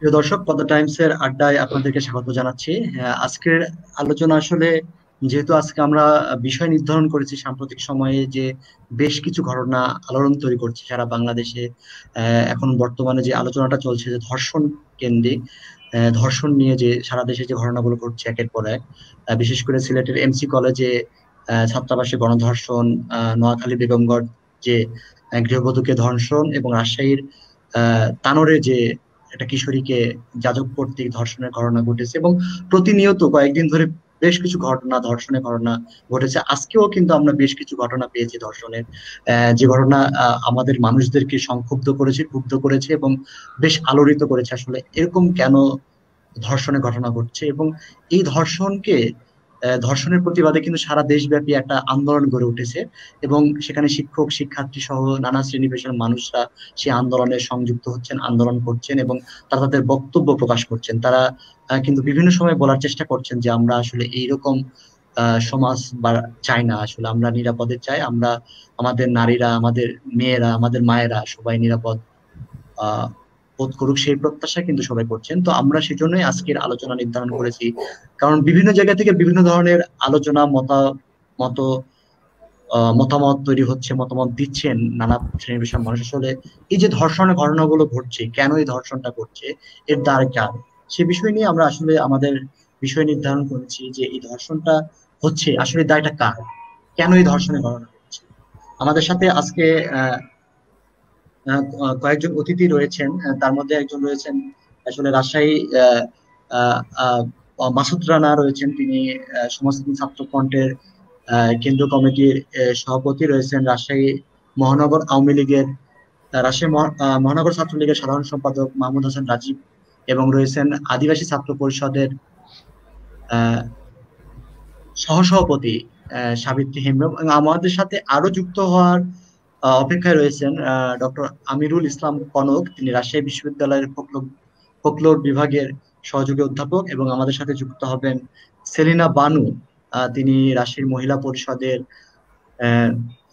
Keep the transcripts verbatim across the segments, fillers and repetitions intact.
প্রিয় দর্শক, পদ্মা টাইমস এর আড্ডায় আপনাদেরকে স্বাগত জানাচ্ছি। হ্যাঁ, আজকের আলোচনা আসলে, যেহেতু আজকে আমরা বিষয় নির্ধারণ করেছি সাম্প্রতিক সময়ে যে বেশ কিছু ঘটনা আলোড়ন তৈরি করছে সারা বাংলাদেশে। আহ, এখন বর্তমানে যে আলোচনাটা চলছে যে ধর্ষণ কেন্দ্রিক, আহ, ধর্ষণ নিয়ে যে সারা দেশে যে ঘটনাগুলো ঘটছে একের পর এক। আহ, বিশেষ করে সিলেটের এমসি কলেজে আহ, ছাত্রাবাসে গণধর্ষণ, আহ, নোয়াখালী বেগমগঞ্জ যে আহ, গৃহবধূকে ধর্ষণ, এবং রাজশাহীর আহ তানোরে যে একটা কিশোরীকে যাজক কর্তৃক ধর্ষণের ঘটনা ঘটেছে, এবং প্রতিনিয়ত কয়েকদিন ধরে বেশ কিছু ঘটনা ধর্ষণের ঘটনা ঘটেছে। আজকেও কিন্তু আমরা বেশ কিছু ঘটনা পেয়েছি ধর্ষণের, আহ, যে ঘটনা আহ, আমাদের মানুষদেরকে সংক্ষুব্ধ করেছে, ক্ষুব্ধ করেছে, এবং বেশ আলোড়িত করেছে। আসলে এরকম কেন ধর্ষণের ঘটনা ঘটছে, এবং এই ধর্ষণকে আহ, ধর্ষণের প্রতিবাদে কিন্তু সারা দেশব্যাপী একটা আন্দোলন গড়ে উঠেছে, এবং সেখানে শিক্ষক শিক্ষার্থী সহ নানা শ্রেণী পেশার মানুষরা সেই আন্দোলনে সংযুক্ত হচ্ছেন, আন্দোলন করছেন, এবং তারা তাদের বক্তব্য প্রকাশ করছেন। তারা আহ, কিন্তু বিভিন্ন সময় বলার চেষ্টা করছেন যে আমরা আসলে এইরকম আহ সমাজ বা চাই না। আসলে আমরা নিরাপদে চাই, আমরা আমাদের নারীরা, আমাদের মেয়েরা, আমাদের মায়েরা সবাই নিরাপদ আহ বোধ করুক, সেই প্রত্যাশা কিন্তু সবাই করছেন। তো আমরা সেজন্যই আজকের আলোচনা নির্ধারণ করেছি, কারণ বিভিন্ন জায়গা থেকে বিভিন্ন ধরনের আলোচনা মতামত আহ, মতামত তৈরি হচ্ছে, মতামত দিচ্ছেন নানা শ্রেণী পেশার মানুষ। আসলে এই যে ধর্ষণের ঘটনাগুলো ঘটছে, কেন এই ধর্ষণটা ঘটছে, এর দায় কার, সে বিষয় নিয়ে আমরা আসলে আমাদের বিষয় নির্ধারণ করেছি যে এই ধর্ষণটা হচ্ছে আসলে দায়টা কার, কেন এই ধর্ষণের ঘটনা ঘটছে। আমাদের সাথে আজকে আহ আহ, কয়েকজন অতিথি রয়েছেন। আহ, তার মধ্যে একজন রয়েছেন আসলে রাজশাহী, আহ, আহ, আহ, মাসুদ রানা রয়েছেন, তিনি আহ, সমাজতন্ত্র ছাত্র ফ্রন্টের আহ, কেন্দ্রীয় কমিটির আহ, সভাপতি রয়েছেন। রাজশাহী মহানগর আওয়ামী লীগের আহ, রাজশাহী মহা- আহ, মহানগর ছাত্র লীগের সাধারণ সম্পাদক মাহমুদ হাসান রাজীব, এবং রয়েছেন আদিবাসী ছাত্র পরিষদের আহ সহসভাপতি আহ, সাবিত্রী হেমব্রম, এবং আমাদের সাথে আরো যুক্ত হওয়ার আহ, অপেক্ষায় রয়েছেন ডক্টর আমিরুল ইসলাম কনক, তিনি রাজশাহী বিশ্ববিদ্যালয়ের ফোকলোর ফোকলোর বিভাগের সহযোগী অধ্যাপক, এবং আমাদের সাথে যুক্ত হবেন সেলিনা বানু, আহ, তিনি রাজশাহী মহিলা পরিষদের আহ,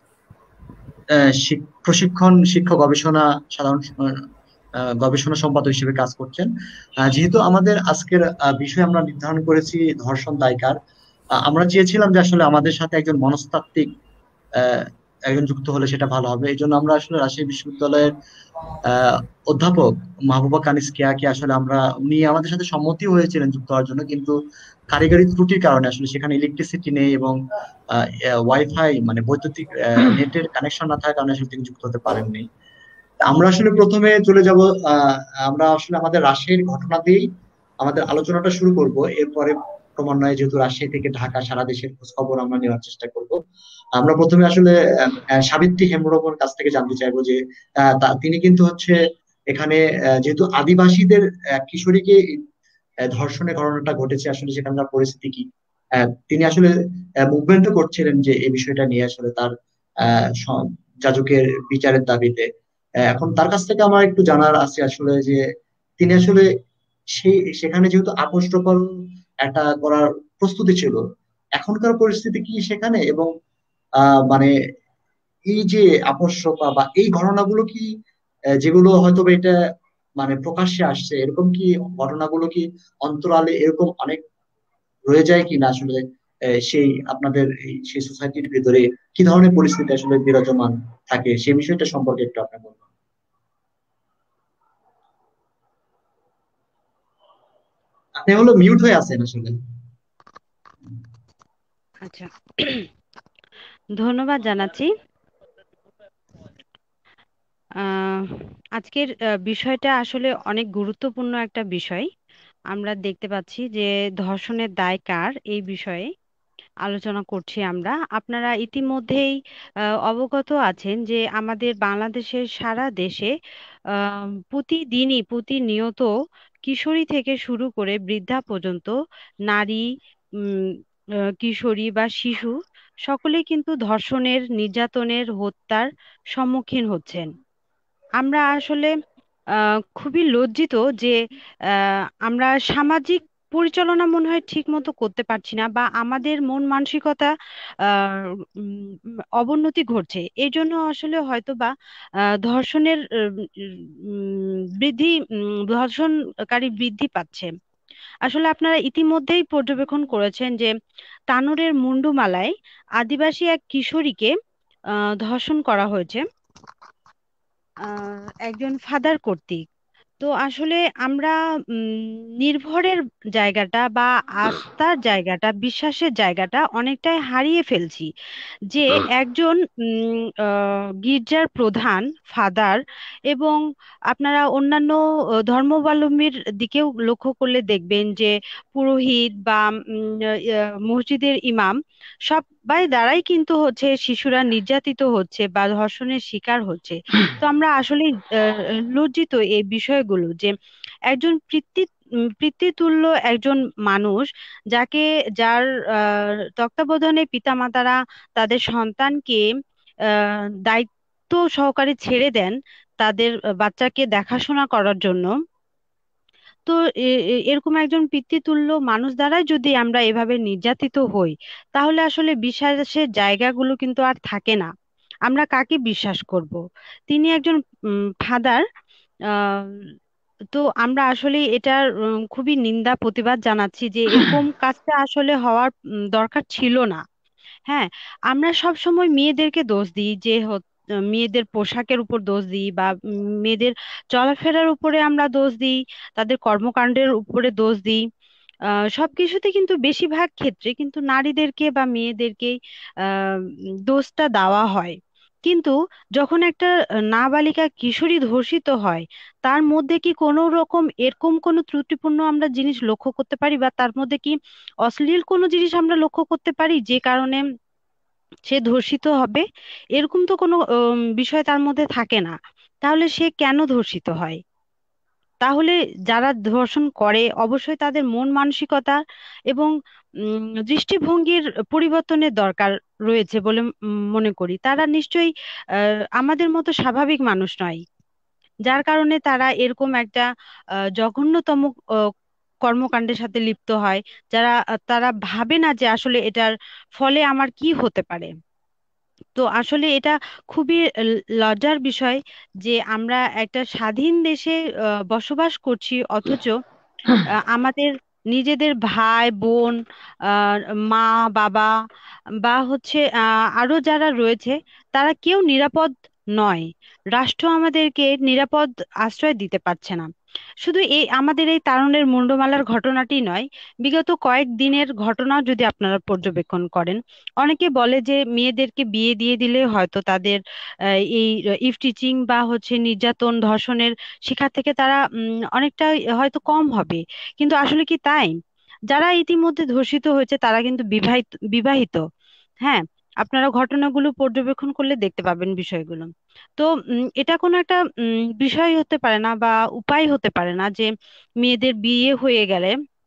আহ, শিক- প্রশিক্ষণ শিক্ষক গবেষণা সাধারণ আহ, গবেষণা সম্পাদক হিসেবে কাজ করছেন। আহ, যেহেতু আমাদের আজকের আহ, বিষয় আমরা নির্ধারণ করেছি ধর্ষণ দায়কার, আহ, আমরা চেয়েছিলাম যে আসলে আমাদের সাথে একজন মনস্তাত্ত্বিক আহ, একজন যুক্ত হলে সেটা ভালো হবে। এই জন্য আমরা আসলে রাজশাহী বিশ্ববিদ্যালয়ের আহ অধ্যাপক মাহবুবা কানিস কেয়াকে আসলে আমরা, উনি আমাদের সাথে সম্মতি হয়েছিলেন যুক্ত হওয়ার জন্য, কিন্তু কারিগরি ত্রুটির কারণে আসলে সেখানে ইলেকট্রিসিটি নেই, এবং ওয়াইফাই মানে বৈদ্যুতিক নেটের কানেকশন না থাকার কারণে আসলে তিনি যুক্ত হতে পারেননি। আমরা আসলে প্রথমে চলে যাব, আহ আমরা আসলে আমাদের রাজশাহীর ঘটনা দিয়েই আমাদের আলোচনাটা শুরু করব। এরপরে ক্রমান্বয়ে যেহেতু রাজশাহী থেকে ঢাকা সারা দেশের খোঁজ খবর আমরা নেওয়ার চেষ্টা করব। আমরা প্রথমে আসলে আহ, আহ, সাবিত্রী হেমব্রমের কাছ থেকে জানতে চাইবো যে আহ, তা- তিনি কিন্তু হচ্ছে এখানে, আহ, যেহেতু আদিবাসীদের আহ, কিশোরীকে আহ, ধর্ষণের ঘটনাটা ঘটেছে, আসলে সেখানকার পরিস্থিতি কি। আহ, তিনি আসলে মুভমেন্ট করছিলেন যে এই বিষয়টা নিয়ে আসলে তার আহ স- যাজকের বিচারের দাবিতে। আহ, এখন তার কাছ থেকে আমার একটু জানার আছে আসলে যে তিনি আসলে সেই সেখানে যেহেতু আপোষ প্রকল্প একটা করার প্রস্তুতি ছিল, এখনকার পরিস্থিতি কি সেখানে, এবং আহ মানে এই যে আপসরতা বা এই ঘটনাগুলো কি, আহ, যেগুলো হয়তো বা এটা মানে প্রকাশ্যে আসছে, এরকম কি ঘটনাগুলো কি অন্তরালে এরকম অনেক রয়ে যায় কিনা আসলে, আহ, সেই আপনাদের এই সেই সোসাইটির ভিতরে কি ধরনের পরিস্থিতি আসলে বিরাজমান থাকে, সেই বিষয়টা সম্পর্কে একটু আপনি বলুন। আপনি হলো মিউট হয়ে আছেন আসলে। আচ্ছা, ধন্যবাদ জানাচ্ছি। আহ, আজকের আহ, বিষয়টা আসলে অনেক গুরুত্বপূর্ণ একটা বিষয়। আমরা দেখতে পাচ্ছি যে ধর্ষণের দায় কার এই বিষয়ে আলোচনা করছি আমরা। আপনারা ইতিমধ্যেই আহ, অবগত আছেন যে আমাদের বাংলাদেশের সারা দেশে আহ, প্রতিদিনই প্রতিনিয়ত কিশোরী থেকে শুরু করে বৃদ্ধা পর্যন্ত নারী, উম, আহ, কিশোরী বা শিশু সকলেই কিন্তু ধর্ষণের, নির্যাতনের, হত্যার সম্মুখীন হচ্ছেন। আমরা আসলে আহ, খুবই লজ্জিত যে আহ, আমরা সামাজিক পরিচালনা মনে হয় ঠিক মতো করতে পারছি না, বা আমাদের মন মানসিকতা আহ উম, অবনতি ঘটছে। এই জন্য আসলে হয়তো বা আহ, ধর্ষণের উম, উম, বৃদ্ধি উম, ধর্ষণকারী বৃদ্ধি পাচ্ছে। আসলে আপনারা ইতিমধ্যেই পর্যবেক্ষণ করেছেন যে তানোরের মুন্ডুমালায় আদিবাসী এক কিশোরীকে আহ, ধর্ষণ করা হয়েছে আহ, একজন ফাদার কর্তৃক। তো আসলে আমরা উম, নির্ভরের জায়গাটা বা আস্থার জায়গাটা, বিশ্বাসের জায়গাটা অনেকটাই হারিয়ে ফেলছি। যে একজন উম, আহ, গির্জার প্রধান ফাদার এবং আপনারা অন্যান্য আহ, ধর্মাবলম্বীর দিকেও লক্ষ্য করলে দেখবেন যে পুরোহিত বা উম, আহ, মসজিদের ইমাম সবাই দ্বারাই কিন্তু হচ্ছে শিশুরা নির্যাতিত হচ্ছে বা ধর্ষণের শিকার হচ্ছে। তো আমরা আসলে লজ্জিত এই বিষয়গুলো যে একজন পিতৃ উম, পিতৃতুল্য একজন মানুষ, যাকে যার আহ, তত্ত্বাবধানে পিতামাতারা তাদের সন্তানকে আহ, দায়িত্ব সহকারে ছেড়ে দেন তাদের বাচ্চাকে দেখাশোনা করার জন্য। তো এ- এ- এরকম একজন পিতৃতুল্য মানুষ দ্বারাই যদি আমরা এভাবে নির্যাতিত হই, তাহলে আসলে বিশ্বাসের জায়গাগুলো কিন্তু আর থাকে না। আমরা কাকে বিশ্বাস করব? তিনি একজন ফাদার। তো আমরা আসলে এটার উম, খুবই নিন্দা প্রতিবাদ জানাচ্ছি যে এরকম কাজটা আসলে হওয়ার উম, দরকার ছিল না। হ্যাঁ, আমরা সব সময় মেয়েদেরকে দোষ দিই যে হত- মেয়েদের পোশাকের উপর দোষ দিই, বা উম, মেয়েদের চলাফেরার উপরে আমরা দোষ দিই, তাদের কর্মকাণ্ডের উপরে দোষ দিই। আহ সবকিছুতে কিন্তু বেশিরভাগ ক্ষেত্রে কিন্তু নারীদেরকে বা মেয়েদেরকেই আহ উম, দোষটা দেওয়া হয়। কিন্তু যখন একটা আহ, নাবালিকা কিশোরী ধর্ষিত হয়, তার মধ্যে কি কোনো রকম এরকম কোনো ত্রুটিপূর্ণ আমরা জিনিস লক্ষ্য করতে পারি, বা তার মধ্যে কি অশ্লীল কোনো জিনিস আমরা লক্ষ্য করতে পারি যে কারণে সে ধর্ষিত হবে? এরকম তো কোনো উম, বিষয় তার মধ্যে থাকে না। তাহলে সে কেন ধর্ষিত হয়? তাহলে যারা ধর্ষণ করে অবশ্যই তাদের মন মানসিকতা এবং উম, দৃষ্টিভঙ্গির পরিবর্তনের দরকার রয়েছে বলে উম, মনে করি। তারা নিশ্চয়ই আহ, আমাদের মতো স্বাভাবিক মানুষ নয়, যার কারণে তারা এরকম একটা আহ, জঘন্যতম আহ, কর্মকাণ্ডের সাথে লিপ্ত হয়। যারা আহ, তারা ভাবে না যে আসলে এটার ফলে আমার কি হতে পারে। তো আসলে এটা খুবই ল- লজ্জার বিষয় যে আমরা একটা স্বাধীন দেশে আহ, বসবাস করছি, অথচ আহ, আমাদের নিজেদের ভাই বোন, আহ, মা বাবা, বা হচ্ছে আহ, আরো যারা রয়েছে, তারা কেউ নিরাপদ নয়। রাষ্ট্র আমাদেরকে নিরাপদ আশ্রয় দিতে পারছে না। শুধু এই আমাদের এই তারুণের মুন্ডমালার ঘটনাটি নয়, বিগত কয়েক দিনের ঘটনা যদি আপনারা পর্যবেক্ষণ করেন, অনেকে বলে যে মেয়েদেরকে বিয়ে দিয়ে দিলে হয়তো তাদের আহ, এই ইফটিচিং বা হচ্ছে নির্যাতন ধর্ষণের শিকার থেকে তারা উম, অনেকটা হয়তো কম হবে। কিন্তু আসলে কি তাই? যারা ইতিমধ্যে ধর্ষিত হয়েছে তারা কিন্তু বিবাহিত বিবাহিত হ্যাঁ, আপনারা ঘটনাগুলো পর্যবেক্ষণ করলে দেখতে পাবেন বিষয়গুলো। তো উম, এটা কোনো একটা উম, বিষয় হতে পারে না বা উপায় হতে পারে না যে মেয়েদের বিয়ে হয়ে গেলে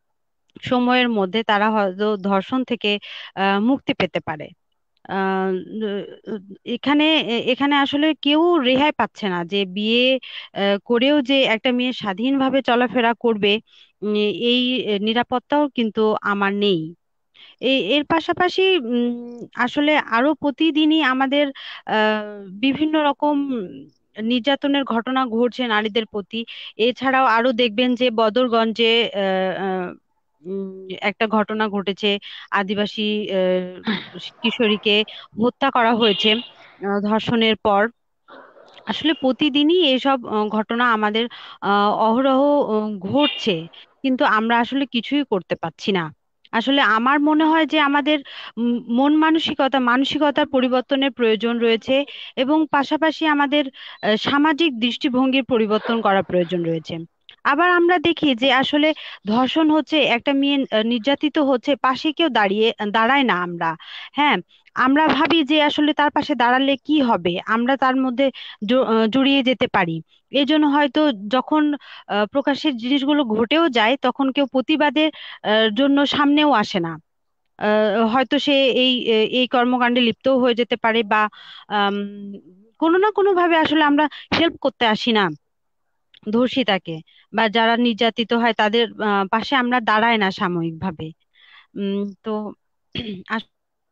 সময়ের মধ্যে তারা হয়তো ধর্ষণ থেকে আহ, মুক্তি পেতে পারে। আহ, উম, এখানে এ- এখানে আসলে কেউ রেহাই পাচ্ছে না যে বিয়ে আহ, করেও যে একটা মেয়ে স্বাধীনভাবে চলাফেরা করবে, উম, এই নিরাপত্তাও কিন্তু আমার নেই। এই এর পাশাপাশি উম, আসলে আরো প্রতিদিনই আমাদের আহ, বিভিন্ন রকম নির্যাতনের ঘটনা ঘটছে নারীদের প্রতি। এছাড়াও আরো দেখবেন যে বদরগঞ্জে আহ, আহ, উম, একটা ঘটনা ঘটেছে। আদিবাসী আহ, কিশোরীকে হত্যা করা হয়েছে আহ, ধর্ষণের পর। আসলে প্রতিদিনই এসব আহ, ঘটনা আমাদের আহ, অহরহ আহ, ঘটছে, কিন্তু আমরা আসলে কিছুই করতে পারছি না। আসলে আমার মনে হয় যে আমাদের উম, মন মানসিকতা মানসিকতার পরিবর্তনের প্রয়োজন রয়েছে, এবং পাশাপাশি আমাদের আহ, সামাজিক দৃষ্টিভঙ্গির পরিবর্তন করার প্রয়োজন রয়েছে। আবার আমরা দেখি যে আসলে ধর্ষণ হচ্ছে, একটা মেয়ে আহ, নির্যাতিত হচ্ছে, পাশে কেউ দাঁড়িয়ে দাঁড়ায় না আমরা। হ্যাঁ, আমরা ভাবি যে আসলে তার পাশে দাঁড়ালে কি হবে, আমরা তার মধ্যে জ- আহ, জড়িয়ে যেতে পারি। এই জন্য হয়তো যখন আহ, প্রকাশ্যের জিনিসগুলো ঘটেও যায় তখন কেউ প্রতিবাদের আহ, জন্য সামনেও আসে না। আহ, হয়তো সে এই এই কর্মকাণ্ডে লিপ্তও হয়ে যেতে পারে, বা আম, কোনো না কোনো ভাবে আসলে আমরা হেল্প করতে আসি না। ধর্ষিতাকে বা যারা নির্যাতিত হয় তাদের আহ, পাশে আমরা দাঁড়াই না সাময়িকভাবে। উম তো আস-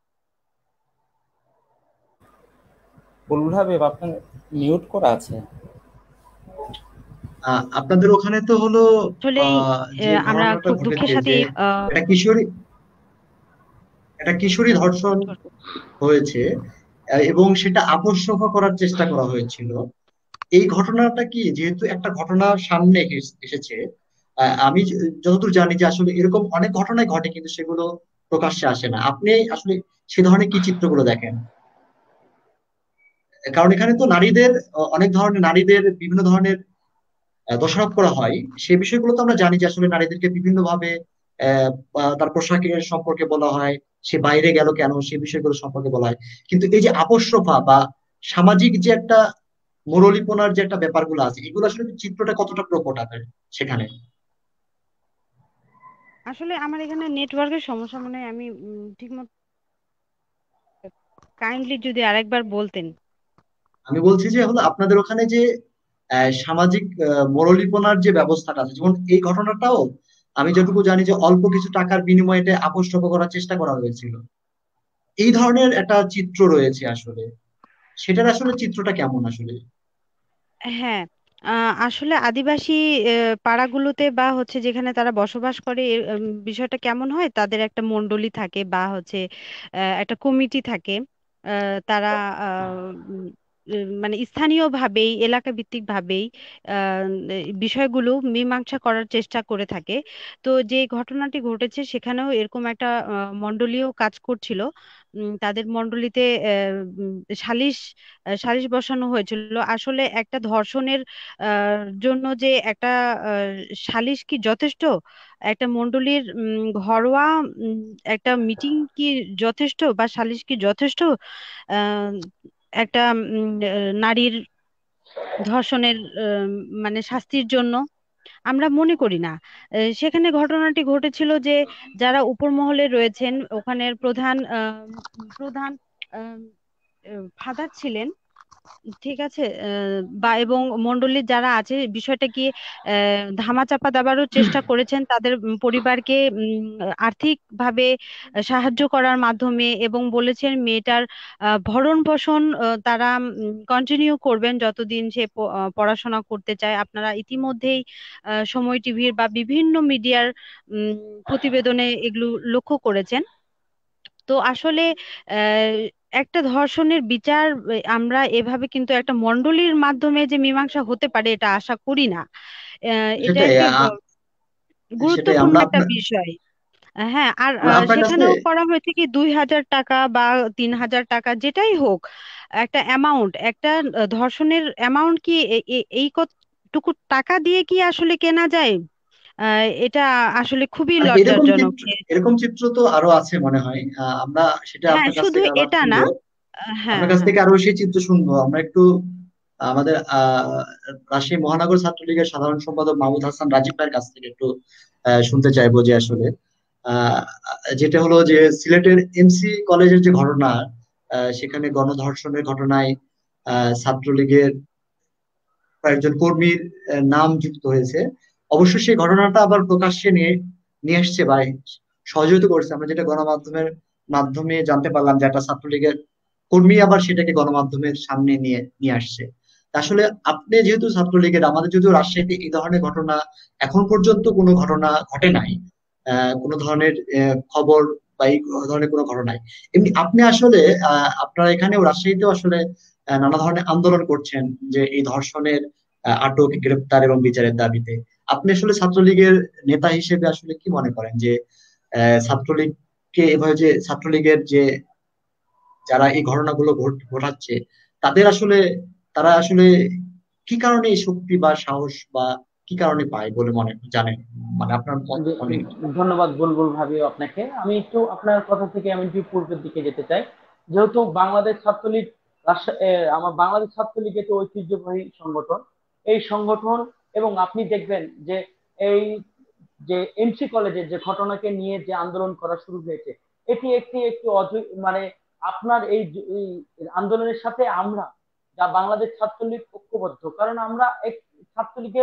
বুলবুল হাবিব, আপনার মিউট করা আছে। আহ, আপনাদের ওখানে তো হলো আসলেই আহ, যে আহ, আমরা ঘটনাটা খুব দুঃখের ঘটেছে সাথে যে আহ একটা কিশোরী একটা কিশোরী ধর্ষণ হয়েছে, আহ, এবং সেটা আপসরফা করার চেষ্টা করা হয়েছিল। এই ঘটনাটা কি, যেহেতু একটা ঘটনা সামনে এস- এসেছে, আহ, আমি য- যতদূর জানি যে আসলে এরকম অনেক ঘটনাই ঘটে কিন্তু সেগুলো প্রকাশ্যে আসে না। আপনি আসলে সে ধরনের কি চিত্রগুলো দেখেন? কারণ এখানে তো নারীদের আহ, অনেক ধরনের নারীদের বিভিন্ন ধরনের আহ, দোষারোপ করা হয়। সেই বিষয়গুলো তো আমরা জানি যে আসলে নারীদেরকে বিভিন্ন ভাবে আহ, আহ, তার পোশাকের সম্পর্কে বলা হয়, সে বাইরে গেল কেন সে বিষয়গুলো সম্পর্কে বলা হয়। কিন্তু এই যে আপসরফা বা সামাজিক যে একটা মুরলীপনার যে একটা ব্যাপারগুলো আছে, এগুলো আসলে চিত্রটা কতটা প্রকট আছে সেখানে? আসলে আমার এখানে নেটওয়ার্কের সমস্যা মনে হয়, আমি ঠিক মতো কাইন্ডলি যদি আরেকবার বলতেন। আমি বলছি যে হলো আপনাদের ওখানে যে আহ, সামাজিক আহ, মুরলীপনার যে ব্যবস্থাটা আছে, যেমন এই ঘটনাটাও আমি যতটুকু জানি যে অল্প কিছু টাকার বিনিময়ে এটা আপসরফা করার চেষ্টা করা হয়েছিল। এই ধরনের একটা চিত্র রয়েছে আসলে, সেটার আসলে চিত্রটা কেমন আসলে? হ্যাঁ, আহ, আসলে আদিবাসী আহ, পাড়াগুলোতে বা হচ্ছে যেখানে তারা বসবাস করে এর, উম, বিষয়টা কেমন হয়, তাদের একটা মণ্ডলী থাকে বা হচ্ছে আহ, একটা কমিটি থাকে। আহ, তারা আহ, উম, উম, মানে স্থানীয় ভাবেই এলাকা ভিত্তিক ভাবেই আহ, এই বিষয়গুলো মীমাংসা করার চেষ্টা করে থাকে। তো যে ঘটনাটি ঘটেছে সেখানেও এরকম একটা আহ, মণ্ডলীও কাজ করছিল। উম, তাদের মণ্ডলীতে আহ, উম, সালিশ আহ, সালিশ বসানো হয়েছিল। আসলে একটা ধর্ষণের আহ, জন্য যে একটা আহ, সালিশ কি যথেষ্ট, একটা মণ্ডলীর উম, ঘরোয়া উম, একটা মিটিং কি যথেষ্ট বা সালিশ কি যথেষ্ট আহ, একটা উম, আহ, নারীর ধর্ষণের আহ, মানে শাস্তির জন্য? আমরা মনে করি না। আহ, সেখানে ঘটনাটি ঘটেছিল যে যারা উপর মহলে রয়েছেন, ওখানের প্রধান আহ, প্রধান ফাদার ছিলেন, ঠিক আছে, আহ, বা এবং মণ্ডলীর যারা আছে বিষয়টাকে আহ, ধামাচাপা দেওয়ারও চেষ্টা করেছেন তাদের উম, পরিবারকে আর্থিক ভাবে সাহায্য করার মাধ্যমে, এবং বলেছেন মেয়েটার আহ, ভরণ পোষণ আহ, তারা কন্টিনিউ করবেন যতদিন সে প- আহ, পড়াশোনা করতে চায়। আপনারা ইতিমধ্যেই আহ, সময় টিভির বা বিভিন্ন মিডিয়ার প্রতিবেদনে এগুলো লক্ষ্য করেছেন। তো আসলে আহ, একটা ধর্ষণের বিচার আহ, আমরা এভাবে কিন্তু একটা মণ্ডলীর মাধ্যমে যে মীমাংসা হতে পারে এটা আশা করি না। আহ, এটা সেটাই একটা আ- গ- সেটাই গুরুত্বপূর্ণ আমরা একটা আপনার বিষয়। আহ, হ্যাঁ, আর আমরা আহ, আপনার কাছে সেখানেও করা হয়েছে কি দুই হাজার টাকা বা তিন হাজার টাকা যেটাই হোক, একটা অ্যামাউন্ট, একটা আহ, ধর্ষণের অ্যামাউন্ট কি এ- এ- এই কতটুকু টাকা দিয়ে কি আসলে কেনা যায়? আহ, এটা আসলে খুবই মানে এরকম লজ্জাজনক। চিত্র এরকম চিত্র তো আরো আছে মনে হয়। আহ, আমরা সেটা হ্যাঁ, আপনার কাছ শুধু থেকে আবার এটা না। শুনবো। আহ, হ্যাঁ, আপনার কাছ হ্যাঁ। থেকে আরো সেই চিত্র শুনবো আমরা একটু। আমাদের আহ রাজশাহী মহানগর ছাত্রলীগের সাধারণ সম্পাদক মাহমুদ হাসান রাজীব ভাইয়ের কাছ থেকে একটু আহ, শুনতে চাইবো যে আসলে আহ যেটা হলো যে সিলেটের এমসি কলেজের যে ঘটনা, আহ, সেখানে গণধর্ষণের ঘটনায় আহ ছাত্রলীগের কয়েকজন কর্মীর আহ, নাম যুক্ত হয়েছে। অবশ্য সেই ঘটনাটা আবার প্রকাশ্যে নিয়ে নিয়ে আসছে বা সহযোগিতা করছে, আমরা যেটা গণমাধ্যমের মাধ্যমে জানতে পারলাম যে একটা ছাত্রলীগের কর্মী আবার সেটাকে গণমাধ্যমের সামনে নিয়ে নিয়ে আসছে। তা আসলে আপনি যেহেতু ছাত্রলীগের, আমাদের যদিও রাজশাহীতে এই ধরনের ঘটনা এখন পর্যন্ত কোনো ঘটনা ঘটে নাই, আহ কোনো ধরনের আহ, খবর বা এই ধরনের কোনো ঘটনা নাই। এমনি আপনি আসলে আহ আপনারা এখানেও রাজশাহীতেও আসলে আহ, নানা ধরনের আন্দোলন করছেন যে এই ধর্ষণের আহ, আটক, গ্রেপ্তার এবং বিচারের দাবিতে। আপনি আসলে ছাত্রলীগের নেতা হিসেবে আসলে কি মনে করেন যে আহ, ছাত্রলীগকে এভাবে যে ছাত্রলীগের যে যারা এই ঘটনাগুলো ঘট- ঘটাচ্ছে, তাদের আসলে তারা আসলে কি কারণে এই শক্তি বা সাহস বা কি কারণে পায় বলে মনে জানেন? মানে আপনার মত জি, মনে। ধন্যবাদ বুলবুল ভাবি আপনাকে। আমি একটু আপনার কথা থেকে আমি একটু পূর্বের দিকে যেতে চাই। যেহেতু বাংলাদেশ ছাত্রলীগ রাষ্ট্র- এ, আমার বাংলাদেশ ছাত্রলীগ একটি ঐতিহ্যবাহী সংগঠন। এই সংগঠন, এবং আপনি দেখবেন যে এই যে এমসি কলেজের যে ঘটনাকে নিয়ে যে আন্দোলন করা শুরু হয়েছে, এটি একটি একটি অদ্ভুত মানে আপনার এই যে- এই আন্দোলনের সাথে আমরা যা বাংলাদেশ ছাত্রলীগ ঐক্যবদ্ধ, কারণ আমরা এক ছাত্রলীগের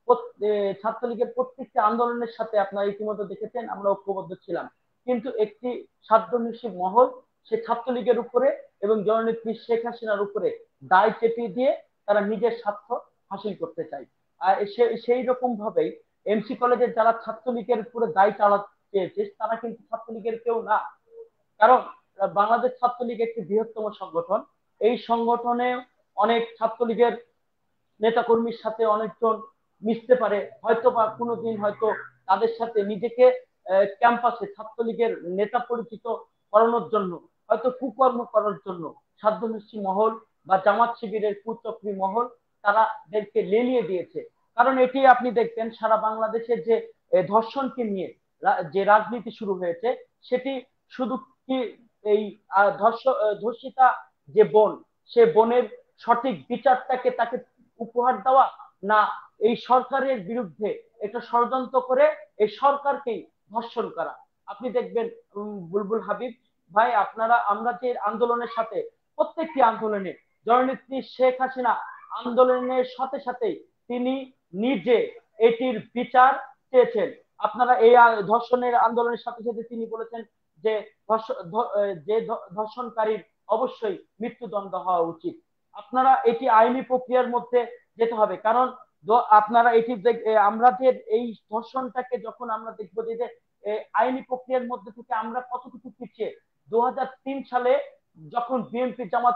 প্রত- এ, ছাত্রলীগের প্রত্যেকটি আন্দোলনের সাথে আপনারা ইতিমধ্যে দেখেছেন আমরা ঐক্যবদ্ধ ছিলাম, কিন্তু একটি স্বার্থন্বেষী মহল সে ছাত্রলীগের উপরে এবং জননেত্রী শেখ হাসিনার উপরে দায় চেপিয়ে দিয়ে তারা নিজের স্বার্থ হাসিল করতে চায়। আর সে- সেই রকম ভাবেই এমসি কলেজের যারা ছাত্রলীগের উপরে দায় চালাতে চেয়েছে তারা কিন্তু ছাত্রলীগের কেউ না। কারণ আহ, বাংলাদেশ ছাত্রলীগ একটি বৃহত্তম সংগঠন। এই সংগঠনে অনেক ছাত্রলীগের নেতাকর্মীর সাথে অনেকজন মিশতে পারে, হয়তো বা কোনোদিন হয়তো তাদের সাথে নিজেকে ক্যাম্পাসে ছাত্রলীগের নেতা পরিচিত করানোর জন্য, হয়তো কুকর্ম করার জন্য সাধ্যনিষ্ঠী মহল বা জামাত শিবিরের কুচক্রী মহল তারাদেরকে লেলিয়ে দিয়েছে। কারণ এটি আপনি দেখবেন সারা বাংলাদেশের যে আহ, ধর্ষণকে নিয়ে রা- যে রাজনীতি শুরু হয়েছে, সেটি শুধু কি এই আহ, ধর্ষ আহ, ধর্ষিতা যে বোন, সে বোনের সঠিক বিচারটাকে তাকে উপহার দেওয়া, না এই সরকারের বিরুদ্ধে একটা ষড়যন্ত্র করে এই সরকারকেই ধর্ষণ করা। আপনি দেখবেন উম, বুলবুল হাবিব ভাই, আপনারা আমরা যে আন্দোলনের সাথে প্রত্যেকটি আন্দোলনে জননেত্রী শেখ হাসিনা আন্দোলনের সাথে সাথে তিনি নিজে এটির বিচার চেয়েছেন। আপনারা এই আ- ধর্ষণের আন্দোলনের সাথে সাথে তিনি বলেছেন যে ধর্ষ- ধ- আহ, যে ধ- ধর্ষণকারীর অবশ্যই মৃত্যুদণ্ড হওয়া উচিত। আপনারা এটি আইনি প্রক্রিয়ার মধ্যে যেতে হবে। কারণ দ- আপনারা এটি দেখ- এ, আমরা যে এই ধর্ষণটাকে যখন আমরা দেখবো যে যে, এ, আইনি প্রক্রিয়ার মধ্যে থেকে আমরা কতটুকু পিছিয়ে, দু হাজার তিন সালে যখন বিএনপি জামাত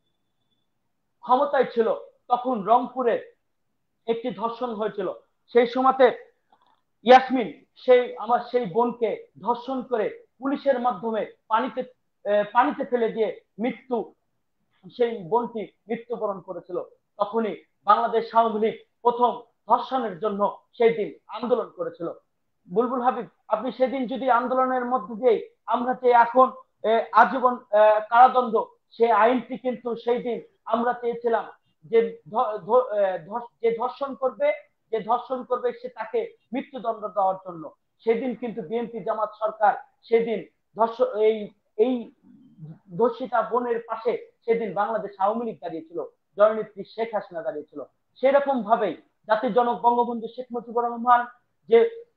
ক্ষমতায় ছিল তখন রংপুরে একটি ধর্ষণ হয়েছিল। সেই সময়তে ইয়াসমিন সেই আমার সেই বোনকে ধর্ষণ করে পুলিশের মাধ্যমে পানিতে আহ, পানিতে ফেলে দিয়ে মৃত্যু, সেই বোনটি মৃত্যুবরণ করেছিল। তখনই বাংলাদেশ আওয়ামী লীগ প্রথম ধর্ষণের জন্য সেই দিন আন্দোলন করেছিল। বুলবুল হাবিব, আপনি সেদিন যদি আন্দোলনের মধ্য দিয়ে আমরা যে এখন আহ, আজীবন আহ, কারাদণ্ড, সে আইনটি কিন্তু সেই দিন আমরা চেয়েছিলাম যে ধ- ধ- আহ, ধর্ষ- যে ধর্ষণ করবে, যে ধর্ষণ করবে সে তাকে মৃত্যুদণ্ড দেওয়ার জন্য। সেদিন কিন্তু বিএনপি জামাত সরকার সেদিন ধর্ষণ এই এই ধর্ষিতা বোনের পাশে সেদিন বাংলাদেশ আওয়ামী লীগ দাঁড়িয়েছিল, জননেত্রী শেখ হাসিনা দাঁড়িয়েছিল। সেরকম ভাবেই জাতির জনক বঙ্গবন্ধু শেখ মুজিবুর রহমান যে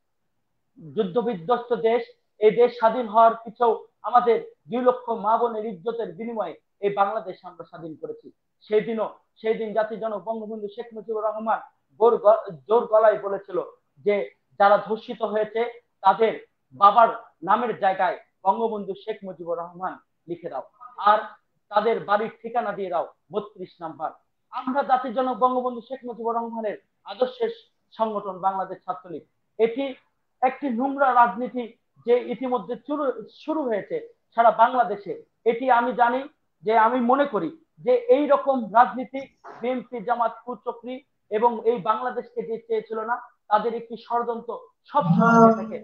যুদ্ধ বিধ্বস্ত দেশ, এই দেশ স্বাধীন হওয়ার পিছু আমাদের দুই লক্ষ মা বোনের ইজ্জতের বিনিময়ে এই বাংলাদেশ আমরা স্বাধীন করেছি। সেই দিনও সেই দিন জাতির জনক বঙ্গবন্ধু শেখ মুজিবুর রহমান জোর জোর গলায় বলেছিল যে যারা ধর্ষিত হয়েছে তাদের বাবার নামের জায়গায় বঙ্গবন্ধু শেখ মুজিবুর রহমান লিখে দাও, আর তাদের বাড়ির ঠিকানা দিয়ে দাও বত্রিশ নাম্বার। আমরা জাতির জনক বঙ্গবন্ধু শেখ মুজিবুর রহমানের আদর্শের সংগঠন বাংলাদেশ ছাত্রলীগ, এটি একটি নোংরা রাজনীতি যে ইতিমধ্যে শুরু শুরু হয়েছে সারা বাংলাদেশে। এটি আমি জানি, যে আমি মনে করি যে এই রকম রাজনীতি বিএনপি জামাত কুচক্রী এবং এই বাংলাদেশকে যে চেয়েছিল না, তাদের একটি ষড়যন্ত্র সবসময় হয়ে থাকে।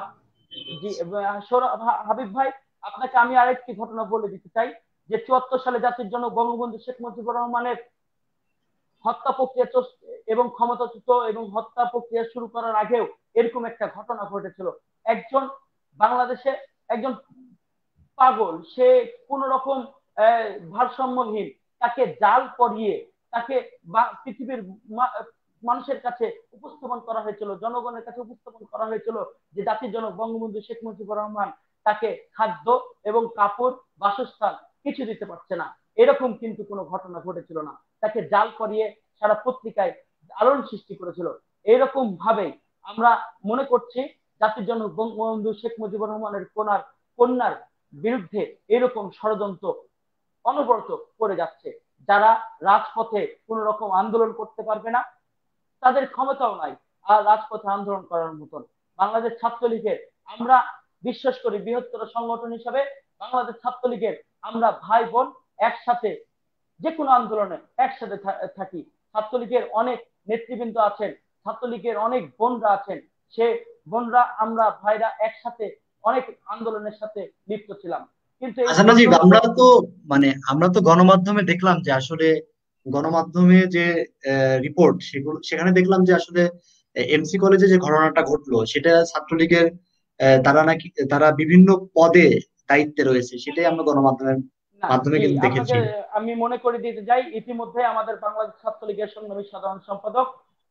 জি হাবিব ভাই, আপনাকে আমি আরেকটি ঘটনা বলে দিতে চাই যে চুয়াত্তর সালে জাতির জনক বঙ্গবন্ধু শেখ মুজিবুর রহমানের হত্যা প্রক্রিয়া এবং ক্ষমতাচ্যুত এবং হত্যা প্রক্রিয়া শুরু করার আগেও এরকম একটা ঘটনা ঘটেছিল। একজন বাংলাদেশে একজন পাগল, সে কোন রকম ভারসাম্যহীন, তাকে জাল পরিয়ে তাকে পৃথিবীর মানুষের কাছে উপস্থাপন করা হয়েছিল, জনগণের কাছে উপস্থাপন করা হয়েছিল যে জাতির জনক বঙ্গবন্ধু শেখ মুজিবুর রহমান তাকে খাদ্য এবং কাপড় বাসস্থান কিছু দিতে পারছে না। এরকম কিন্তু কোনো ঘটনা ঘটেছিল না, তাকে জাল করিয়ে সারা পত্রিকায় আলোড়ন সৃষ্টি করেছিল। এরকম ভাবে আমরা মনে করছি জাতির জনক বঙ্গবন্ধু শেখ মুজিবুর রহমানের কন্যার কন্যার বিরুদ্ধে এরকম ষড়যন্ত্র অনবরত করে যাচ্ছে। যারা রাজপথে কোন রকম আন্দোলন করতে পারবে না, তাদের ক্ষমতাও নাই আর রাজপথে আন্দোলন করার মতন। বাংলাদেশ ছাত্রলীগের আমরা বিশ্বাস করি বৃহত্তর সংগঠন হিসাবে বাংলাদেশ ছাত্রলীগের আমরা ভাই বোন একসাথে যে কোনো আন্দোলনে একসাথে থাকি। ছাত্রলীগের অনেক নেতৃবৃন্দ আছেন, ছাত্রলীগের অনেক বোনরা আছেন, সে বোনরা আমরা ভাইরা একসাথে অনেক আন্দোলনের সাথে লিপ্ত ছিলাম। কিন্তু এই আচ্ছা নাজিব, পর্যন্ত আমরা তো মানে আমরা তো গণমাধ্যমে দেখলাম যে আসলে গণমাধ্যমে যে রিপোর্ট সেগুলো, সেখানে দেখলাম যে আসলে এমসি কলেজে যে ঘটনাটা ঘটলো সেটা ছাত্রলীগের আহ, তারা নাকি তারা বিভিন্ন পদে দায়িত্বে রয়েছে, সেটাই আমরা গণমাধ্যমের না, মাধ্যমে জি কিন্তু আপনাকে দেখেছি। আমি মনে করে দিতে যাই, ইতিমধ্যে আমাদের বাংলাদেশ ছাত্রলীগের সংগ্রামী সাধারণ সম্পাদক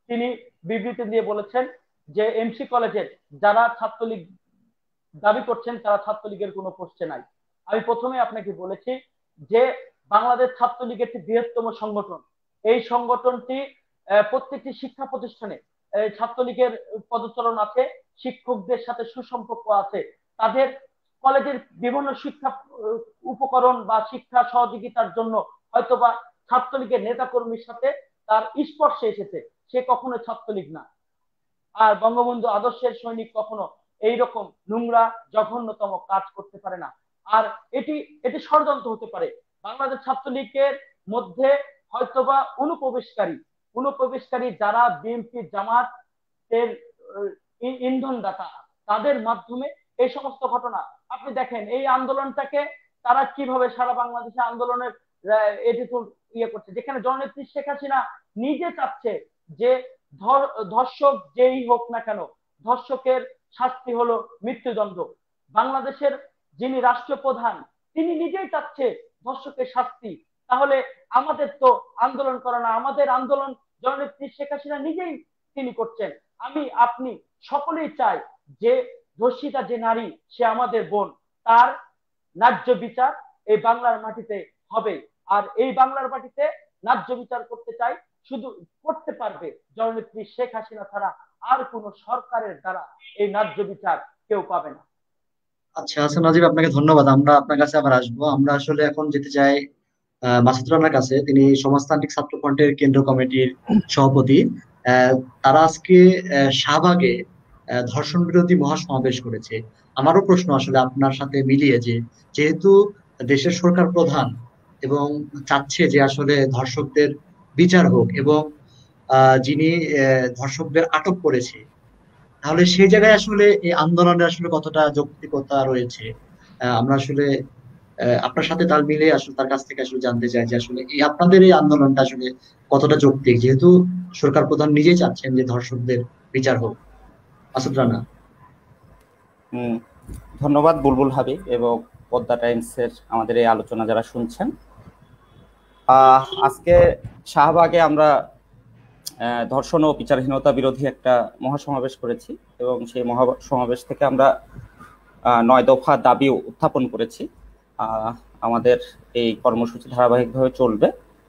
তিনি বিবৃতি দিয়ে বলেছেন যে এমসি কলেজের যারা ছাত্রলীগ দাবি করছেন তারা ছাত্রলীগের কোনো পোস্টে নাই। আমি প্রথমে আপনাকে বলেছি যে বাংলাদেশ ছাত্রলীগ একটি বৃহত্তম সংগঠন। এই সংগঠনটি প্রত্যেকটি শিক্ষা প্রতিষ্ঠানে ছাত্রলীগের পদচারণ আছে, শিক্ষকদের সাথে সুসম্পর্ক আছে, তাদের কলেজের বিভিন্ন শিক্ষা উপকরণ বা শিক্ষা সহযোগিতার জন্য হয়তোবা ছাত্রলীগের নেতাকর্মীর সাথে তার স্পর্শে এসেছে, সে কখনো ছাত্রলীগ না। আর বঙ্গবন্ধু আদর্শের সৈনিক কখনো এইরকম নোংরা জঘন্যতম কাজ করতে পারে না। আর এটি এটি ষড়যন্ত্র হতে পারে। বাংলাদেশ ছাত্রলীগের মধ্যে হয়তোবা অনুপ্রবেশকারী অনুপ্রবেশকারী যারা বিএনপি জামাতের ইন্ধনদাতা, তাদের মাধ্যমে এই সমস্ত ঘটনা। আপনি দেখেন এই আন্দোলনটাকে তারা কিভাবে সারা বাংলাদেশে আন্দোলনের এটি ইয়ে করছে, যেখানে জননেত্রী শেখ হাসিনা নিজে চাচ্ছে যে ধর্ষক যেই হোক না কেন ধর্ষকের শাস্তি হলো মৃত্যুদণ্ড। বাংলাদেশের যিনি রাষ্ট্রপ্রধান তিনি নিজেই চাচ্ছে ধর্ষকের শাস্তি। তাহলে আমাদের তো আন্দোলন করা না, আমাদের আন্দোলন জননেত্রী শেখ হাসিনা নিজেই তিনি করছেন। আমি আপনি সকলেই চাই যে ধর্ষিতা যে নারী সে আমাদের বোন, তার ন্যায্য বিচার এই বাংলার মাটিতে হবে। আর এই বাংলার মাটিতে ন্যায্য বিচার করতে চাই শুধু করতে পারবে জননেত্রী শেখ হাসিনা ছাড়া আর কোন সরকারের দ্বারা এই ন্যায্য বিচার কেউ পাবে না। আচ্ছা হাসান নাজিব, আপনাকে ধন্যবাদ। আমরা আপনার কাছে আবার আসবো। আমরা আসলে এখন যেতে চাই আহ মাসুদ রানার কাছে। তিনি সমাজতান্ত্রিক ছাত্র ফ্রন্টের কেন্দ্রীয় কমিটির সভাপতি। আহ তারা আজকে আহ শাহবাগে আহ ধর্ষণ বিরোধী মহাসমাবেশ করেছে। আমারও প্রশ্ন আসলে আপনার সাথে মিলিয়ে যে যেহেতু দেশের সরকার প্রধান এবং চাচ্ছে যে আসলে ধর্ষকদের বিচার হোক এবং আহ যিনি আহ ধর্ষকদের আটক করেছে, তাহলে সেই জায়গায় আসলে এই আন্দোলনের আসলে কতটা যৌক্তিকতা রয়েছে আমরা আসলে আপনার সাথে তাল মিলে আসলে তার কাছ থেকে আসলে জানতে চাই যে আসলে এই আপনাদের এই আন্দোলনটা আসলে কতটা যৌক্তিক, যেহেতু সরকার প্রধান নিজেই চাচ্ছেন যে ধর্ষকদের বিচার হোক। মাসুদ রানা। হম ধন্যবাদ বুলবুল হাবিব এবং পদ্মা টাইমসের আমাদের এই আলোচনা যারা শুনছেন। আহ আজকে শাহবাগে আমরা ধর্ষণ ও বিচারহীনতা বিরোধী একটা মহাসমাবেশ করেছি এবং সেই মহাসমাবেশ থেকে আমরা নয় দফা দাবি উত্থাপন করেছি। আমাদের এই কর্মসূচি ধারাবাহিকভাবে চলবে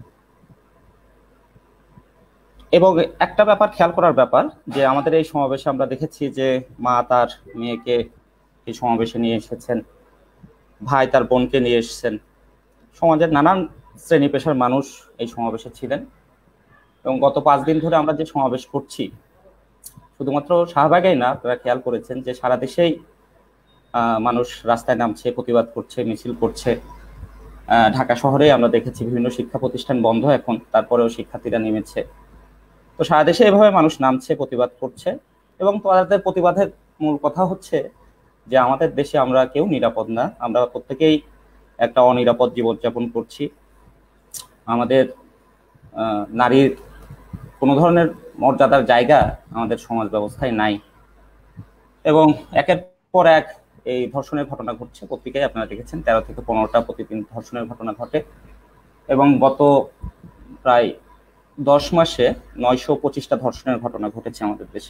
এবং একটা ব্যাপার খেয়াল করার ব্যাপার যে আমাদের এই সমাবেশে আমরা দেখেছি যে মা তার মেয়েকে এই সমাবেশে নিয়ে এসেছেন, ভাই তার বোনকে নিয়ে এসেছেন, সমাজের নানান শ্রেণী পেশার মানুষ এই সমাবেশে ছিলেন। এবং গত পাঁচ দিন ধরে আমরা যে সমাবেশ করছি শুধুমাত্র শাহবাগেই না, আপনারা খেয়াল করেছেন যে সারা দেশেই মানুষ রাস্তায় নামছে, প্রতিবাদ করছে, মিছিল করছে। ঢাকা শহরে আমরা দেখেছি বিভিন্ন শিক্ষা প্রতিষ্ঠান বন্ধ এখন, তারপরেও শিক্ষার্থীরা নেমেছে। তো সারা দেশে এভাবে মানুষ নামছে, প্রতিবাদ করছে এবং তাদের প্রতিবাদের মূল কথা হচ্ছে যে আমাদের দেশে আমরা কেউ নিরাপদ না, আমরা প্রত্যেকেই একটা অনিরাপদ জীবনযাপন করছি। আমাদের নারীর কোনো ধরনের মর্যাদার জায়গা আমাদের সমাজ ব্যবস্থায় নাই এবং একের পর এক এই ধর্ষণের ঘটনা ঘটছে। পত্রিকায় আপনারা দেখেছেন তেরো থেকে পনেরোটা প্রতিদিন ধর্ষণের ঘটনা ঘটে এবং গত প্রায় দশ মাসে নয়শো পঁচিশটা ধর্ষণের ঘটনা ঘটেছে আমাদের দেশে।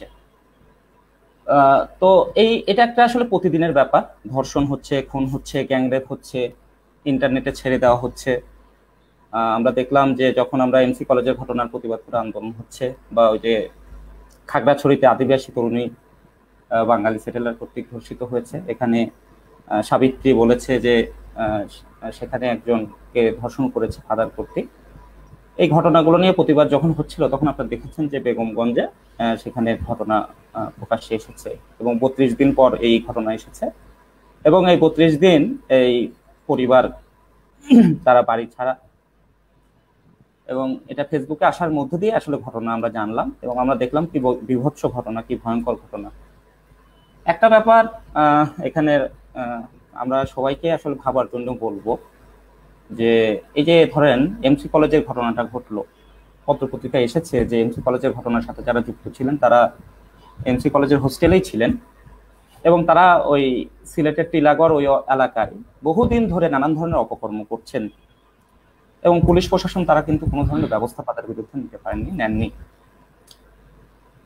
তো এই এটা একটা আসলে প্রতিদিনের ব্যাপার। ধর্ষণ হচ্ছে, খুন হচ্ছে, গ্যাংরেপ হচ্ছে, ইন্টারনেটে ছেড়ে দেওয়া হচ্ছে। আমরা দেখলাম যে যখন আমরা এমসি কলেজের ঘটনার প্রতিবাদ করে আন্দোলন হচ্ছে, বা ওই যে খাগড়াছড়িতে আদিবাসী তরুণী বাঙালি সেটেলার কর্তৃক ধর্ষিত হয়েছে, এখানে সাবিত্রী বলেছে যে সেখানে একজনকে ধর্ষণ করেছে ফাদার কর্তৃক। এই ঘটনাগুলো নিয়ে প্রতিবাদ যখন হচ্ছিল তখন আপনারা দেখেছেন যে বেগমগঞ্জে সেখানে ঘটনা প্রকাশ্যে এসেছে এবং বত্রিশ দিন পর এই ঘটনা এসেছে এবং এই বত্রিশ দিন এই পরিবার তারা বাড়ি ছাড়া এবং এটা ফেসবুকে আসার মধ্য দিয়ে আসলে ঘটনা আমরা জানলাম এবং আমরা দেখলাম কি বিভৎস ঘটনা, কি ভয়ঙ্কর ঘটনা। একটা ব্যাপার এখানে আমরা সবাইকে আসলে ভাবার জন্য বলবো যে এই যে ধরেন এমসি কলেজের ঘটনাটা ঘটলো, পত্রপত্রিকা এসেছে যে এমসি কলেজের ঘটনার সাথে যারা যুক্ত ছিলেন তারা এমসি কলেজের হোস্টেলেই ছিলেন এবং তারা ওই সিলেটের টিলাগড় ওই এলাকায় বহুদিন ধরে নানান ধরনের অপকর্ম করছেন এবং পুলিশ প্রশাসন তারা কিন্তু কোনো ধরনের ব্যবস্থা তাদের বিরুদ্ধে নিতে পারেননি, নেননি।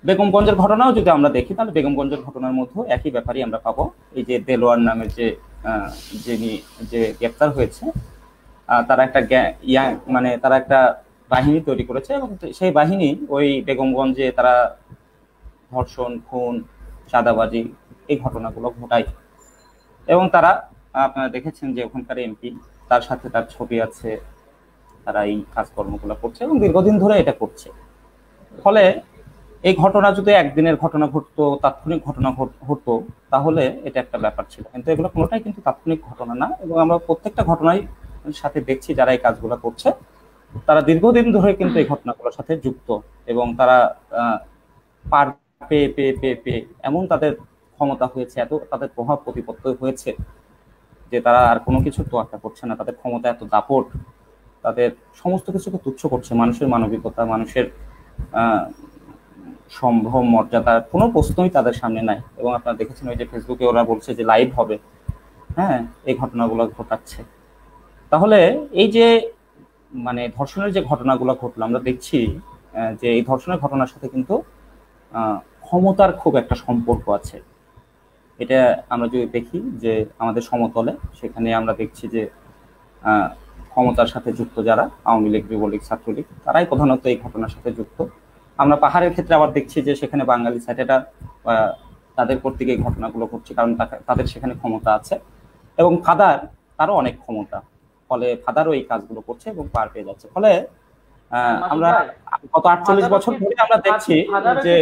বেগমগঞ্জের ঘটনাও যদি আমরা দেখি তাহলে বেগমগঞ্জের ঘটনার মধ্যে একই ব্যাপারই আমরা পাবো। এই যে দেলোয়ার নামের যে যিনি যে গ্রেপ্তার হয়েছে, তারা একটা ইয়া মানে তারা একটা বাহিনী তৈরি করেছে এবং সেই বাহিনী ওই বেগমগঞ্জে তারা ধর্ষণ, খুন, চাঁদাবাজি এই ঘটনাগুলো ঘটায় এবং তারা আপনারা দেখেছেন যে ওখানকার এমপি, তার সাথে তার ছবি আছে, তারা এই কাজকর্মগুলো করছে এবং দীর্ঘদিন ধরে এটা করছে। ফলে এই ঘটনা যদি একদিনের ঘটনা ঘটতো, তাৎক্ষণিক ঘটনা ঘটতো তাহলে এটা একটা ব্যাপার ছিল, কিন্তু এগুলো কোনোটাই কিন্তু তাৎক্ষণিক ঘটনা না। এবং আমরা প্রত্যেকটা ঘটনাই সাথে দেখছি যারা এই কাজগুলো করছে তারা দীর্ঘদিন ধরে কিন্তু এই ঘটনাগুলোর সাথে যুক্ত এবং তারা পার পেয়ে পেয়ে পেয়ে পেয়ে এমন তাদের ক্ষমতা হয়েছে, এত তাদের প্রভাব প্রতিপত্তি হয়েছে যে তারা আর কোনো কিছু তোয়াক্কা করছে না। তাদের ক্ষমতা এত দাপট, তাদের সমস্ত কিছুকে তুচ্ছ করছে, মানুষের মানবিকতা, মানুষের আহ সম্ভ্রম, মর্যাদার কোনো প্রশ্নই তাদের সামনে নাই। এবং আপনারা দেখেছেন ওই যে ফেসবুকে ওরা বলছে যে লাইভ হবে, হ্যাঁ, এই ঘটনাগুলো ঘটাচ্ছে। তাহলে এই যে মানে ধর্ষণের যে ঘটনাগুলো ঘটলো, আমরা দেখছি যে এই ধর্ষণের ঘটনার সাথে কিন্তু আহ ক্ষমতার খুব একটা সম্পর্ক আছে। এটা আমরা যদি দেখি যে আমাদের সমতলে, সেখানে আমরা দেখছি যে আহ ক্ষমতার সাথে যুক্ত যারা আওয়ামী লীগ, যুবলীগ, ছাত্রলীগ, তারাই প্রধানত এই ঘটনার সাথে যুক্ত। আমরা পাহাড়ের ক্ষেত্রে আবার দেখছি যে সেখানে বাঙালি সাইড, এটা তাদের কর্তৃক এই ঘটনাগুলো ঘটছে কারণ তাদের সেখানে ক্ষমতা আছে এবং ফাদার তারও অনেক ক্ষমতা, ফলে ফাদারও এই কাজগুলো করছে এবং পার পেয়ে যাচ্ছে। ফলে আমরা গত আটচল্লিশ বছর ধরে আমরা দেখছি যে,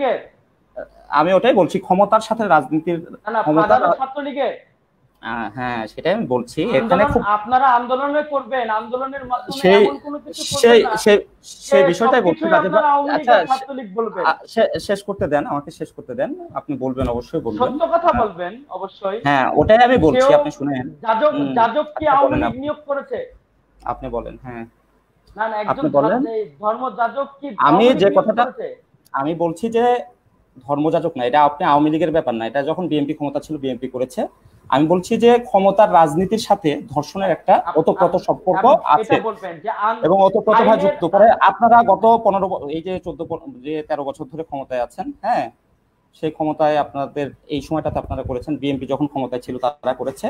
আমি ওটাই বলছি, ক্ষমতার সাথে রাজনীতির ক্ষমতা ছাত্রলীগের, হ্যাঁ সেটাই আমি বলছি। এখানে আপনারা আন্দোলনে করবেন, আন্দোলনের মাধ্যমে সেই এমন কোনো কিছু করবেন না, সেই সেই বিষয়টাই বলছি। আচ্ছা ছাত্রলীগ বলবেন, শেষ করতে দেন, আমাকে শেষ করতে দেন, আপনি বলবেন, অবশ্যই বলবেন, সত্য কথা বলবেন অবশ্যই। হ্যাঁ ওটাই আমি বলছি, আপনি শুনেন। যাজক যাজক কি আওয়ামী লীগ নিয়োগ করেছে? আপনি বলেন। হ্যাঁ না না, একজন ধর্ম যাজক কি? আমি যে কথাটা আমি বলছি যে ধর্মযাজক না, এটা আপনি আওয়ামী লীগের ব্যাপার না, এটা যখন বিএনপি ক্ষমতা ছিল বিএনপি করেছে। আমি বলছি যে ক্ষমতার রাজনীতির সাথে ধর্ষণের একটা ওতপ্রোত সম্পর্ক আছে এবং ওতপ্রোতভাবে যুক্ত করে। আপনারা গত পনেরো এই যে চোদ্দ যে তেরো বছর ধরে ক্ষমতায় আছেন, হ্যাঁ, সেই ক্ষমতায় আপনাদের এই সময়টাতে আপনারা করেছেন, বিএনপি যখন ক্ষমতায় ছিল তারা করেছে।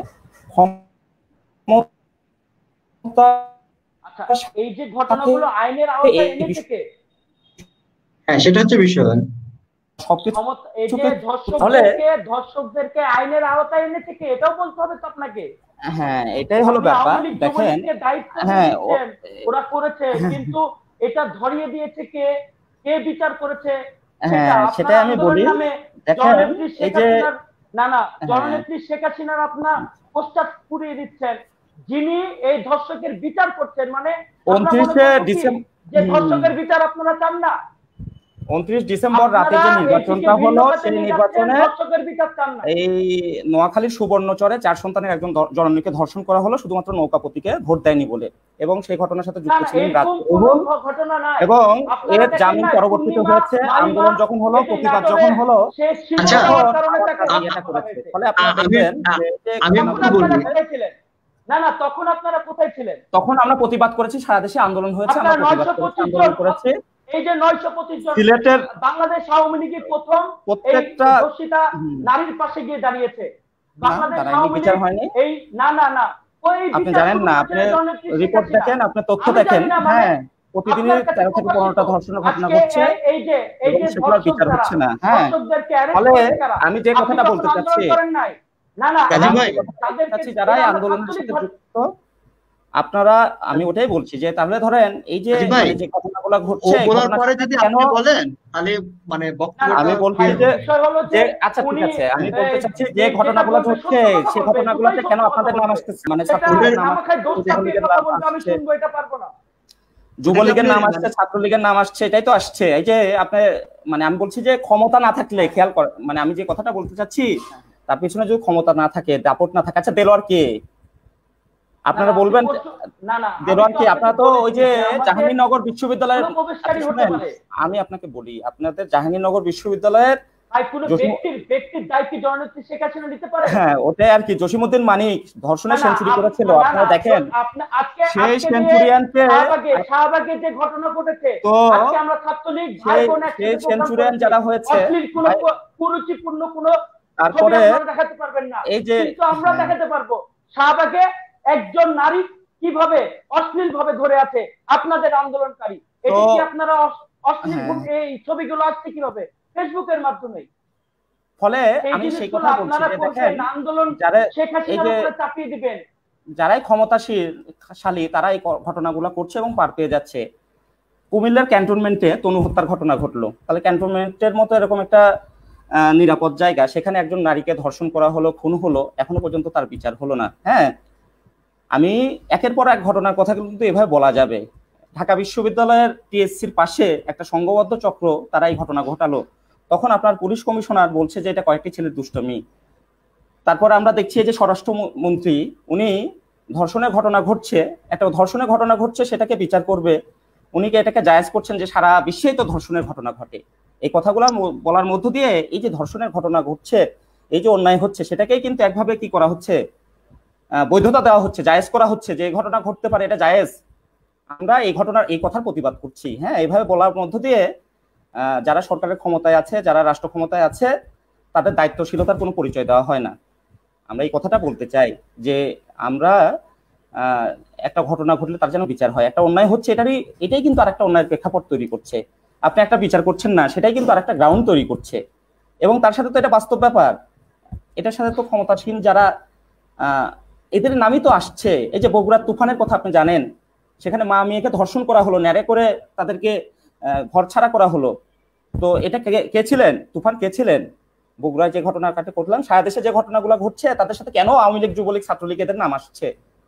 এই যে ঘটনাগুলো আইনের আওতায় এনেছে কে? হ্যাঁ সেটা হচ্ছে বিষয়। ধর্ষকদেরকে আইনের আওতায় এনেছে কে এটাও বলতে হবে তো আপনাকে। হ্যাঁ এটাই হলো ব্যাপার। দেখেন হ্যাঁ ওরা করেছে, কিন্তু এটা ধরিয়ে দিয়েছে কে, কে বিচার করেছে? হ্যাঁ সেটাই আমি বলি। দেখেন এই যে না না জননেত্রী শেখ হাসিনার আপনার পোস্টার পুড়িয়ে দিচ্ছেন, যিনি এই ধর্ষকের বিচার করছেন, মানে উনত্রিশে ডিসেম্বর যে ধর্ষকের বিচার আপনারা চান না। উনত্রিশ ডিসেম্বর রাতে যে নির্বাচনটা হলো, সেই নির্বাচনে এই নোয়াখালীর সুবর্ণচরে চার সন্তানের একজন জননীকে ধর্ষণ করা হলো শুধুমাত্র নৌকা প্রতীকে ভোট দেয়নি বলে, এবং সেই ঘটনার সাথে যুক্ত ছিলেন এবং এর জামিন পরবর্তীতে হয়েছে। আন্দোলন যখন হলো, প্রতিবাদ যখন হলো, ফলে আপনারা দেখবেন না না তখন আপনারা কোথায় ছিলেন? তখন আমরা প্রতিবাদ করেছি, সারা দেশে আন্দোলন হয়েছে, আমরা প্রতিবাদ করেছি। এই যে নয়শো পঁচিশ জন সিলেটের বাংলাদেশ আওয়ামী লীগের প্রথম প্রত্যেকটা দোষিতা নারীর পাশে গিয়ে দাঁড়িয়েছে। বাংলাদেশ আওয়ামী লীগ হয়নি এই না না না ওই আপনি জানেন না, আপনি রিপোর্ট দেখেন, আপনি তথ্য দেখেন, হ্যাঁ প্রতিদিনই তেরো থেকে পনেরোটা ধর্ষণের ঘটনা ঘটছে, এই যে এই যে সেগুলোর বিচার হচ্ছে না। হ্যাঁ ফলে আমি যে কথাটা বলতে চাচ্ছি, না না যারাই আন্দোলনের সাথে যুক্ত আপনারা, আমি ওটাই বলছি যে তাহলে ধরেন এই যে যে ঘটনাগুলো ঘটছে, বলার পরে যদি আপনি বলেন তাহলে মানে বক্তব্য আমি বলছি যে যে আচ্ছা ঠিক আছে, আমি বলতে চাচ্ছি যে ঘটনাগুলো ঘটছে সেই ঘটনাগুলোতে কেন আপনাদের নাম আসতেছে, মানে ছাত্রলীগের নাম আসছে, যুবলীগের নাম আসছে, ছাত্রলীগের নাম আসছে, এটাই তো আসছে। এই যে আপনি মানে আমি বলছি যে ক্ষমতা না থাকলে, খেয়াল করেন, মানে আমি যে কথাটা বলতে চাচ্ছি তার পিছনে যদি ক্ষমতা না থাকে, দাপট না থাকে। আচ্ছা দেলোয়ার কে? আপনারা বলবেন দেলোয়ার কি? আপনারা তো ওই যে জাহাঙ্গীরনগর বিশ্ববিদ্যালয়ের, আমি আপনাকে বলি, আপনাদের জাহাঙ্গীরনগর বিশ্ববিদ্যালয়ের ভাই কোন ব্যক্তির ব্যক্তির দায় কি জননেত্রী শেখ হাসিনা নিতে পারে? হ্যাঁ ওটাই আর কি। জসিমউদ্দিন মানিক ধর্ষণের সেঞ্চুরি করেছিল, আপনারা দেখেন সেই সেঞ্চুরিয়ানকে শাহবাগে শাহবাগে যে ঘটনা ঘটেছে, তো আজকে আমরা ছাত্রলীগ ভাই বোন সেই একসাথে সেঞ্চুরিয়ান যারা হয়েছে অশ্লীল কোন কুরুচিপূর্ণ কোন তারপরে আপনারা দেখাতে পারবেন না, এই যে কিন্তু আমরা দেখাতে পারবো শাহবাগে একজন নারী কিভাবে অশ্লীল ভাবে ধরে আছে আপনাদের আন্দোলনকারী। এটা কি আপনারা অশ্লীল এই ছবিগুলো আসছে কিভাবে? ফেসবুকের মাধ্যমে। ফলে আমি সেই কথা বলছি যে দেখেন আন্দোলন যারা শেখ এই হাসিনার যে উপরে চাপিয়ে দিবেন, যারাই ক্ষমতাশালী তারা এই ঘটনাগুলো করছে এবং পার পেয়ে যাচ্ছে। কুমিল্লার ক্যান্টনমেন্টে তনু হত্যার ঘটনা ঘটলো, তাহলে ক্যান্টনমেন্টের মতো এরকম একটা নিরাপদ জায়গা, সেখানে একজন নারীকে ধর্ষণ করা হলো, খুন হলো, এখনো পর্যন্ত তার বিচার হলো না। হ্যাঁ, আমি একের পর এক ঘটনার কথা কিন্তু এভাবে বলা যাবে। ঢাকা বিশ্ববিদ্যালয়ের টিএসসির পাশে একটা সংঘবদ্ধ চক্র তারা এই ঘটনা ঘটালো, তখন আপনার পুলিশ কমিশনার বলছে যে এটা কয়েকটি ছেলের দুষ্টমি। তারপর আমরা দেখছি যে স্বরাষ্ট্রমন্ত্রী উনি ধর্ষণের ঘটনা ঘটছে, একটা ধর্ষণের ঘটনা ঘটছে সেটাকে বিচার করবে, উনি এটাকে জায়েজ করছেন যে সারা বিশ্বেই তো ধর্ষণের ঘটনা ঘটে। এই কথাগুলো বলার মধ্য দিয়ে এই যে ধর্ষণের ঘটনা ঘটছে, এই যে অন্যায় হচ্ছে, সেটাকেই কিন্তু একভাবে কি করা হচ্ছে, বৈধতা দেওয়া হচ্ছে, জায়েজ করা হচ্ছে যে এই ঘটনা ঘটতে পারে, এটা জায়েজ। আমরা এই ঘটনার এই কথার প্রতিবাদ করছি। হ্যাঁ, এইভাবে বলার মধ্য দিয়ে যারা সরকারের ক্ষমতায় আছে, যারা রাষ্ট্র ক্ষমতায় আছে, তাদের দায়িত্বশীলতার কোনো পরিচয় দেওয়া হয় না। আমরা এই কথাটা বলতে চাই যে আমরা একটা ঘটনা ঘটলে তার যেন বিচার হয়। একটা অন্যায় হচ্ছে, এটারই এটাই কিন্তু আরেকটা অন্যায়ের প্রেক্ষাপট তৈরি করছে। আপনি একটা বিচার করছেন না, সেটাই কিন্তু আরেকটা গ্রাউন্ড তৈরি করছে। এবং তার সাথে তো এটা বাস্তব ব্যাপার, এটার সাথে তো ক্ষমতাসীন যারা আহ এদের নামই তো আসছে। এই যে বগুড়ার তুফানের কথা আপনি জানেন, সেখানে মা মেয়েকে ধর্ষণ করা হলো, ন্যারে করে তাদেরকে ঘর ছাড়া করা হলো। তো এটা কে ছিলেন? তুফান কে ছিলেন? বগুড়ায় যে ঘটনার কাটে করলাম, সারা দেশে যে ঘটনাগুলো ঘটছে, তাদের সাথে কেন আওয়ামী লীগ, যুবলীগ, ছাত্রলীগ এদের নাম আসছে?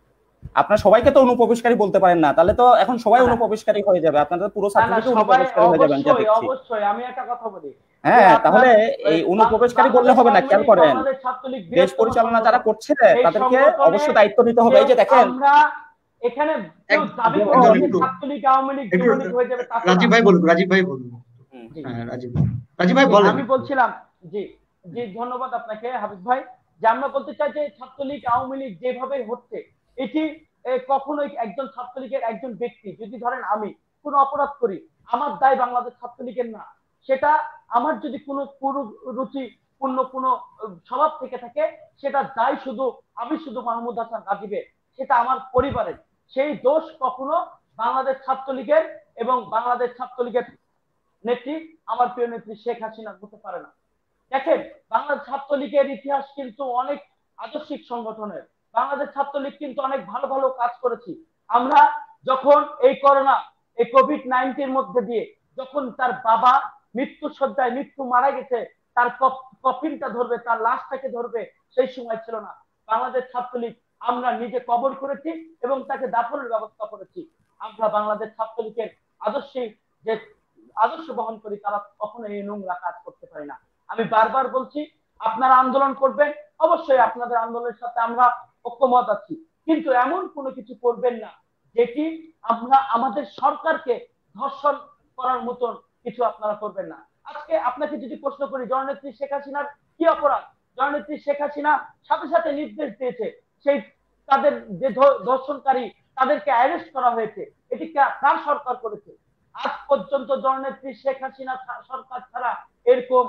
আপনার সবাইকে তো অনুপ্রবেশকারী বলতে পারেন না, তাহলে তো এখন সবাই অনুপ্রবেশকারী হয়ে যাবে, আপনাদের পুরো ছাত্রলীগই অনুপ্রবেশকারী হয়ে যাবেন। অবশ্যই আমি একটা কথা বলি, হ্যাঁ, তাহলে এই অনুপ্রবেশকারী বললে হবে না। খেয়াল করেন, দেশ পরিচালনা যারা করছে তাদেরকে অবশ্যই দায়িত্ব নিতে হবে। এই যে দেখেন আমরা এখানে কেউ দাবি করে ছাত্রলীগ আওয়ামী লীগ যুবলীগ হয়ে যাবে। রাজীব ভাই বলুন, রাজীব ভাই বলুন। হ্যাঁ, রাজীব রাজীব ভাই বলেন। আমি বলছিলাম, জি জি ধন্যবাদ আপনাকে হাবিব ভাই, যে আমরা বলতে চাই যে ছাত্রলীগ আওয়ামী লীগ যেভাবে হচ্ছে, এটি কখনোই একজন ছাত্রলীগের একজন ব্যক্তি যদি ধরেন আমি কোনো অপরাধ করি, আমার দায় বাংলাদেশ ছাত্রলীগের না। সেটা আমার যদি কোনো কুরুচি পূর্ণ কোনো স্বভাব থেকে থাকে, সেটা দায় শুধু আমি শুধু মাহমুদ হাসান রাজীবের, সেটা আমার পরিবারের। সেই দোষ কখনো বাংলাদেশ ছাত্রলীগের এবং বাংলাদেশ ছাত্রলীগের নেত্রী আমার প্রিয় নেত্রী শেখ হাসিনা হতে পারে না। দেখেন, বাংলাদেশ ছাত্রলীগের ইতিহাস কিন্তু অনেক আদর্শিক সংগঠনের। বাংলাদেশ ছাত্রলীগ কিন্তু অনেক ভালো ভালো কাজ করেছি। আমরা যখন এই করোনা, এই কোভিড নাইনটিন মধ্যে দিয়ে যখন তার বাবা মৃত্যু শয্যায়, মৃত্যু মারা গেছে, তার কফিনটা ধরবে, তার লাশটাকে ধরবে, সেই সময় ছিল না। বাংলাদেশ ছাত্রলীগ আমরা নিজে কবর করেছি এবং তাকে দাফনের ব্যবস্থা করেছি। আমরা বাংলাদেশ ছাত্রলীগের আদর্শিক যে আদর্শ বহন করি, তারা কখনো এই নোংরা কাজ করতে পারে না। আমি বারবার বলছি, আপনারা আন্দোলন করবেন, অবশ্যই আপনাদের আন্দোলনের সাথে আমরা ঐক্যমত আছি, কিন্তু এমন কোনো কিছু করবেন না যেটি আমরা আমাদের সরকারকে ধর্ষণ করার মতন কিছু আপনারা করবেন না। আজকে আপনাকে যদি প্রশ্ন করি, জননেত্রী শেখ হাসিনার কি অপরাধ? জননেত্রী শেখ হাসিনা সাথে সাথে নির্দেশ দিয়েছে সেই তাদের যে ধর্ষণকারী তাদেরকে অ্যারেস্ট করা হয়েছে। এটি কার সরকার করেছে? আজ পর্যন্ত জননেত্রী শেখ হাসিনা সরকার ছাড়া এরকম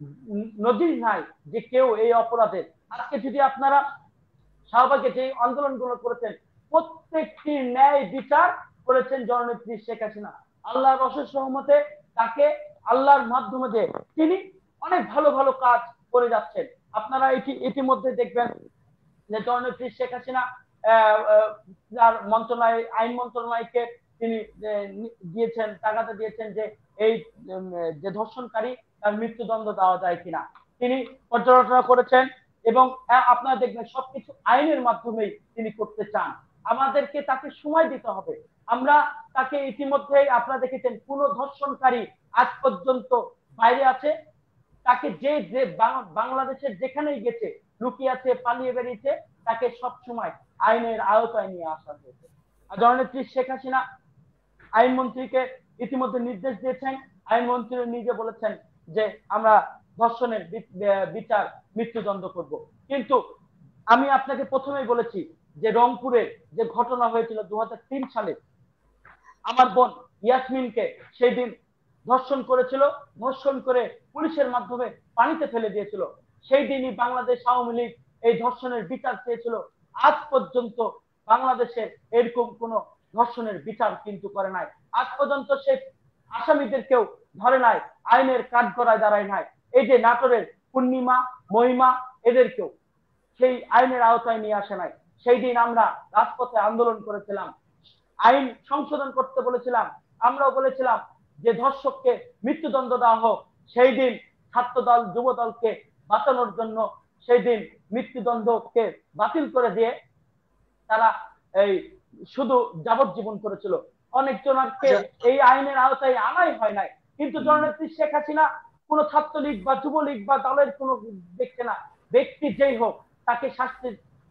নজির নাই যে কেউ এই অপরাধের। আজকে যদি আপনারা শাহবাগে যে আন্দোলনগুলো করেছেন, প্রত্যেকটি ন্যায় বিচার করেছেন জননেত্রী শেখ হাসিনা। আল্লাহর অশেষ রহমতে তাকে আল্লাহর মাধ্যমে যে তিনি অনেক ভালো ভালো কাজ করে যাচ্ছেন। আপনারা এটি ইতিমধ্যে দেখবেন যে জননেত্রী শেখ হাসিনা যার মন্ত্রণালয়, আইন মন্ত্রণালয়কে তিনি দিয়েছেন, টাকাতে দিয়েছেন যে এই যে ধর্ষণকারী তার মৃত্যুদণ্ড দেওয়া যায় কিনা, তিনি পর্যালোচনা করেছেন এবং আপনারা দেখবেন সবকিছু আইনের মাধ্যমেই তিনি করতে চান। আমাদেরকে তাকে সময় দিতে হবে। আমরা তাকে ইতিমধ্যে আপনারা দেখেছেন কোন ধর্ষণকারী আজ পর্যন্ত বাইরে আছে, তাকে যে যে বাংলাদেশের যেখানেই গেছে, লুকিয়ে আছে, পালিয়ে বেরিয়েছে, তাকে সব সময় আইনের আওতায় নিয়ে আসা হয়েছে। আর জননেত্রী শেখ হাসিনা আইনমন্ত্রীকে ইতিমধ্যে নির্দেশ দিয়েছেন, আইনমন্ত্রী নিজে বলেছেন যে আমরা ধর্ষণের বিচার মৃত্যুদণ্ড করব। কিন্তু আমি আপনাকে প্রথমেই বলেছি যে রংপুরে যে ঘটনা হয়েছিল দু হাজার তিন সালে, আমার বোন ইয়াসমিনকে সেই দিন ধর্ষণ করেছিল, ধর্ষণ করে পুলিশের মাধ্যমে পানিতে ফেলে দিয়েছিল। সেই দিনই বাংলাদেশ আওয়ামী লীগ এই ধর্ষণের বিচার চেয়েছিল। আজ পর্যন্ত বাংলাদেশের এরকম কোন ধর্ষণের বিচার কিন্তু করে নাই। আজ পর্যন্ত সে আসামিদের কেউ ধরে নাই, আইনের কাঠগড়ায় দাঁড়ায় নাই। এই যে নাটোরের পূর্ণিমা, মহিমা, এদেরকেও সেই আইনের আওতায় নিয়ে আসে নাই। সেই দিন আমরা রাজপথে আন্দোলন করেছিলাম, আইন সংশোধন করতে বলেছিলাম। আমরাও বলেছিলাম যে ধর্ষককে মৃত্যুদণ্ড দেওয়া হোক। সেই দিন ছাত্র দল যুব দলকে বাঁচানোর জন্য সেই দিন মৃত্যুদণ্ডকে বাতিল করে দিয়ে তারা এই শুধু যাবজ্জীবন করেছিল। অনেকজনকে এই আইনের আওতায় আনাই হয় নাই। কিন্তু জননেত্রী শেখ হাসিনা কোন ছাত্রলীগ বা যুবলীগ বা দলের কোন দেখছে না, ব্যক্তি যেই হোক তাকে শাস্তি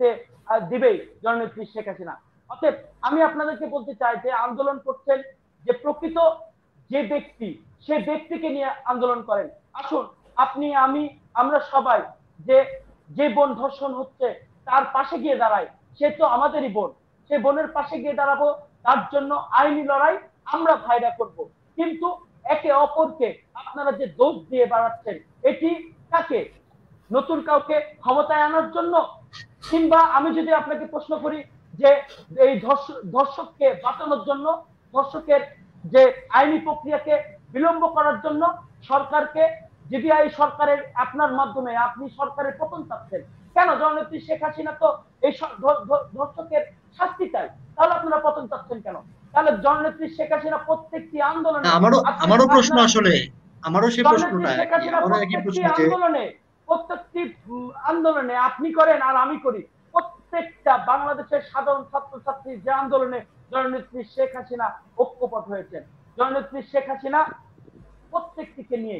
দিবেই জননেত্রী শেখ হাসিনা। অতএব আমি আপনাদেরকে বলতে চাই যে আন্দোলন করছেন যে প্রকৃত যে ব্যক্তি, সে ব্যক্তিকে নিয়ে আন্দোলন করেন। আসুন আপনি আমি আমরা সবাই যে যে বোন ধর্ষণ হচ্ছে তার পাশে গিয়ে দাঁড়াই। সে তো আমাদেরই বোন, সে বোনের পাশে গিয়ে দাঁড়াবো, তার জন্য আইনি লড়াই আমরা ভাইরা করব। কিন্তু একে অপরকে আপনারা যে দোষ দিয়ে বাড়াচ্ছেন, এটি কাকে? নতুন কাউকে ক্ষমতায় আনার জন্য? কিংবা আমি যদি আপনাকে প্রশ্ন করি যে এই ধর্ষককে বাঁচানোর জন্য, ধর্ষকের যে আইনি প্রক্রিয়াকে বিলম্ব করার জন্য সরকারকে, জিবিআই সরকারের আপনার মাধ্যমে আপনি সরকারের পতন চাচ্ছেন কেন? জননেত্রী শেখ হাসিনা তো এই ধর্ষকের শাস্তি চাই, তাহলে আপনারা পতন চাচ্ছেন কেন? তাহলে জননেত্রী শেখ হাসিনা প্রত্যেকটি আন্দোলনে, আমারও আমারও প্রশ্ন আসলে আমারও সেই প্রশ্নটা শেখ হাসিনা প্রত্যেকটি আন্দোলনে প্রত্যেকটি আন্দোলনে আপনি করেন আর আমি করি, প্রত্যেকটা বাংলাদেশের সাধারণ ছাত্রছাত্রী যে আন্দোলনে জননেত্রী শেখ হাসিনা ঐক্যবদ্ধ হয়েছেন, জননেত্রী শেখ হাসিনা প্রত্যেকটিকে নিয়ে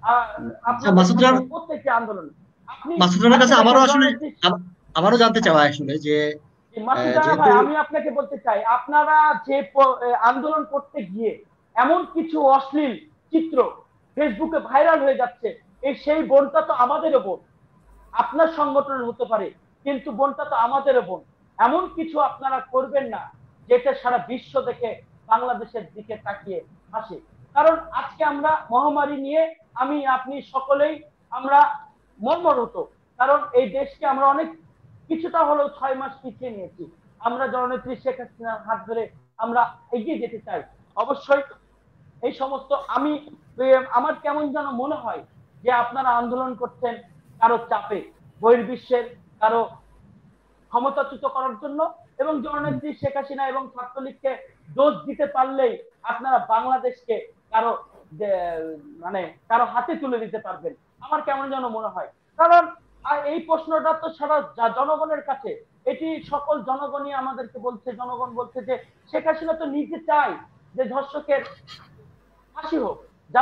প্রত্যেকটি আন্দোলন। আপনি মাসুদের কাছে আমারও আসলে আমারও জানতে চাওয়া আসলে যে আমি আপনাকে বলতে চাই, আপনারা যে আন্দোলন করতে গিয়ে এমন কিছু অশ্লীল চিত্র ফেসবুকে ভাইরাল হয়ে যাচ্ছে, এই সেই বোনটা তো আমাদেরও বোন, আপনার সংগঠনের হতে পারে কিন্তু বোনটা তো আমাদেরও বোন। এমন কিছু আপনারা করবেন না যেটা সারা বিশ্ব দেখে বাংলাদেশের দিকে তাকিয়ে আসে। কারণ আজকে আমরা মহামারী নিয়ে আমি আপনি সকলেই আমরা মর্মাহত, কারণ এই দেশকে আমরা অনেক কিছুটা হলেও ছয় মাস পিছিয়ে নিয়েছি। আমরা জননেত্রী শেখ হাসিনার হাত ধরে আমরা এগিয়ে যেতে চাই। অবশ্যই এই সমস্ত আমি আমার কেমন যেন মনে হয় যে আপনারা আন্দোলন করছেন কারো চাপে, বহির্বিশ্বের কারো ক্ষমতাচ্যুত করার জন্য, এবং জননেত্রী শেখ হাসিনা এবং ছাত্রলীগকে দোষ দিতে পারলেই আপনারা বাংলাদেশকে কারো মানে কারো হাতে তুলে দিতে পারবেন, আমার কেমন যেন মনে হয়। কারণ এই প্রশ্নটা তো সারা জনগণের কাছে, এটি সকল জনগণই আমাদেরকে বলছে। জনগণ বলছে যে শেখ হাসিনা তো নিজে চায় যে ধর্ষকের ফাঁসি হোক,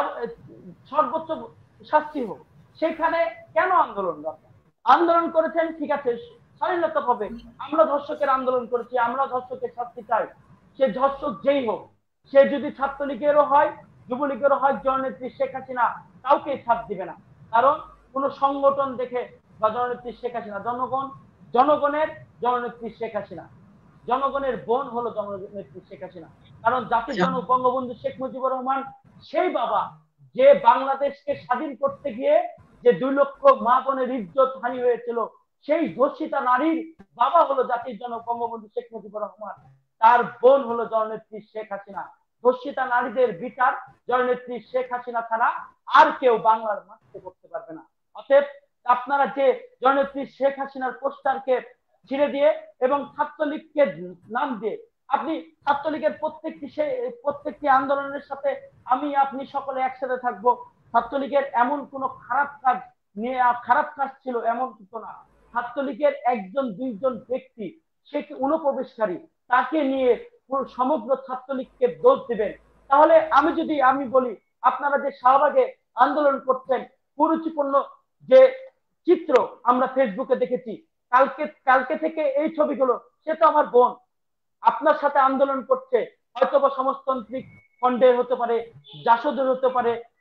সর্বোচ্চ শাস্তি হোক, সেখানে কেন আন্দোলন দরকার? আন্দোলন করেছেন ঠিক আছে, স্বাধীনতা হবে, আমরা ধর্ষকের আন্দোলন করেছি, আমরা ধর্ষকের শাস্তি চাই। সে ধর্ষক যেই হোক, সে যদি ছাত্রলীগেরও হয় যুবলীগেরও হয়, জননেত্রী শেখ হাসিনা কাউকে ছাড় দিবে না। কারণ কোন সংগঠন দেখে বা জননেত্রী শেখ হাসিনা, জনগণ জনগণের জননেত্রী শেখ হাসিনা, জনগণের বোন হলো জননেত্রী শেখ হাসিনা। কারণ জাতির জনক বঙ্গবন্ধু শেখ মুজিবুর রহমান সেই বাবা যে বাংলাদেশকে স্বাধীন করতে গিয়ে যে দুই লক্ষ মা বোনের ইজ্জত হানি হয়েছিল, সেই ধর্ষিতা নারীর বাবা হলো জাতির জনক বঙ্গবন্ধু শেখ মুজিবুর রহমান, তার বোন হলো জননেত্রী শেখ হাসিনা। ধর্ষিতা নারীদের বিচার জননেত্রী শেখ হাসিনা ছাড়া আর কেউ বাংলার মাটিতে করতে পারবে না। অতএব আপনারা যে জননেত্রী শেখ হাসিনার পোস্টারকে ছিঁড়ে দিয়ে এবং ছাত্রলীগকে নাম দিয়ে আপনি ছাত্রলীগের প্রত্যেকটি প্রত্যেকটি আন্দোলনের সাথে আমি আপনি সকলে একসাথে থাকবো। ছাত্রলীগের এমন কোনো খারাপ কাজ নিয়ে খারাপ কাজ ছিল এমন কিছু না। ছাত্রলীগের একজন দুইজন ব্যক্তি, সে কি অনুপ্রবেশকারী, তাকে নিয়ে পুরো সমগ্র ছাত্রলীগকে দোষ দিবেন? তাহলে আমি যদি আমি বলি, আপনারা যে শাহবাগে আন্দোলন করছেন, কুরুচিপূর্ণ যে চিত্র আমরা ফেসবুকে দেখেছি, কালকে কালকে থেকে এই ছবিগুলো, সে তো আমার বোন, আপনার সাথে আন্দোলন করছে, হয়তো বা সমাজতান্ত্রিক ফ্রন্টে হতে পারে, জাসদের হতে পারে,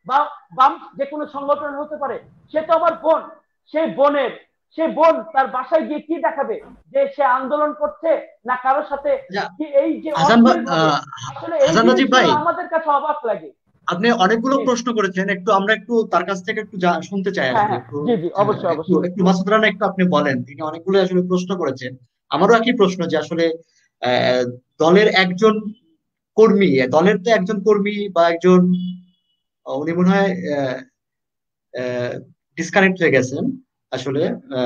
বা বাম যে কোনো সংগঠন হতে পারে, সে তো আমার বোন। সেই বোনের সেই বোন তার বাসায় গিয়ে কি দেখাবে যে সে আন্দোলন করছে, না কারোর সাথে আচ্ছা, কি, এই যে হাসান ভা- অশ্লীল ভাবে। আহ, আসলে এই হাসান রাজীব জিনিসগুলো ভাই, আমাদের কাছে অবাক লাগে। আপনি অনেকগুলো জি। প্রশ্ন করেছেন, একটু আমরা একটু তার কাছ থেকে একটু জা- শুনতে চাই হ্যাঁ আসলে হ্যাঁ, একটু। জি জি, আহ, অবশ্যই একটু অবশ্যই। একটু মাসুদ রানা একটু আপনি বলেন, তিনি অনেকগুলো আসলে প্রশ্ন করেছেন। আমারও একই প্রশ্ন যে আসলে আহ, দলের একজন কর্মী, দলের তো একজন কর্মী বা একজন, আহ, উনি মনে হয় ডিসকানেক্ট হয়ে গেছেন আসলে,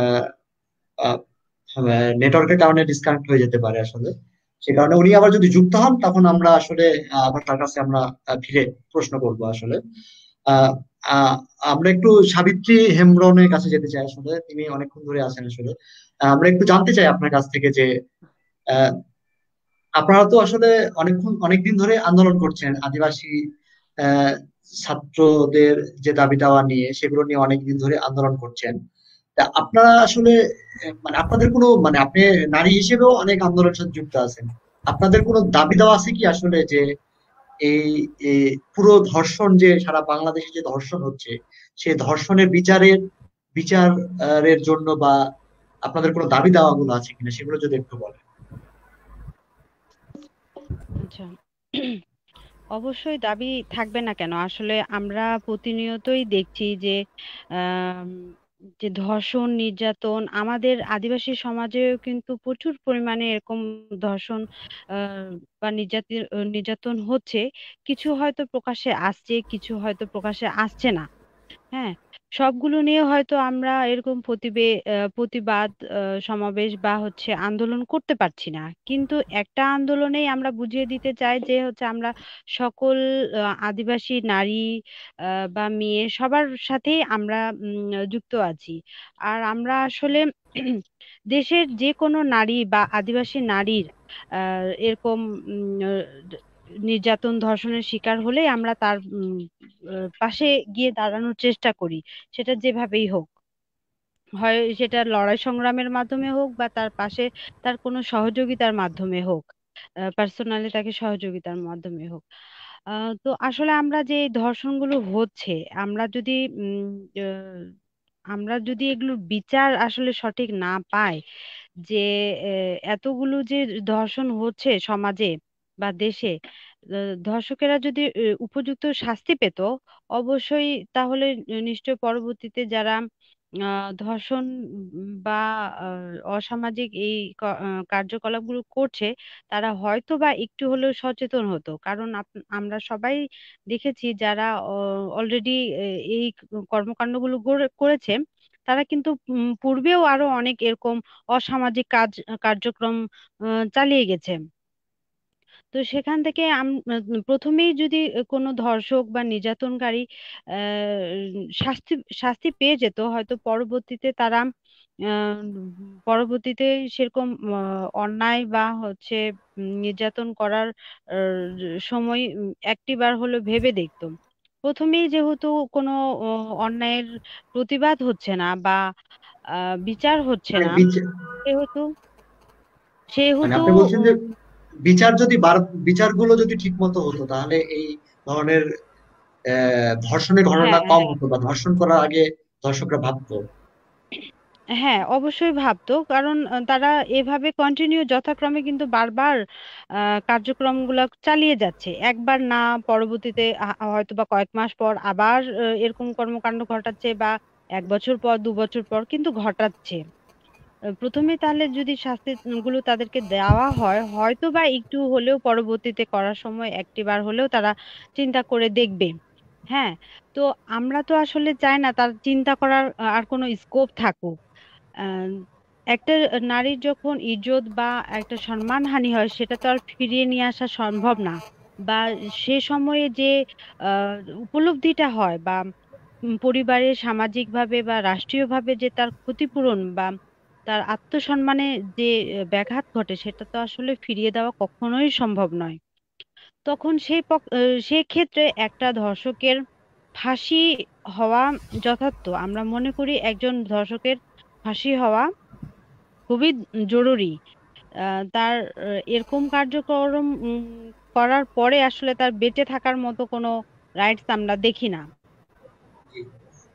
নেটওয়ার্কের কারণে ডিসকানেক্ট হয়ে যেতে পারে আসলে। সে কারণে উনি আবার যদি যুক্ত হন তখন আমরা আসলে আহ, আবার তার কাছে আমরা আহ, ফিরে প্রশ্ন করব আসলে। আহ, আহ, আমরা একটু সাবিত্রী হেমব্রমের কাছে যেতে চাই আসলে, তিনি অনেকক্ষণ ধরে আছেন আসলে। আহ, আমরা একটু জানতে চাই আপনার কাছ থেকে যে আহ, আপনারা তো আসলে অনেকক্ষণ অনেকদিন ধরে আন্দোলন করছেন আদিবাসী আহ, ছাত্রদের যে দাবি দাওয়া নিয়ে, সেগুলো নিয়ে অনেকদিন ধরে আন্দোলন করছেন। তা আপনারা আসলে আহ, মানে আপনাদের কোনো মানে আপনি নারী হিসেবেও অনেক আন্দোলনের সাথে যুক্ত আছেন, আপনাদের কোনো দাবি দেওয়া আছে কি আসলে যে এই এই পুরো ধর্ষণ, যে সারা বাংলাদেশে যে ধর্ষণ হচ্ছে, সেই ধর্ষণের বিচারের বিচারের জন্য বা আপনাদের কোনো দাবি দাওয়া গুলো আছে কিনা, সেগুলো যদি একটু বলেন। আচ্ছা, অবশ্যই দাবি থাকবে না কেন? আসলে আমরা প্রতিনিয়তই দেখছি যে আম, যে ধর্ষণ, নির্যাতন আমাদের আদিবাসী সমাজেও কিন্তু প্রচুর পরিমাণে এরকম ধর্ষণ আহ, বা নির্যাতন নির্যাতন হচ্ছে। কিছু হয়তো প্রকাশ্যে আসছে, কিছু হয়তো প্রকাশ্যে আসছে না। হ্যাঁ, সবগুলো নিয়ে হয়তো আমরা এরকম প্রতিবে আহ, প্রতিবাদ, আহ, সমাবেশ বা হচ্ছে আন্দোলন করতে পারছি না, কিন্তু একটা আন্দোলনেই আমরা বুঝিয়ে দিতে চাই যে হচ্ছে আমরা সকল আহ, আদিবাসী নারী আহ, বা মেয়ে সবার সাথেই আমরা উম, যুক্ত আছি। আর আমরা আসলে দেশের যে কোনো নারী বা আদিবাসী নারীর আহ, এরকম উম, আহ, নির্যাতন ধর্ষণের শিকার হলে আমরা তার উম, আহ, পাশে গিয়ে দাঁড়ানোর চেষ্টা করি, সেটা যেভাবেই হোক। হয় সেটা লড়াই সংগ্রামের মাধ্যমে হোক বা তার পাশে তার কোনো সহযোগিতার মাধ্যমে হোক, পার্সোনালি তাকে সহযোগিতার মাধ্যমে হোক। আহ, তো আসলে আমরা যে এই ধর্ষণগুলো হচ্ছে, আমরা যদি উম, আহ, আমরা যদি এগুলোর বিচার আসলে সঠিক না পাই, যে আহ, এতগুলো যে ধর্ষণ হচ্ছে সমাজে বা দেশে, আহ, ধর্ষকেরা যদি আহ, উপযুক্ত শাস্তি পেত, অবশ্যই তাহলে নিশ্চয় পরবর্তীতে যারা আহ, ধর্ষণ উম, বা আহ, অসামাজিক এই ক- আহ, কার্যকলাপগুলো করছে, তারা হয়তো বা একটু হলেও সচেতন হতো। কারণ আপ- আমরা সবাই দেখেছি যারা অলরেডি এই কর্মকাণ্ডগুলো গড়ে- করেছে, তারা কিন্তু উম, পূর্বেও আরো অনেক এরকম অসামাজিক কাজ কার্যক্রম আহ, চালিয়ে গেছে। তো সেখান থেকে আম- উম, প্রথমেই যদি কোনো ধর্ষক বা নির্যাতনকারী আহ, শাস্তি শাস্তি পেয়ে যেত, হয়তো পরবর্তীতে তারা আহ, পরবর্তীতে সেরকম আহ, অন্যায় বা হচ্ছে উম, নির্যাতন করার আহ, সময় উম, একটিবার হলো ভেবে দেখতো। প্রথমেই যেহেতু কোনো আহ, অন্যায়ের প্রতিবাদ হচ্ছে না বা আহ, বিচার হচ্ছে মানে না, বিচার, সেহেতু মানে সেহেতু আপনি বলছেন যে বিচার যদি বার- বিচারগুলো যদি ঠিক মতো হতো তাহলে এই ধরনের আহ ধর্ষণের ঘটনা হ্যাঁ কম হ্যাঁ হতো, বা ধর্ষণ করার আগে দর্শকরা ভাবতো। হ্যাঁ, অবশ্যই ভাবতো। কারণ আহ, তারা এভাবে কন্টিনিউ যথাক্রমে কিন্তু বারবার আহ, কার্যক্রমগুলো চালিয়ে যাচ্ছে, একবার না, পরবর্তীতে আ- হয়তো বা কয়েক মাস পর আবার আহ, এরকম কর্মকাণ্ড ঘটাচ্ছে, বা এক বছর পর দু বছর পর কিন্তু ঘটাচ্ছে। আহ, প্রথমে তাহলে যদি শাস্তি গুলো তাদেরকে দেওয়া হয়, হয়তো বা একটু হলেও পরবর্তীতে করার সময় একটিবার হলেও তারা চিন্তা করে দেখবে। হ্যাঁ, তো আমরা তো আসলে চাই না তার চিন্তা করার আহ, আর কোনো স্কোপ থাকুক। আহ, একটা নারীর যখন ইজ্জত বা একটা সম্মানহানি হয়, সেটা তো আর ফিরিয়ে নিয়ে আসা সম্ভব না। বা সে সময়ে যে আহ, উপলব্ধিটা হয়, বা উম, পরিবারের সামাজিকভাবে বা রাষ্ট্রীয়ভাবে যে তার ক্ষতিপূরণ বা তার আত্মসম্মানে যে আহ, ব্যাঘাত ঘটে, সেটা তো আসলে ফিরিয়ে দেওয়া কখনোই সম্ভব নয়। তখন সেই পক- আহ, সেই ক্ষেত্রে একটা ধর্ষকের ফাঁসি হওয়া যথার্থ। আমরা মনে করি একজন ধর্ষকের ফাঁসি হওয়া খুবই জরুরি। আহ, তার আহ, এরকম কার্যক্রম উম, করার পরে আসলে তার বেঁচে থাকার মতো কোনো রাইটস আমরা দেখি না।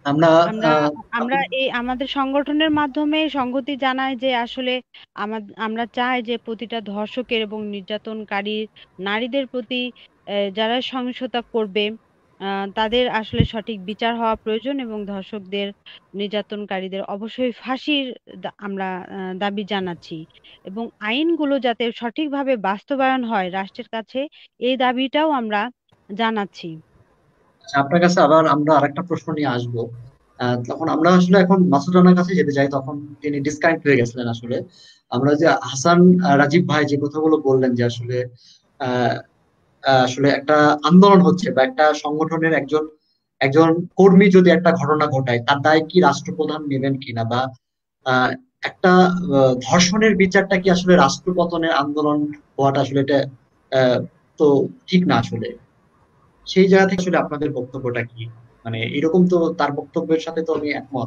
আমরা আমরা আহ, আমরা আপনি- এই আমাদের সংগঠনের মাধ্যমে সংহতি জানাই যে আসলে আমাদ- আমরা চাই যে প্রতিটা ধর্ষকের এবং নির্যাতনকারী নারীদের প্রতি আহ, যারা সহিংসতা করবে আহ, তাদের আসলে সঠিক বিচার হওয়া প্রয়োজন এবং ধর্ষকদের নির্যাতনকারীদের অবশ্যই ফাঁসির দা- আমরা আহ, দাবি জানাচ্ছি এবং আইনগুলো যাতে সঠিকভাবে বাস্তবায়ন হয় রাষ্ট্রের কাছে এই দাবিটাও আমরা জানাচ্ছি। আচ্ছা, আপনার কাছে আবার আমরা আরেকটা প্রশ্ন নিয়ে আসবো। আহ, তখন আমরা আসলে এখন মাসুদ রানার কাছে যেতে চাই, তখন তিনি ডিসকানেক্ট হয়ে গেছিলেন আসলে। আমরা যে হাসান আহ, রাজীব ভাই যে কথাগুলো বললেন যে আসলে আহ, আহ, আসলে একটা আন্দোলন হচ্ছে বা একটা সংগঠনের একজন একজন কর্মী যদি একটা ঘটনা ঘটায়, তার দায় কি রাষ্ট্রপ্রধান নেবেন কিনা, বা আহ, একটা আহ, ধর্ষণের বিচারটা কি আসলে রাষ্ট্রপতনের আন্দোলন হওয়াটা আসলে এটা আহ, তো ঠিক না আসলে। সেই জায়গা থেকে আসলে আপনাদের বক্তব্যটা কি? মানে এরকম তো তার বক্তব্যের সাথে তো আমি একমত।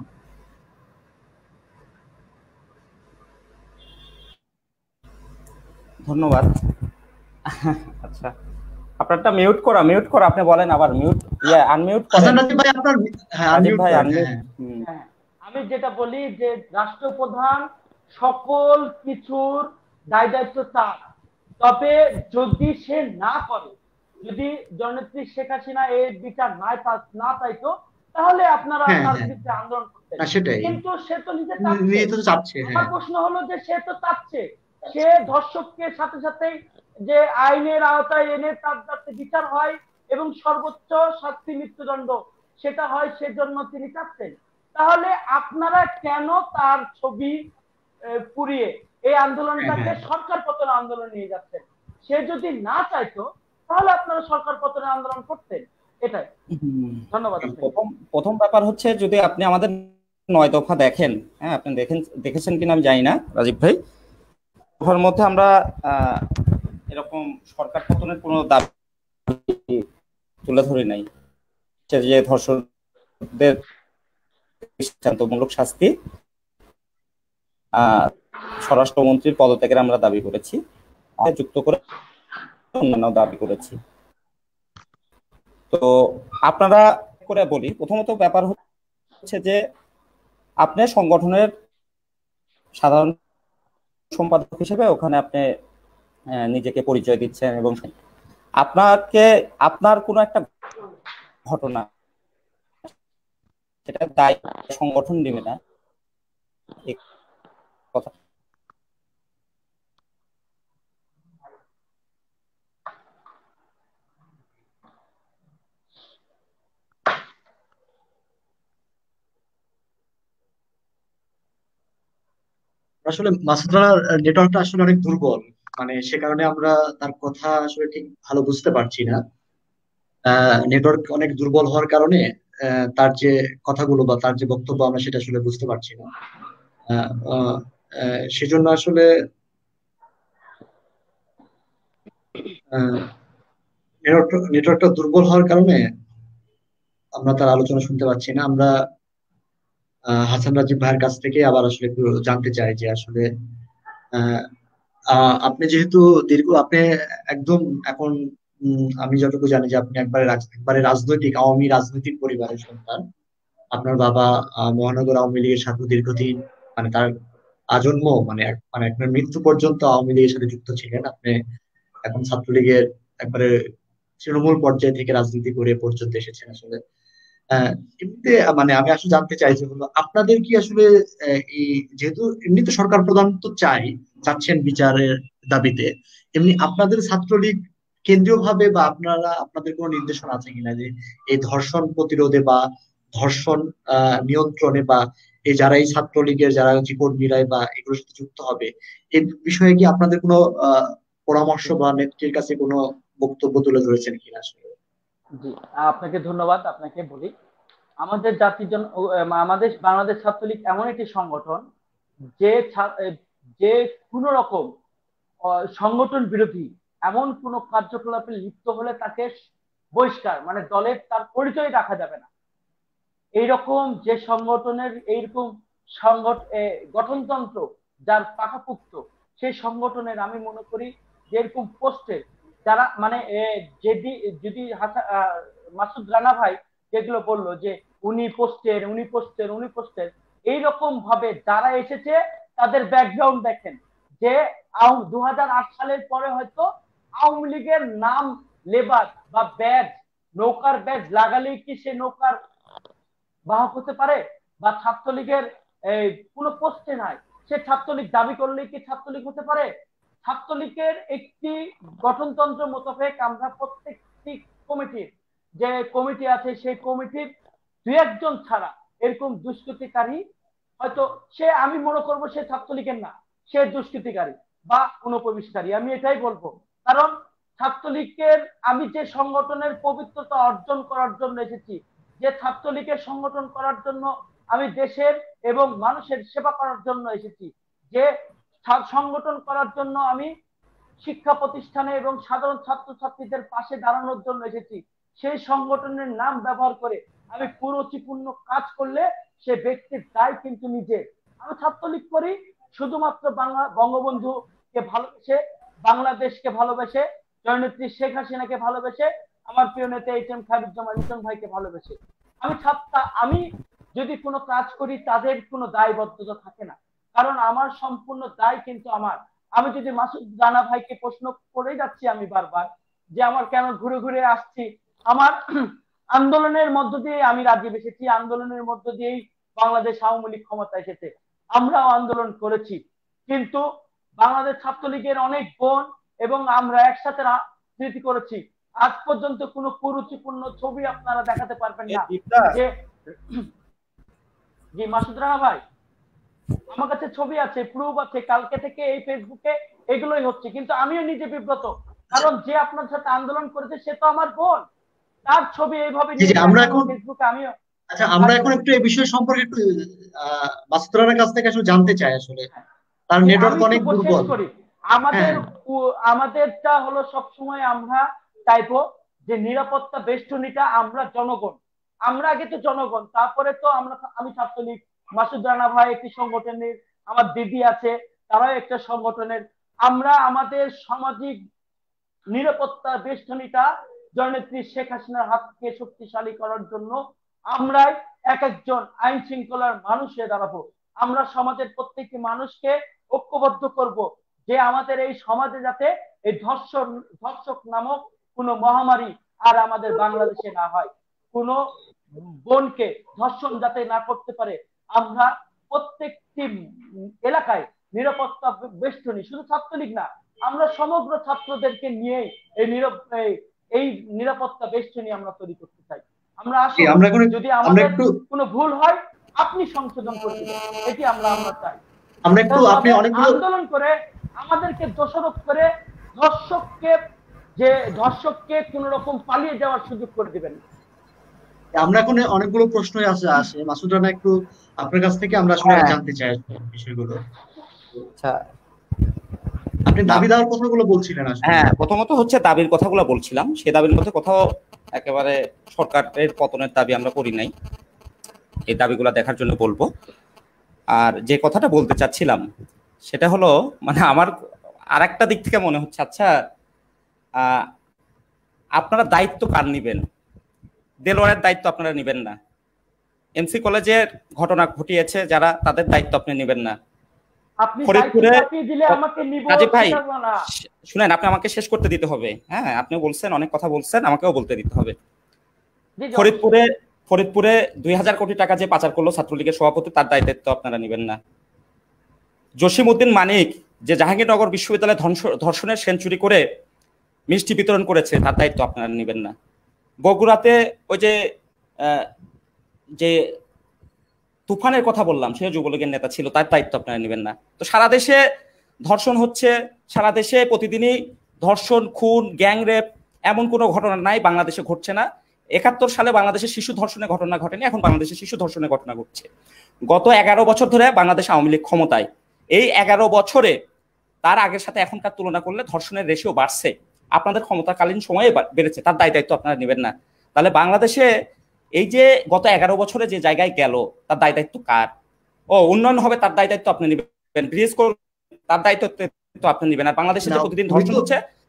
ধন্যবাদ। আচ্ছা, আপনারটা মিউট করা, মিউট করা, আপনি বলেন আবার মিউট, ইয়া আনমিউট হাসান করেন। রাজীব ভাই আপনার, হ্যাঁ রাজীব আনমিউট ভাই করেন, হ্যাঁ আনমিউট। হ্যাঁ। হুম। হ্যাঁ, আমি যেটা বলি যে রাষ্ট্রপ্রধান সকল কিছুর দায় দায়িত্ব তার। তবে যদি সে না করে, যদি জননেত্রী শেখ হাসিনা এর বিচার না পা- না চাইতো, তাহলে আপনারা হ্যাঁ তার হ্যাঁ, বিরুদ্ধে আন্দোলন করতেন। না সেটাই, কিন্তু সে তো নিজে চাচ্ছে। নিয়ে তো চাচ্ছে, আমার হ্যাঁ। প্রশ্ন হলো যে সে তো চাচ্ছে, সে ধর্ষককে সাথে সাথে যে আইনের আওতায় এনে তার যাতে বিচার হয় এবং সর্বোচ্চ শাস্তি মৃত্যুদণ্ড সেটা হয়, সেজন্য তিনি চাচ্ছেন। তাহলে আপনারা কেন তার ছবি আহ, পুড়িয়ে এই হ্যাঁ আন্দোলনটাকে হ্যাঁ। সরকার পতন আন্দোলন নিয়ে যাচ্ছেন? সে যদি না চাইতো তাহলে আপনারা সরকার পতনের আন্দোলন করতেন। এটাই। হুম। ধন্যবাদ আপনাকে। প্রথম প্রথম ব্যাপার হচ্ছে, যদি আপনি আমাদের নয় দফা দেখেন, হ্যাঁ আপনি দেখেন, দেখেছেন কিনা আমি জানি না রাজীব ভাই, দফার মধ্যে আমরা আহ, এরকম সরকার পতনের কোনো দাবি তুলে ধরি নাই। সে যে ধর্ষকদের দৃষ্টান্তমূলক শাস্তি, আহ স্বরাষ্ট্রমন্ত্রীর পদত্যাগের আমরা দাবি করেছি, আর যুক্ত করে অন্যান্য দাবি করেছি। তো আপনারা করে বলি, প্রথমত ব্যাপার হচ্ছে যে আপনি সংগঠনের সাধারণ সম্পাদক হিসেবে ওখানে আপনি আহ, নিজেকে পরিচয় দিচ্ছেন এবং আপনাকে আপনার কোনো একটা ঘটনা, সেটা দায় সংগঠন নেবে না, এই কথা। আসলে মাসুদ রানার নেটওয়ার্কটা আসলে অনেক দুর্বল, মানে সে কারণে আমরা তার কথা আসলে ঠিক ভালো বুঝতে পারছি না। নেটওয়ার্ক অনেক দুর্বল হওয়ার কারণে আহ, তার যে কথাগুলো বা তার যে বক্তব্য আমরা সেটা আসলে বুঝতে পারছি না। আহ, আহ, আহ, সেজন্য আসলে নেটওয়ার্কটা দুর্বল হওয়ার কারণে আমরা তার আলোচনা শুনতে পাচ্ছি না। আমরা আহ, হাসান রাজীব ভাইয়ের কাছ থেকে আবার আসলে একটু জানতে চাই যে আসলে আহ, আহ, আপনি যেহেতু দীর্ঘ আপনি একদম এখন, উম, আমি যতটুকু জানি যে আপনি একবারে রাজ- একবারে রাজনৈতিক আওয়ামী রাজনৈতিক পরিবারের সন্তান। আপনার বাবা আহ, মহানগর আওয়ামী লীগের সাথে দীর্ঘদিন, মানে তার আজন্ম, মানে এক- মানে আপনার মৃত্যু পর্যন্ত আওয়ামী লীগের সাথে যুক্ত ছিলেন আপনি। এখন ছাত্রলীগের একবারে তৃণমূল পর্যায়ে থেকে রাজনীতি করে এ পর্যন্ত এসেছেন আসলে। আহ, এমনিতে মানে আমি আসলে জানতে চাই যে হলো আপনাদের কি আসলে আহ, এই যেহেতু এমনি তো সরকার প্রধান তো চাই, চাচ্ছেন বিচারের দাবিতে, এমনি আপনাদের ছাত্রলীগ কেন্দ্রীয় ভাবে বা আপনারা আপনাদের কোনো নির্দেশনা আছে কিনা যে এই ধর্ষণ প্রতিরোধে বা ধর্ষণ আহ নিয়ন্ত্রণে, বা এই যারা এই ছাত্রলীগের যারা হচ্ছে কর্মীরাই বা এগুলোর সাথে যুক্ত হবে, এই বিষয়ে কি আপনাদের কোনো আহ পরামর্শ বা নেত্রীর কাছে কোনো বক্তব্য তুলে ধরেছেন কিনা আসলে? জি, আপনাকে ধন্যবাদ। আপনাকে বলি, আমাদের জাতির জন্য আমাদের বাংলাদেশ ছাত্রলীগ এমন একটি সংগঠন যে ছা- যে কোনো রকম আহ, সংগঠন বিরোধী এমন কোন কার্যকলাপে লিপ্ত হলে তাকে বহিষ্কার, মানে দলের তার পরিচয় রাখা যাবে না। এইরকম যে সংগঠনের এইরকম সংগঠন গঠনতন্ত্র যার পাকাপুক্ত, সেই সংগঠনের আমি মনে করি যে এরকম পোস্টে যারা মানে এ, যদি যদি হাসা- আহ, মাসুদ রানা ভাই যেগুলো বললো যে উনি পোস্টের উনি পোস্টের উনি পোস্টের এইরকম ভাবে যারা এসেছে তাদের ব্যাকগ্রাউন্ড দেখেন যে দু হাজার আট সালের পরে হয়তো আওয়ামী লীগের নাম লেবার বা ব্যাজ নৌকার ব্যাজ লাগালেই কি সে নৌকার বাহক হতে পারে, বা ছাত্রলীগের কোনো পোস্টে নাই সে ছাত্রলীগ দাবি করলেই কি ছাত্রলীগ হতে পারে? ছাত্রলীগের একটি গঠনতন্ত্র মোতাবেক আমরা প্রত্যেকটি কমিটির যে কমিটি আছে সেই কমিটির দু একজন ছাড়া এরকম দুষ্কৃতিকারী হয়তো সে আমি মনে করবো সে ছাত্রলীগের না, সে দুষ্কৃতিকারী বা অনুপ্রবেশকারী, আমি এটাই বলবো। কারণ ছাত্রলীগের আমি যে সংগঠনের পবিত্রতা অর্জন করার জন্য এসেছি, যে ছাত্রলীগের সংগঠন করার জন্য আমি দেশের এবং মানুষের সেবা করার জন্য এসেছি, যে সংগঠন করার জন্য আমি শিক্ষা প্রতিষ্ঠানে এবং সাধারণ ছাত্রছাত্রীদের পাশে দাঁড়ানোর জন্য এসেছি, সেই সংগঠনের নাম ব্যবহার করে আমি কুরুচিপূর্ণ কাজ করলে সে ব্যক্তির দায় কিন্তু নিজে। আমি ছাত্রলীগ করি শুধুমাত্র বাংলা বঙ্গবন্ধুকে ভালোবেসে, বাংলাদেশকে ভালোবেসে, জননেত্রী শেখ হাসিনাকে ভালোবেসে, আমার প্রিয় নেতা এইচ এম খায়রুজ্জামান লিটন ভাইকে ভালোবেসে। আমি ছাত্র আমি যদি কোনো কাজ করি তাদের কোনো দায়বদ্ধতা থাকে না, কারণ আমার সম্পূর্ণ দায় কিন্তু আমার। আমি যদি মাসুদ রানা ভাইকে প্রশ্ন করেই যাচ্ছি আমি বারবার যে আমার কেন ঘুরে ঘুরে আসছি, আমার আন্দোলনের মধ্য দিয়ে আমি রাজ্যে এসেছি, আন্দোলনের মধ্য দিয়েই বাংলাদেশ আওয়ামী লীগ ক্ষমতা এসেছে, আমরাও আন্দোলন করেছি, কিন্তু বাংলাদেশ ছাত্রলীগের অনেক বোন এবং আমরা একসাথে রাজনীতি করেছি। আজ পর্যন্ত কোনো কুরুচিপূর্ণ ছবি আপনারা দেখাতে পারবেন না যে জি মাসুদ রানা ভাই আমার কাছে ছবি আছে, প্রুফ আছে, কালকে থেকে এই ফেসবুকে এগুলোই হচ্ছে, কিন্তু আমিও নিজে বিব্রত, কারণ যে আপনার সাথে আন্দোলন করেছে সে তো আমার বোন, তার ছবি এইভাবে আমরা এখন ফেসবুকে আমিও। আচ্ছা আমরা এখন একটু এই বিষয় সম্পর্কে একটু মাসুদ রানার কাছ থেকে আসলে জানতে চাই, আসলে তার নেটওয়ার্ক অনেক দুর্বল। আমাদের আমাদেরটা হলো সবসময় আমরা চাইবো যে নিরাপত্তা বেষ্টনীটা আমরা জনগণ, আমরা আগে তো জনগণ, তারপরে তো আমরা আমি ছাত্রলীগ, মাসুদ রানা ভাই একটি সংগঠনের, আমার দিদি আছে তারাও একটা সংগঠনের, আমরা আমাদের সামাজিক নিরাপত্তা বেষ্টনীটা জননেত্রী শেখ হাসিনার হাতকে শক্তিশালী করার জন্য আমরাই এক একজন আইন শৃঙ্খলার মানুষ হয়ে দাঁড়াবো। আমরা সমাজের প্রত্যেকটি মানুষকে ঐক্যবদ্ধ করব যে আমাদের এই সমাজে যাতে এই ধর্ষণ ধর্ষক নামক কোনো মহামারী আর আমাদের বাংলাদেশে না হয়, কোনো বোনকে ধর্ষণ যাতে না করতে পারে। আমরা প্রত্যেকটি এলাকায় নিরাপত্তা বেষ্টনী, শুধু ছাত্রলীগ না, আমরা সমগ্র ছাত্রদেরকে নিয়ে এই নিরব এই নিরাপত্তা বেষ্টনী আমরা তৈরি করতে চাই। আমরা আসলে যদি আমাদের কোনো ভুল হয় আপনি সংশোধন করে দিবেন, এটি আমরা আমরা চাই। আমরা একটু আপনি অনেকগুলো আন্দোলন করে আমাদেরকে দোষারোপ করে ধর্ষককে যে ধর্ষককে কোন রকম পালিয়ে যাওয়ার সুযোগ করে দিবেন। আমরা এখন অনেকগুলো প্রশ্ন আসে আসে মাসুদ রানা, একটু আপনার কাছ থেকে আমরা আসলে জানতে চাই বিষয়গুলো। আচ্ছা আপনি দাবি দেওয়ার কথাগুলো বলছিলেন আসলে। হ্যাঁ, প্রথমত হচ্ছে দাবির কথাগুলো বলছিলাম, সেই দাবির মধ্যে কোথাও একেবারে সরকারের পতনের দাবি আমরা করি নাই, এই দাবিগুলো দেখার জন্য বলবো। আর যে কথাটা বলতে চাচ্ছিলাম সেটা হলো, মানে আমার আর একটা দিক থেকে মনে হচ্ছে, আচ্ছা আপনারা দায়িত্ব কার নিবেন? দেলোয়ারের দায়িত্ব আপনারা নিবেন না, এমসি কলেজের ঘটনা ঘটিয়েছে যারা, তাদের দায়িত্ব আপনি নিবেন না। ফরিদপুরে রাজীব ভাই শুনেন, আপনি আমাকে শেষ করতে দিতে হবে। হ্যাঁ, আপনি বলছেন, অনেক কথা বলছেন, আমাকেও বলতে দিতে হবে। ফরিদপুরে ফরিদপুরে দুই হাজার কোটি টাকা যে পাচার করলো ছাত্রলীগের সভাপতি, তার দায়িত্ব আপনারা নিবেন না। জসিমউদ্দিন মানিক যে জাহাঙ্গীরনগর বিশ্ববিদ্যালয়ে ধর্ষণের সেঞ্চুরি করে মিষ্টি বিতরণ করেছে, তার দায়িত্ব আপনারা নিবেন না। বগুড়াতে ওই যে যে তুফানের কথা বললাম, সে যুবলীগের নেতা ছিল, তার দায়িত্ব আপনারা নেবেন না। তো সারা দেশে ধর্ষণ হচ্ছে, সারা দেশে প্রতিদিনই ধর্ষণ, খুন, গ্যাং রেপ, এমন কোনো ঘটনা নাই বাংলাদেশে ঘটছে না। একাত্তর সালে বাংলাদেশে শিশু ধর্ষণের ঘটনা ঘটেনি, এখন বাংলাদেশে শিশু ধর্ষণের ঘটনা ঘটছে। গত এগারো বছর ধরে বাংলাদেশ আওয়ামী লীগ ক্ষমতায়, এই এগারো বছরে তার আগের সাথে এখনকার তুলনা করলে ধর্ষণের রেশিও বাড়ছে, আপনাদের ক্ষমতাকালীন সময়ে বেড়েছে, তার দায় দায়িত্ব আপনারা নেবেন না। তাহলে বাংলাদেশে এই যে গত এগারো বছরে যে জায়গায় গেল, তার দায় দায়িত্ব কার? ও উন্নয়ন হবে, তার দায় দায়িত্ব আপনি নেবেন, ব্রিজ করবেন, তার দায়িত্ব আপনি নেবেন। আর বাংলাদেশে যে প্রতিদিন ধর্ষণ হচ্ছে,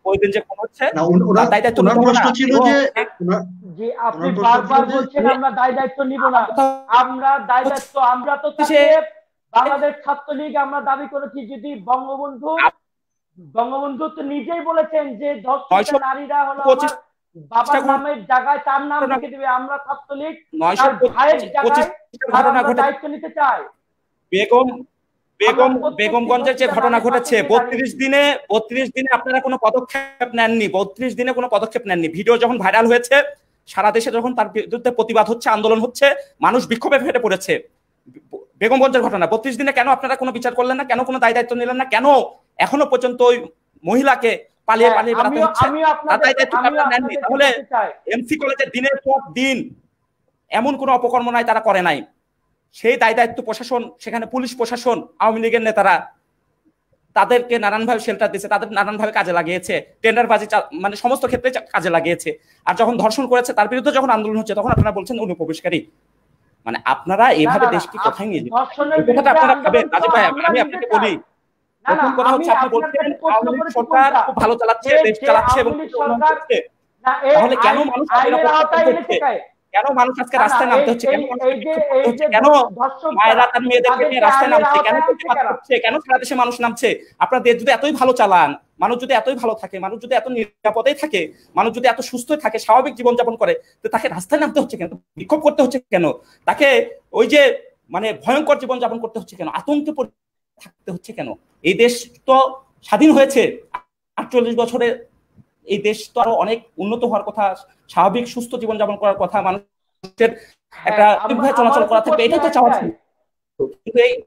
ওই দিন যে খুন হচ্ছে না উন- তার ওনার দায় দায়িত্ব ওনার নিতে হবে না। প্রশ্ন ছিল এবং যে ওনার যে আপনি ওনার প্রশ্ন ছিল বারবার যে বলছেন এই আমরা দায় দায়িত্ব নিব না। কথা আমরা দায় দায়িত্ব আমরা তো হচ্ছে তাকে বাংলাদেশ ছাত্রলীগ আমরা দাবি করেছি যদি বঙ্গবন্ধু বঙ্গবন্ধু তো নিজেই বলেছেন যে ধর্ষিত নয়শো নারীরা হলো পঁচিশ আমার বাবার নামের জায়গায় তার নাম ঘটনা লিখে দিবে। আমরা ছাত্রলীগ নয়শো তার ভাইয়ের জায়গায় পঁচিশটা তার ঘটনা আমরা ঘটেছে। দায়িত্ব নিতে চাই। বেগম বেগম আমরা প্রত্যেকটি বেগমগঞ্জের যে ধর্ষিতা ঘটনা নারীর ঘটেছে পাশে গিয়ে বত্রিশ দাঁড়িয়েছি। দিনে বত্রিশ দিনে আপনারা কোনো পদক্ষেপ নেননি, বত্রিশ দিনে কোনো পদক্ষেপ নেননি। ভিডিও যখন ভাইরাল হয়েছে সারা দেশে যখন তার বিরুদ্ধে প্রতিবাদ হচ্ছে, আন্দোলন হচ্ছে, মানুষ বিক্ষোভে ফেটে পড়েছে। বেগমগঞ্জের ঘটনা বত্রিশ দিনে কেন আপনারা কোনো বিচার করলেন না? কেন কোনো দায় দায়িত্ব নিলেন না? কেন এখনো পর্যন্ত ওই মহিলাকে পালিয়ে হ্যাঁ, পালিয়ে বেড়াতে আমিও হচ্ছে? আমিও তার আপনাদের দায় দায়িত্ব আমিও আপনারা নেননি। আপনাদের তাহলে বলতে চাই এমসি কলেজের দিনের পর দিন এমন কোনো অপকর্ম নাই তারা করে নাই। সেই দায় দায়িত্ব প্রশাসন, সেখানে পুলিশ প্রশাসন, আওয়ামী লীগের নেতারা তাদেরকে নানানভাবে শেল্টার দিয়েছে, তাদের নানানভাবে কাজে লাগিয়েছে, টেন্ডারবাজি মানে সমস্ত ক্ষেত্রে কাজে লাগিয়েছে। আর যখন ধর্ষণ করেছে তার বিরুদ্ধে যখন আন্দোলন হচ্ছে তখন আপনারা বলছেন অনুপ্রবেশকারী। মানে আপনারা না এইভাবে না না দেশকে কোথায় নিয়ে যাবেন? ধর্ষণের এই কথাটা বিরুদ্ধে আপনারা আন্দোলন ভাবেন। তো রাজীব ভাই, আমরা আমি নিতে আপনাকে চাই। বলি, না না প্রথম কথা আমি হচ্ছে আপনি আপনার বলছেন কাছে প্রশ্ন আওয়ামী লীগ করেছি সরকার কোনটা? খুব ভালো চালাচ্ছে, যে দেশ যে চালাচ্ছে এবং আওয়ামী লীগ উন্নয়ন সরকার করছে। না এই তাহলে কেন আইন মানুষ আইনের নিরাপত্তা আওতায় করতে এনেছে হচ্ছে? কে? কেন মানুষ আজকে না না রাস্তায় এই নামতে হচ্ছে? কেন এই মানুষকে এই যে বিক্ষোভ করতে এই হচ্ছে? যে কেন ধর্ষকরা মায়েরা তার মেয়েদেরকে নিয়ে তাদেরকে রাস্তায় আইনের নামছে? কেন আওতায় আনছে প্রতিবাদ কারা? করছে? কেন সারা দেশে মানুষ নামছে? আপনার দেশ যদি এতই ভালো চালান, মানুষ যদি এতই ভালো থাকে, মানুষ যদি এত নিরাপদেই থাকে, মানুষ যদি এত সুস্থ থাকে, স্বাভাবিক জীবনযাপন করে, তো তাকে রাস্তায় নামতে হচ্ছে কেন? বিক্ষোভ করতে হচ্ছে কেন? তাকে ওই যে মানে ভয়ঙ্কর জীবনযাপন করতে হচ্ছে কেন? আতঙ্কে পড়ে থাকতে হচ্ছে কেন? এই দেশ তো স্বাধীন হয়েছে আটচল্লিশ বছরে, এই দেশ তো আরো অনেক উন্নত হওয়ার কথা, স্বাভাবিক সুস্থ জীবনযাপন করার কথা, মানুষের একটা নির্ভয়ে চলাচল করা থাকবে, এটাই তো চাওয়া ছিল। কিন্তু এই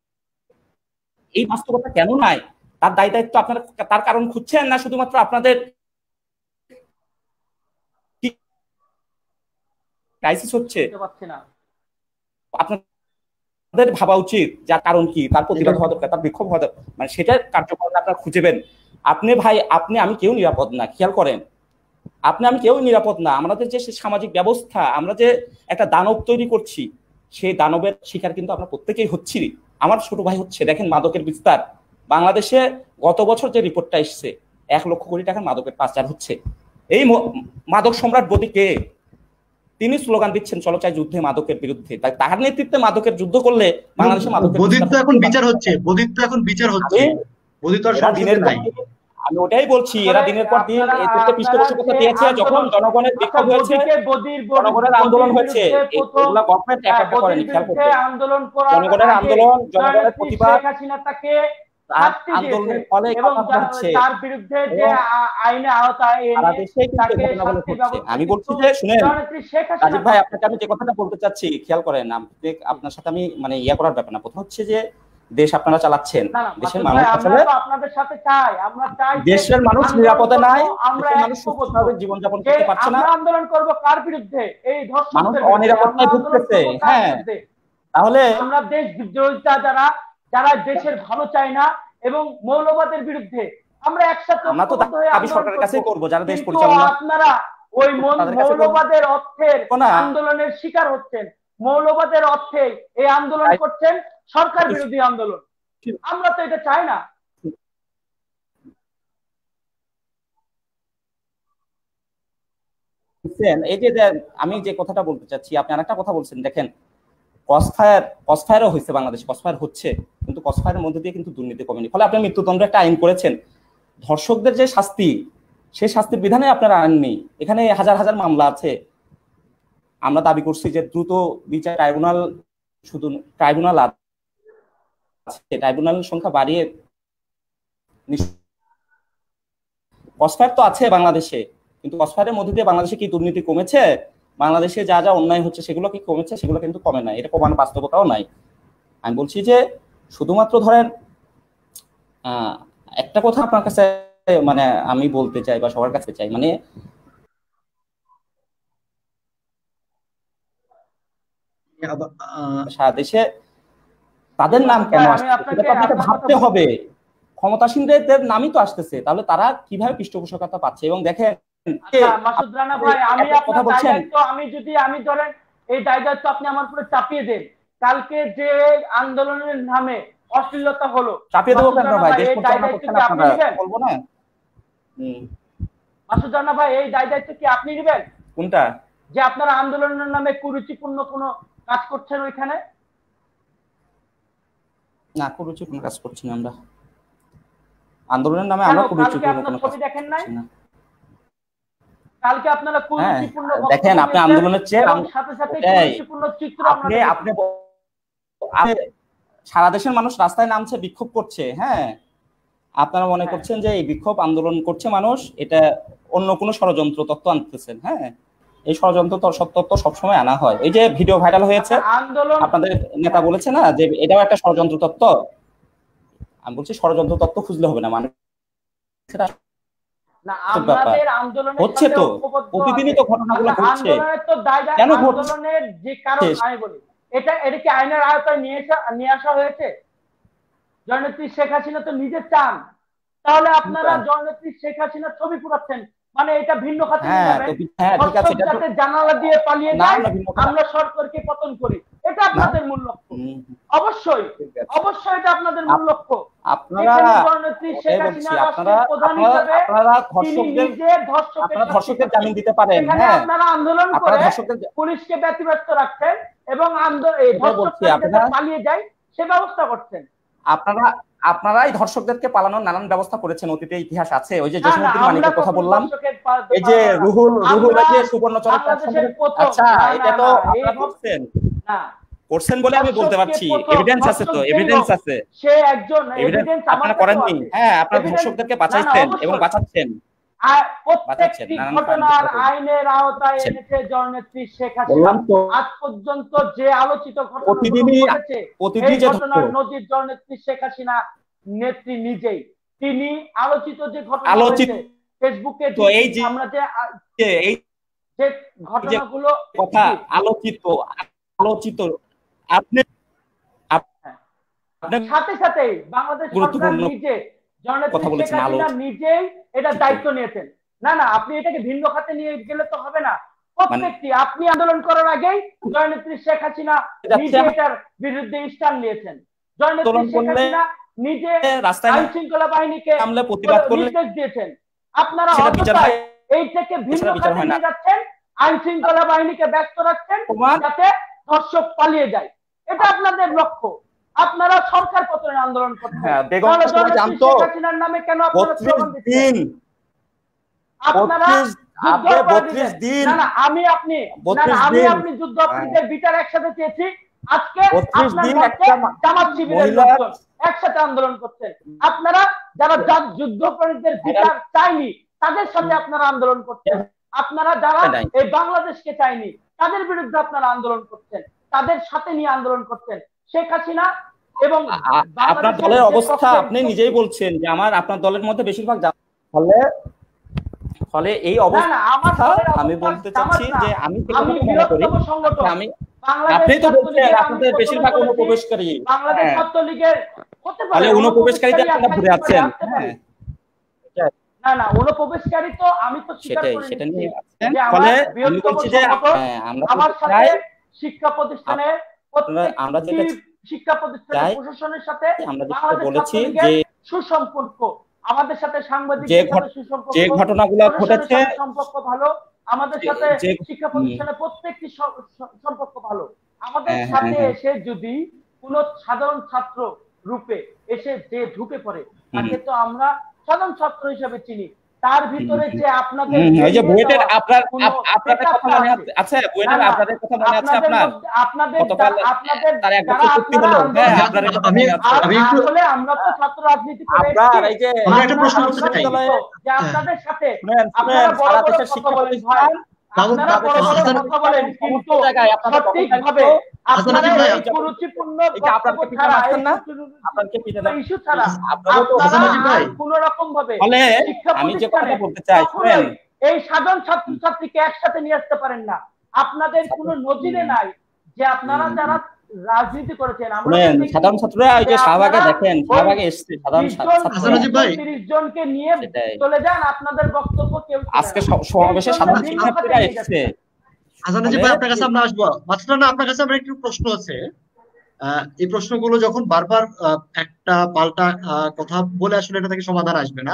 এই বাস্তবতা কেন নাই? তার দায় দায়িত্ব আপনারা তার কারণ খুঁজছেন না শুধুমাত্র আপনাদের ক্রাইসিস হচ্ছে? আপনাদের ভাবা উচিত যার কারণ কি, তার প্রতিবাদ হওয়া দরকার, তার বিক্ষোভ হওয়া দরকার, মানে সেটার কার্যক্রম আপনারা খুঁজেবেন। আপনি ভাই, আপনি আমি কেউ নিরাপদ না, খেয়াল করেন। আপনি আমি কেউ নিরাপদ না। আমাদের যে সামাজিক ব্যবস্থা, আমরা যে একটা দানব তৈরি করছি, সেই দানবের শিকার কিন্তু আমরা প্রত্যেকেই হচ্ছি। আমার ছোট ভাই হচ্ছে, দেখেন মাদকের বিস্তার বাংলাদেশে গত বছর যে রিপোর্টটা এসছে, এক লক্ষ কোটি টাকার মাদকের পাচার হচ্ছে। এই মাদক সম্রাট বদি কে? তিনি স্লোগান দিচ্ছেন চলো চাই যুদ্ধে মাদকের বিরুদ্ধে। তাই তার নেতৃত্বে মাদকের যুদ্ধ করলে বাংলাদেশে মাদকের বদিত তো এখন বিচার হচ্ছে, বদিত তো এখন বিচার হচ্ছে, বদিত আর সংসদে নাই। আমি ওটাই বলছি, এরা দিনের পর দিন এই দেশে পৃষ্ঠপোষকতা দিয়েছে। যখন জনগণের বিক্ষোভ হয়েছে, জনগণের আন্দোলন হয়েছে, এগুলা গভর্নমেন্ট একা একা করেনি, খেয়াল করতে। জনগণের আন্দোলন, জনগণের প্রতিবাদ, আন্দোলনের ফলে কথা হচ্ছে তার বিরুদ্ধে যে আইনে আওতায় এনে তাকে শাস্তি ব্যবস্থা। আমি বলছি যে শুনেন রাজীব ভাই, আপনাকে আমি যে কথাটা বলতে চাচ্ছি খেয়াল করেন। আপনি আপনার সাথে আমি মানে ইয়া করার ব্যাপার না। প্রথম হচ্ছে যে দেশ আপনারা চালাচ্ছেন, দেশের মানুষ আসলে আপনাদের সাথে চাই, আমরা চাই দেশের মানুষ নিরাপদে নাই, দেশের মানুষ সুস্থভাবে জীবনযাপন করতে পারছে না। আমরা আন্দোলন করব কার বিরুদ্ধে? এই ধর্ষণ মানুষ অনিরাপত্তায় ভুগতেছে। হ্যাঁ, তাহলে আমরা দেশ বিরোধিতা যারা যারা দেশের ভালো চায় না এবং মৌলবাদের বিরুদ্ধে আমরা একসাথে আমরা তো দাবি সরকারের কাছেই করব, যারা দেশ পরিচালনা। আপনারা ওই মৌলবাদের অর্থের আন্দোলনের শিকার হচ্ছেন, মৌলবাদের অর্থে এই আন্দোলন করছেন, সরকার বিরোধী আন্দোলন। আমরা তো এটা চাই না। এই যে আমি যে কথাটা বলতে চাচ্ছি, আপনি আরেকটা কথা বলছেন, দেখেন কসফায়ার কসফায়ারও হয়েছে বাংলাদেশে, কসফায়ার হচ্ছে, কিন্তু কসফায়ারের মধ্যে দিয়ে কিন্তু দুর্নীতি কমেনি। ফলে আপনি মৃত্যুদণ্ড একটা আইন করেছেন, ধর্ষকদের যে শাস্তি, সেই শাস্তির বিধানে আপনারা আননি। এখানে হাজার হাজার মামলা আছে। আমরা দাবি করছি যে দ্রুত বিচার ট্রাইব্যুনাল, শুধু ট্রাইব্যুনাল আছে, ট্রাইব্যুনালের সংখ্যা বাড়িয়ে। কসফায়ার তো আছে বাংলাদেশে, কিন্তু কসফায়ারের মধ্যে দিয়ে বাংলাদেশে কি দুর্নীতি কমেছে? বাংলাদেশে যা যা অন্যায় হচ্ছে সেগুলো কি কমেছে? সেগুলো কিন্তু কমে নাই, এটা কমানোর বাস্তবতাও নাই। আমি বলছি যে শুধুমাত্র ধরেন আহ একটা কথা আপনার কাছে মানে আমি বলতে চাই বা সবার কাছে চাই, মানে সারা দেশে তাদের নাম কেন আসছে সেটা আপনাকে ভাবতে হবে। ক্ষমতাসীনদের নামই তো আসতেছে, তাহলে তারা কিভাবে পৃষ্ঠপোষকতা পাচ্ছে? এবং দেখেন মাসুদ রানা ভাই, আমি আপনার দায়িত্ব, আমি যদি আমি ধরেন এই দায়িত্ব আপনি আমার উপরে চাপিয়ে দেন, কালকে যে আন্দোলনের নামে অশ্লীলতা হলো, চাপিয়ে দেবো কেন ভাই? দেশ পরিচালনা করছেন আপনারা, বলবো না? হুম। মাসুদ রানা ভাই, এই দায় দায়িত্ব কি আপনি নেবেন কোনটা? যে আপনারা আন্দোলনের নামে কুরুচিপূর্ণ কোনো কাজ করছেন ওইখানে? না, কুরুচিপূর্ণ কাজ করছি না আমরা। আন্দোলনের নামে কেন? আমরা কালকে কুরুচিপূর্ণ আপনার কোনো কাজ ছবি দেখেন নাই? করছি না। কালকে আপনারা হ্যাঁ, কুরুচিপূর্ণ দেখেন বক্তব্য আপনি দিয়েছেন আন্দোলনের চেয়ে এবং আম- সাথে সাথে ওটাই। কুরুচিপূর্ণ চিত্র আমরা আপনি দেখেছি। আপনি ব- আপনি সারা দেশের মানুষ রাস্তায় নামছে, বিক্ষোভ করছে, হ্যাঁ, আপনারা মনে হ্যাঁ। করছেন যে এই বিক্ষোভ আন্দোলন করছে মানুষ, এটা অন্য কোনো ষড়যন্ত্র তত্ত্ব আনতেছেন। হ্যাঁ, এই ষড়যন্ত্র তো- সব তত্ত্ব সবসময় আনা হয়। এই যে ভিডিও ভাইরাল হয়েছে, আপনার আন্দোলন আপনাদের নেতা বলেছে না যে এটাও একটা ষড়যন্ত্র তত্ত্ব। আমি বলছি ষড়যন্ত্র তত্ত্ব খুঁজলে হবে না, মানে সেটা না, ব্যাপার আমাদের আন্দোলনের হচ্ছে সাথে তো, ঐক্যবদ্ধ প্রতিদিনই আছে। তো ঘটনাগুলো আচ্ছা, ঘটছে। আন্দোলনের তো দায় দায় কেন ঘটছে? আন্দোলনের যে কারণ আমি বলি, এটা এটা কি আইনের আওতায় নিয়ে আসা নিয়ে আসা হয়েছে? জননেত্রী শেখ হাসিনা তো নিজে চান, তাহলে আপনারা জননেত্রী শেখ হাসিনার ছবি পুরাচ্ছেন, মানে এটা ভিন্ন খাতে নিয়ে হ্যাঁ, যাবেন। তো হ্যাঁ ঠিক আছে, দর্শক এটা তো যাতে জানালা দিয়ে পালিয়ে না, যায়, না, ভিন্ন কথা। আমরা সরকারকে পতন করি, এটা আপনাদের মূল লক্ষ্য। হুম, অবশ্যই ঠিক আছে। অবশ্যই এটা আপনাদের মূল লক্ষ্য। আপনারা এখানে জননেত্রী শেখ ওটাই হাসিনা বলছি, আপনারা রাষ্ট্রের প্রধান আপনারা হিসেবে আপনারা তিনি ধর্ষকদের নিজে ধর্ষকের আপনারা শাস্তি ধর্ষকদের পাচ্ছেন। জামিন দিতে পারেন। এখানে হ্যাঁ, আপনারা আন্দোলন আপনারা করে ধর্ষকদের পুলিশকে ব্যতিব্যস্ত রাখছেন এবং আন্দোলন এই ওটাই বলছি, ধর্ষকরা যাতে আপনারা পালিয়ে যায় সে ব্যবস্থা করছেন। আপনারা আপনারাই ধর্ষকদেরকে পালানোর নানান ব্যবস্থা করেছেন, অতীতে ইতিহাস আছে। ওই যে না, না, জসিমউদ্দিন আমরা মানিকের কথা কখনো বললাম, ধর্ষকের পা- এই যে পালাবো না। রুহুল রুহুল আমরা এই যে সুবর্ণচরের বাংলাদেশের প্ল্যাটফর্মে, প্রথম, আচ্ছা না, না, এটা তো না, আপনারা এই করছেন না, করছেন বলে আমি বলতে ধর্ষককে পারছি, প্রথম- এভিডেন্স আছে তো, ধর্ষক যেই এভিডেন্স হোক, আছে, সে একজন এভিডেন্স এভিডেন্স আমার আপনারা কাছেও করেননি। আছে। হ্যাঁ, আপনারা Evidence- ধর্ষকদেরকে না, না, বাঁচাইছেন এবং অবশ্যই। বাঁচাচ্ছেন। আর বাঁচাচ্ছেন, প্রত্যেকটি নানান ঘটনার কারণে। আইনের আওতায় আচ্ছা। এনেছে জননেত্রী শেখ হাসিনা। বললাম তো, আজ পর্যন্ত যে আলোচিত ঘটনাগুলো প্রতিদিনই ঘটেছে, প্রতিদিনই এই যে ঘটনার ধর্ষক। নজির জননেত্রী শেখ হাসিনা নেত্রী নিজেই। তিনি আলোচিত যে ঘটনা আলোচিত হয়েছে ফেসবুকে, তো এই যে আমরা যে আ- যে এই যে ঘটনাগুলো কথা জি, আলোচিত আলোচিত আপনি আপনি সাথে সাথে বাংলাদেশ সরকার গুরুত্বপূর্ণ নিজে জননেত্রী কথা শেখ বলেছেন, হাসিনা আলোচিত। নিজেই এটা দায়িত্ব নিয়েছেন। না না, আপনি এটাকে ভিন্ন খাতে নিয়ে গেলে তো হবে না। প্রত্যেকটি আপনি আন্দোলন করার আগেই জননেত্রী শেখ হাসিনা নিজে এটার বিরুদ্ধে স্ট্যান্ড নিয়েছেন। জননেত্রী আন্দোলন শেখ করলে হাসিনা নিজে রাস্তায় আইন শৃঙ্খলা বাহিনীকে নামলে প্রতিবাদ করলে নির্দেশ দিয়েছেন। আপনারা সেটা বিচার অযথাই হয়, এইটাকে ভিন্ন সেটা বিচার খাতে হয় না। নিয়ে যাচ্ছেন, আইন শৃঙ্খলা বাহিনীকে ব্যস্ত রাখছেন প্রমাণ যাতে ধর্ষক পালিয়ে যায়। এটা আপনাদের লক্ষ্য। আপনারা সরকার পতনের আন্দোলন করছেন। হ্যাঁ, বেগম তাহলে সবাই জননেত্রী জানতো শেখ হাসিনার নামে কেন আপনারা স্লোগান বত্রিশ দিচ্ছেন? দিন আপনারা বত্রিশ যুদ্ধ আপনি অপরাধীদের- বত্রিশ দিন না না, আমি আপনি না না, বত্রিশ আমি দিন আপনি যুদ্ধ অপরাধীদের বিচার একসাথে চেয়েছি। আজকে বত্রিশ আপনার দিন পক্ষে একটা মা- জামাত শিবিরের মহিলা- লোকজন একসাথে আন্দোলন করছেন। আপনারা যারা যা- যুদ্ধ অপরাধীদের বিচার চাইনি তাদের সাথে আপনারা আন্দোলন করছেন। আপনারা যারা নাই। এই বাংলাদেশকে চাইনি তাদের বিরুদ্ধে আপনারা আন্দোলন করছেন, তাদের সাথে নিয়ে আন্দোলন করছেন। শেখ হাসিনা এবং আ- আ- আপনার বাংলাদেশের দলের যে অবস্থা পক্ষে- আপনি নিজেই বলছেন যে আমার আপনার দলের মধ্যে বেশিরভাগ জা- ফলে ফলে এই না অবস্থা না, আমার দলের আমি অবস্থা বলতে জামাত চাচ্ছি না। যে আমি আমি যেটুকু মনে করি, বৃহত্তম সংগঠন আমি বাংলাদেশ আপনি তো বলছেন ছাত্রলীগের, আমি আপনাদের প্রথমে বেশিরভাগ বলেছি, অনুপ্রবেশকারী। বাংলাদেশ হ্যাঁ, ছাত্রলীগের হতে পারে তাহলে অনুপ্রবেশকারীতে অনুপ্রবেশকারী আপনারা ঘুরে থাকতে পারে, আছেন। আসতে পারে। হ্যাঁ, না না, অনুপ্রবেশকারী তো আমি তো স্বীকার সেটাই করে সেটা নিচ্ছি নিয়ে আছেন। যে আমার ফলে আমি বৃহত্তম বলছি যে সংগঠন, হ্যাঁ, আমরা আমার বলতে সাথে চাই শিক্ষা প্রতিষ্ঠানে আমরা- আমরা যেটা প্রত্যেকটি শিক্ষা প্রতিষ্ঠানের চাই, প্রশাসনের সাথে আমরা যেটা বাংলাদেশ বলেছি ছাত্রলীগের যে সুসম্পর্ক, আমাদের সাথে যে সাংবাদিকদের ঘট- সাথে সুসম্পর্ক, যে ঘটনাগুলো প্রশাসনের ঘটেছে সাথে সম্পর্ক ভালো, আমাদের যে- সাথে যে- শিক্ষা প্রতিষ্ঠানে প্রত্যেকটি স- স- সম্পর্ক ভালো। আমাদের হ্যাঁ, সাথে হ্যাঁ, এসে যদি কোন সাধারণ ছাত্র রূপে এসে যে ঢুকে পড়ে তাকে তো আমরা সাধারণ ছাত্র হিসেবে চিনি। তার ভিতরে যে আপনাদের হুম, ওই যে বুয়েটের দেওয়া আপনার কোনো আপ- আপনাদের কথা পেশাটা মনে আছে। আছে? আচ্ছা, বুয়েটের না, না, আপনাদের কথা মনে আছে আপনাদের আপনার? মধ্যে- আপনাদের গতকাল যা- আপনাদের তার এক যারা বছর চুক্তি আপনারা হলো। আন্দোলন হ্যাঁ, করছেন, আপনাদের কথা আমি- মনে আছে? আর আমি একটু- আসলে আমরা তো ছাত্র রাজনীতি করে আপনার এসেছি। এই যে আমি একটা প্রশ্ন আমরা- করতে চাই। আমরা জানি যে আপনাদের সাথে শুনেন, আপনারা শুনেন, বড় সারা বড় দেশের কথা শিক্ষা বলেন ভাই, প্রতিষ্ঠান, বাবু- আপনারা বাবু- বড় বড় হাসান- কথা বলেন, কিন্তু সমস্ত জায়গায় আপনাদের সঠিকভাবে হাসান আপনারা আজিজ ভাই, এই কুরুচিপূর্ণ এই যে আপনারা বক্তব্য কি ছাড়া, পিছনে এই না? কুরুচিপূর্ণ আপনাকে পিছনে না? ইস্যু ছাড়া আপনারাও তো হাসান আপনারা আজিজ ভাই। আর কোন রকম ভাবে ফলে শিক্ষা আমি যে প্রতিষ্ঠানে কথা বলতে চাই, কখনোই শুনেন, এই সাধারণ ছাত্রছাত্রীকে একসাথে নিয়ে আসতে পারেন না। আপনাদের কোনো নজিরে নাই যে আপনারা হুম। যারা রাজনীতি করেছেন, আমরা শুনেন, দেখি সাধারণ ছাত্ররা ওই যে যে শাহবাগে আপনারা দেখেন, ওই শাহবাগে এসছে সাধারণ বিশ জন, ছাত্ররা। হাসান আজিজ ভাই। তিরিশ জনকে নিয়ে সেটাই। চলে যান, আপনাদের বক্তব্য কেউ শুনে আজকে না। স- সমাবেশে এই জন্য সাধারণ ভিন্ন শিক্ষার্থীরা খাতে নিয়ে এসছে। হাসান আজিজ ভাই, আপনার কাছে আমরা আসবো। মাসুদ রানা, আপনার কাছে আমার একটু প্রশ্ন আছে। আহ, এই প্রশ্নগুলো যখন বারবার আহ, একটা পাল্টা আহ, কথা বলে আসলে এটা থেকে সমাধান আসবে না।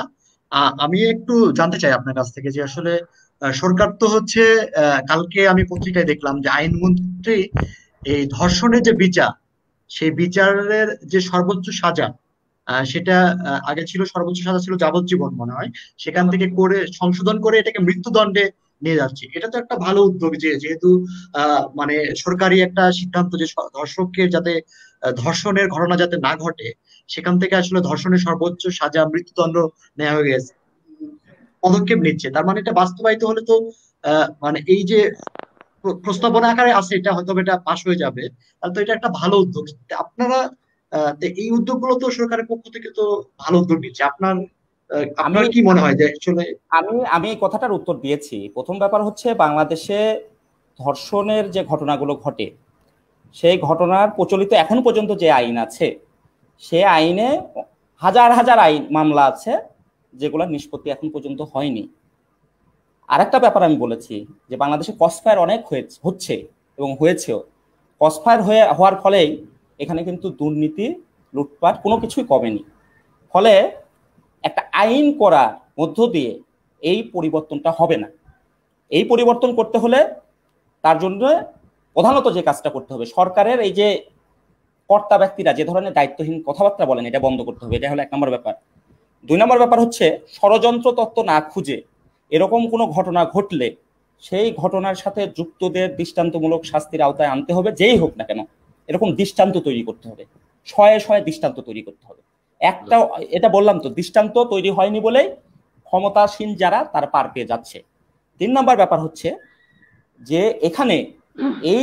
আ- আমি একটু জানতে চাই আপনার কাছ থেকে যে আসলে আহ, সরকার তো হচ্ছে আহ, কালকে আমি পত্রিকায় দেখলাম যে আইনমন্ত্রী এই ধর্ষণের যে বিচার, সেই বিচারের যে সর্বোচ্চ সাজা, আহ, সেটা আহ, আগে ছিল সর্বোচ্চ সাজা ছিল যাবজ্জীবন মনে হয়, সেখান থেকে করে সংশোধন করে এটাকে মৃত্যুদণ্ডে নিয়ে যাচ্ছে। এটা তো একটা ভালো উদ্যোগ, যে যেহেতু আহ মানে সরকারি একটা সিদ্ধান্ত যে স- ধর্ষককে যাতে আহ, ধর্ষণের ঘটনা যাতে না ঘটে, সেখান থেকে আসলে ধর্ষণের সর্বোচ্চ সাজা মৃত্যুদণ্ড নেওয়া হয়ে গেছে, উম, পদক্ষেপ নিচ্ছে। তার মানে এটা বাস্তবায়িত হলে তো আহ মানে এই যে প্র- প্রস্তাবনা আকারে আছে, এটা হয়তো এটা পাশ হয়ে যাবে, তাহলে তো এটা একটা ভালো উদ্যোগ। তা আপনারা আহ, তো এই উদ্যোগগুলো তো সরকারের পক্ষ থেকে তো ভালো উদ্যোগ নিচ্ছে। আপনার আহ, আমি আপনার কি মনে হয় যে আসলে? আমি আমি এই কথাটার উত্তর দিয়েছি। প্রথম ব্যাপার হচ্ছে, বাংলাদেশে ধর্ষণের যে ঘটনাগুলো ঘটে, সেই ঘটনার প্রচলিত এখন পর্যন্ত যে আইন আছে, সে আইনে হাজার হাজার আইন মামলা আছে যেগুলো নিষ্পত্তি এখন পর্যন্ত হয়নি। আরেকটা ব্যাপার আমি বলেছি যে বাংলাদেশে কসফায়ার অনেক হয়েছে, হচ্ছে এবং হয়েছেও। কসফায়ার হয়ে হওয়ার ফলেই এখানে কিন্তু দুর্নীতি, লুটপাট কোনো কিছুই কমেনি। ফলে একটা আইন করার মধ্য দিয়ে এই পরিবর্তনটা হবে না। এই পরিবর্তন করতে হলে তার জন্য প্রধানত যে কাজটা করতে হবে, সরকারের এই যে কর্তা ব্যক্তিরা যে ধরনের দায়িত্বহীন কথাবার্তা বলেন, এটা বন্ধ করতে হবে। এটা হলো এক নম্বর ব্যাপার। দুই নম্বর ব্যাপার হচ্ছে, ষড়যন্ত্র তত্ত্ব না খুঁজে এরকম কোনো ঘটনা ঘটলে সেই ঘটনার সাথে যুক্তদের দৃষ্টান্তমূলক শাস্তির আওতায় আনতে হবে, যেই হোক না কেন। এরকম দৃষ্টান্ত তৈরি করতে হবে, শয়ে শয়ে দৃষ্টান্ত তৈরি করতে হবে। একটা, এটা বললাম তো, দৃষ্টান্ত তৈরি হয়নি বলেই ক্ষমতাসীন যারা তারা পার পেয়ে যাচ্ছে। তিন নম্বর ব্যাপার হচ্ছে যে এখানে এই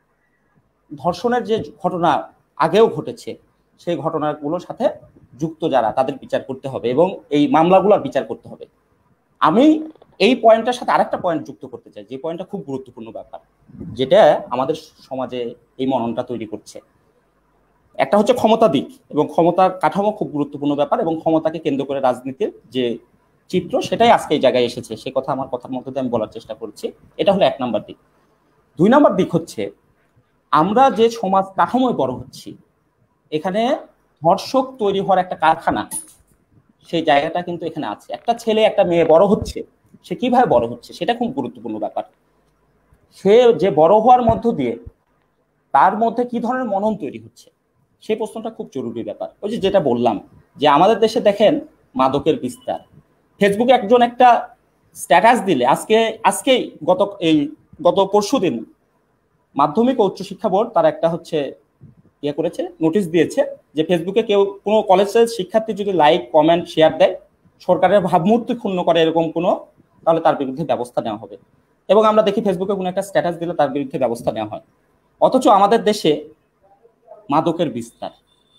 ধর্ষণের যে ঘটনা আগেও ঘটেছে, সেই ঘটনাগুলোর সাথে যুক্ত যারা, তাদের বিচার করতে হবে এবং এই মামলাগুলোর বিচার করতে হবে। আমি এই পয়েন্টটার সাথে আরেকটা পয়েন্ট যুক্ত করতে চাই, যে পয়েন্টটা খুব গুরুত্বপূর্ণ ব্যাপার, যেটা আমাদের সমাজে এই মননটা তৈরি করছে। একটা হচ্ছে ক্ষমতা দিক এবং ক্ষমতার কাঠামো, খুব গুরুত্বপূর্ণ ব্যাপার, এবং ক্ষমতাকে কেন্দ্র করে রাজনীতির যে চিত্র, সেটাই আজকে এই জায়গায় এসেছে। সে কথা আমার কথার মধ্যে দিয়ে আমি বলার চেষ্টা করছি। এটা হলো এক নাম্বার দিক। দুই নাম্বার দিক হচ্ছে, আমরা যে সমাজ কাঠামোয় বড় হচ্ছি, এখানে ধর্ষক তৈরি হওয়ার একটা কারখানা, সেই জায়গাটা কিন্তু এখানে আছে। একটা ছেলে একটা মেয়ে বড় হচ্ছে, সে কিভাবে বড় হচ্ছে সেটা খুব গুরুত্বপূর্ণ ব্যাপার। সে যে বড় হওয়ার মধ্য দিয়ে তার মধ্যে কি ধরনের মনন তৈরি হচ্ছে, সেই প্রশ্নটা খুব জরুরি ব্যাপার। ওই যে যেটা বললাম, যে আমাদের দেশে দেখেন মাদকের বিস্তার। ফেসবুকে একজন একটা স্ট্যাটাস দিলে, আজকে আজকেই গত এই গত পরশু দিন মাধ্যমিক ও উচ্চশিক্ষা বোর্ড তার একটা হচ্ছে ইয়ে করেছে, নোটিশ দিয়েছে যে ফেসবুকে কেউ কোনো কলেজের শিক্ষার্থী যদি লাইক, কমেন্ট, শেয়ার দেয়, সরকারের ভাবমূর্তি ক্ষুণ্ণ করে এরকম কোনো, তাহলে তার বিরুদ্ধে ব্যবস্থা নেওয়া হবে। এবং আমরা দেখি ফেসবুকে কোনো একটা স্ট্যাটাস দিলে তার বিরুদ্ধে ব্যবস্থা নেওয়া হয়। অথচ আমাদের দেশে মাদকের বিস্তার,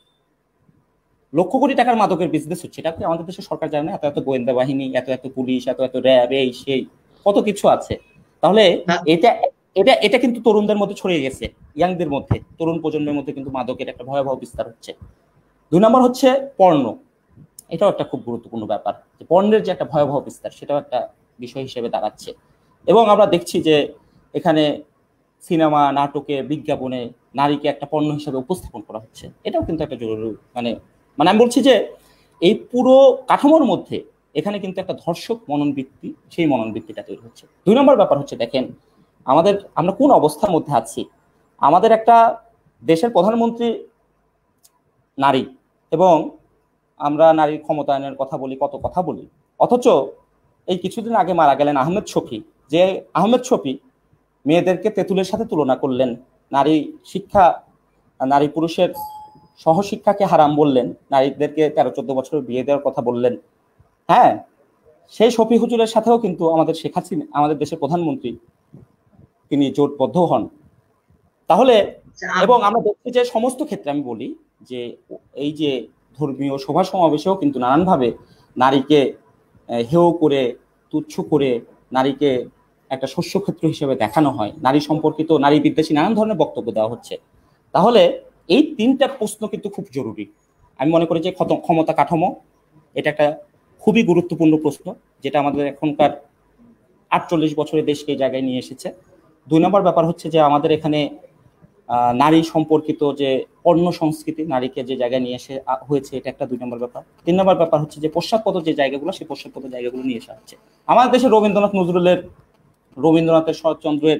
লক্ষ কোটি টাকার মাদকের বিজনেস হচ্ছে। এটা কি আমাদের দেশের সরকার জানে না? এত এত গোয়েন্দা বাহিনী, এত এত পুলিশ, এত এত র্যাব, এই সেই কত কিছু আছে। তাহলে না, এটা এটা এটা কিন্তু তরুণদের মধ্যে ছড়িয়ে গেছে, ইয়াংদের মধ্যে, তরুণ প্রজন্মের মধ্যে কিন্তু মাদকের একটা ভয়াবহ বিস্তার হচ্ছে। দুই নম্বর হচ্ছে পর্ণ। এটাও একটা খুব গুরুত্বপূর্ণ ব্যাপার, যে পর্ণের যে একটা ভয়াবহ বিস্তার, সেটাও একটা বিষয় হিসেবে দাঁড়াচ্ছে। এবং আমরা দেখছি যে এখানে সিনেমা, নাটকে, বিজ্ঞাপনে নারীকে একটা পণ্য হিসেবে উপস্থাপন করা হচ্ছে। এটাও কিন্তু একটা জরুরি, মানে মানে আমি বলছি যে এই পুরো কাঠামোর মধ্যে এখানে কিন্তু একটা ধর্ষক মননবৃত্তি, সেই মননবৃত্তিটা তৈরি হচ্ছে। দুই নম্বর ব্যাপার হচ্ছে, দেখেন আমাদের, আমরা কোন অবস্থার মধ্যে আছি। আমাদের একটা দেশের প্রধানমন্ত্রী নারী, এবং আমরা নারীর ক্ষমতায়নের কথা বলি, কত কথা বলি, অথচ এই কিছুদিন আগে মারা গেলেন আহমেদ শফী। যে আহমেদ শফী মেয়েদেরকে তেঁতুলের সাথে তুলনা করলেন, নারী শিক্ষা, নারী পুরুষের সহশিক্ষাকে হারাম বললেন, নারীদেরকে তেরো চোদ্দ বছরের বিয়ে দেওয়ার কথা বললেন। হ্যাঁ, সেই শফি হুজুরের সাথেও কিন্তু আমাদের শেখ হাসিনা, আমাদের দেশের প্রধানমন্ত্রী, তিনি জোটবদ্ধ হন। তাহলে, এবং আমরা দেখছি যে সমস্ত ক্ষেত্রে, আমি বলি যে এই যে ধর্মীয় সভা সমাবেশেও কিন্তু নানানভাবে নারীকে হেয় করে, তুচ্ছ করে, নারীকে একটা শস্যক্ষেত্র হিসেবে দেখানো হয়, নারী সম্পর্কিত, নারী বিদ্বেষী নানান ধরনের বক্তব্য দেওয়া হচ্ছে। তাহলে এই তিনটা প্রশ্ন কিন্তু খুব জরুরি। আমি মনে করি যে ক্ষমতা কাঠামো, এটা একটা খুবই গুরুত্বপূর্ণ প্রশ্ন, যেটা আমাদের এখনকার আটচল্লিশ বছরের দেশকে এই জায়গায় নিয়ে এসেছে। দুই নম্বর ব্যাপার হচ্ছে যে আমাদের এখানে নারী সম্পর্কিত যে পণ্য সংস্কৃতি, নারীকে যে জায়গায় নিয়ে এসে হয়েছে, এটা একটা দুই নম্বর ব্যাপার। তিন নম্বর ব্যাপার হচ্ছে যে পশ্চাৎপদ যে জায়গাগুলো, সেই পশ্চাৎপদ জায়গাগুলো নিয়ে আসা হচ্ছে। আমাদের দেশে রবীন্দ্রনাথ নজরুলের, রবীন্দ্রনাথের, শরৎচন্দ্রের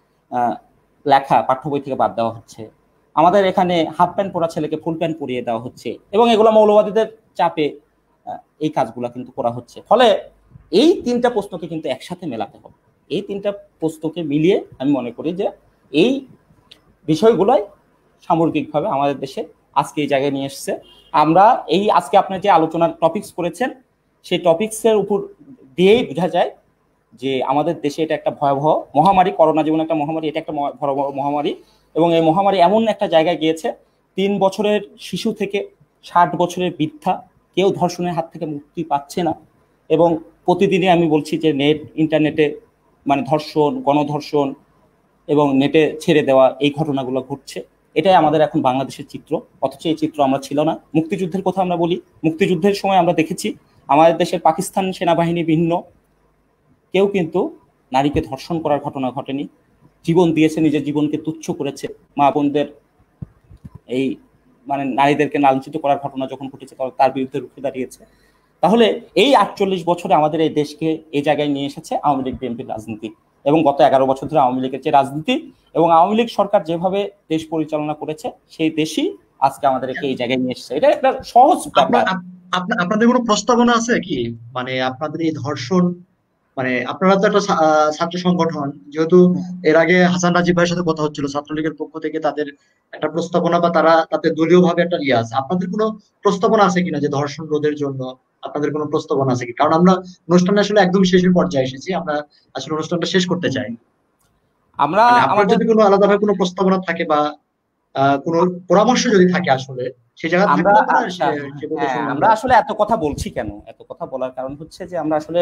লেখা পাঠ্য বই থেকে বাদ দেওয়া হচ্ছে। আমাদের এখানে হাফ প্যান্ট পরা ছেলেকে ফুল প্যান্ট পরিয়ে দেওয়া হচ্ছে, এবং এগুলো মৌলবাদীদের চাপে এই কাজগুলা কিন্তু করা হচ্ছে। ফলে এই তিনটা প্রশ্নকে কিন্তু একসাথে মেলাতে হবে। এই তিনটা প্রশ্নকে মিলিয়ে আমি মনে করি যে এই বিষয়গুলোই সামগ্রিকভাবে আমাদের দেশে আজকে এই জায়গায় নিয়ে এসছে। আমরা এই আজকে আপনার যে আলোচনার টপিকস করেছেন, সেই টপিকসের উপর দিয়েই বোঝা যায় যে আমাদের দেশে এটা একটা ভয়াবহ মহামারী, করোনা যেমন একটা মহামারী, এটা একটা ভয়াবহ মহামারী। এবং এই মহামারী এমন একটা জায়গায় গিয়েছে, তিন বছরের শিশু থেকে ষাট বছরের বৃদ্ধা কেউ ধর্ষণের হাত থেকে মুক্তি পাচ্ছে না। এবং প্রতিদিনই আমি বলছি যে নেট, ইন্টারনেটে মানে ধর্ষণ, গণধর্ষণ এবং নেটে ছেড়ে দেওয়া, এই ঘটনাগুলো ঘটছে। এটাই আমাদের এখন বাংলাদেশের চিত্র। অথচ এই চিত্র আমরা ছিল না। মুক্তিযুদ্ধের কথা আমরা বলি, মুক্তিযুদ্ধের সময় আমরা দেখেছি আমাদের দেশের পাকিস্তান সেনাবাহিনী ভিন্ন কেউ কিন্তু নারীকে ধর্ষণ করার ঘটনা ঘটেনি, জীবন দিয়েছে, নিজের জীবনকে তুচ্ছ করেছে। মা বোনদের এই মানে নারীদেরকে লাঞ্ছিত করার ঘটনা যখন ঘটেছে তার বিরুদ্ধে রুখে দাঁড়িয়েছে। তাহলে এই আটচল্লিশ বছরে আমাদের এই দেশকে এই জায়গায় নিয়ে এসেছে আওয়ামী লীগ বিএনপির রাজনীতি, এবং গত এগারো বছর ধরে আওয়ামী লীগের যে রাজনীতি এবং আওয়ামী লীগ সরকার যেভাবে দেশ পরিচালনা করেছে, সেই দেশই আজকে আমাদেরকে এই জায়গায় নিয়ে এসেছে। এটা একটা সহজ ব্যাপার। আপনাদের কোনো প্রস্তাবনা আছে কি, মানে আপনাদের এই ধর্ষণ, মানে আপনারা তো একটা ছাত্র সংগঠন, যেহেতু এর আগে হাসান রাজীব ভাইয়ের সাথে কথা হচ্ছিল ছাত্রলীগের পক্ষ থেকে, তাদের একটা প্রস্তাবনা বা তারা তাদের দলীয় ভাবে একটা ইয়ে আছে, আপনাদের কোনো প্রস্তাবনা আছে কিনা যে ধর্ষণ রোধের জন্য? আপনাদের কোনো প্রস্তাবনা আছে কি? কারণ আমরা অনুষ্ঠানটা আসলে একদম শেষের পর্যায়ে এসেছি, আমরা আসলে অনুষ্ঠানটা শেষ করতে চাই। আমরা আপনার যদি কোনো আলাদাভাবে কোনো প্রস্তাবনা থাকে বা কোনো পরামর্শ যদি থাকে, আসলে সেই জায়গা আমরা আমরা আসলে এত কথা বলছি কেন? এত কথা বলার কারণ হচ্ছে যে আমরা আসলে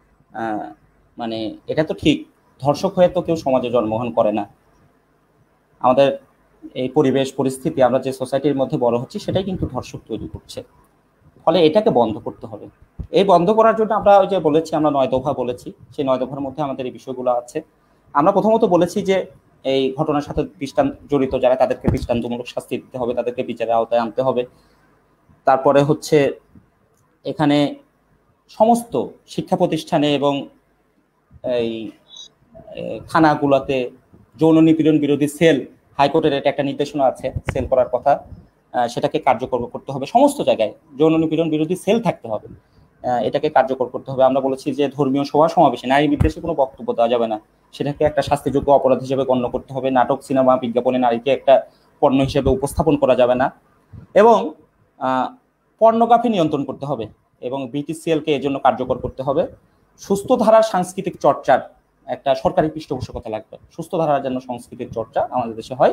মানে এটা তো ঠিক, ধর্ষক হয়ে তো কেউ সমাজে জন্মগ্রহণ করে না। আমাদের এই পরিবেশ পরিস্থিতি, আমরা যে সোসাইটির মধ্যে বড় হচ্ছি, সেটাই কিন্তু ধর্ষক তৈরি করছে। ফলে এটাকে বন্ধ করতে হবে। এই বন্ধ করার জন্য আমরা ওই যে বলেছি, আমরা নয় দফা বলেছি, সেই নয় দফার মধ্যে আমাদের এই বিষয়গুলো আছে। আমরা প্রথমত বলেছি যে এই ঘটনার সাথে দৃষ্টান্ত জড়িত যারা, তাদেরকে দৃষ্টান্তমূলক শাস্তি দিতে হবে, তাদেরকে বিচারের আওতায় আনতে হবে। তারপরে হচ্ছে এখানে সমস্ত শিক্ষা প্রতিষ্ঠানে এবং এই থানাগুলোতে যৌন নিপীড়ন বিরোধী সেল, হাইকোর্টের এটা একটা নির্দেশনা আছে সেল করার কথা, সেটাকে কার্যকর করতে হবে। সমস্ত জায়গায় যৌন নিপীড়ন বিরোধী সেল থাকতে হবে, এটাকে কার্যকর করতে হবে। আমরা বলেছি যে ধর্মীয় সভা সমাবেশে নারী বিদ্বেষে কোনো বক্তব্য দেওয়া যাবে না, সেটাকে একটা শাস্তিযোগ্য অপরাধ হিসেবে গণ্য করতে হবে। নাটক, সিনেমা, বিজ্ঞাপনে নারীকে একটা পণ্য হিসেবে উপস্থাপন করা যাবে না, এবং পর্নোগ্রাফি নিয়ন্ত্রণ করতে হবে, এবং বিটিসিএলকে এর জন্য কার্যকর করতে হবে। সুস্থ ধারার সাংস্কৃতিক চর্চার একটা সরকারি পৃষ্ঠপোষকতা লাগবে। সুস্থ ধারার জন্য সাংস্কৃতিক চর্চা আমাদের দেশে হয়।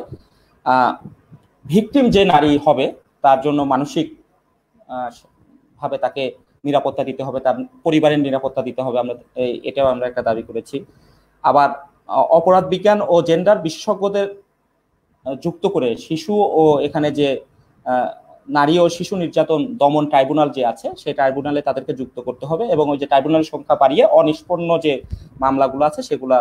ভিকটিম যে নারী হবে তার জন্য মানসিক ভাবে তাকে নিরাপত্তা দিতে হবে, তার পরিবারের নিরাপত্তা দিতে হবে। আমরা এটাও আমরা একটা দাবি করেছি। আবার অপরাধ বিজ্ঞান ও জেন্ডার বিশেষজ্ঞদের যুক্ত করে শিশু ও এখানে যে নারী ও শিশু নির্যাতন দমন ট্রাইব্যুনাল যে আছে, সেই ট্রাইব্যুনালে তাদেরকে যুক্ত করতে হবে, এবং ওই যে ট্রাইব্যুনালের সংখ্যা বাড়িয়ে অনিষ্পন্ন যে মামলাগুলো আছে সেগুলা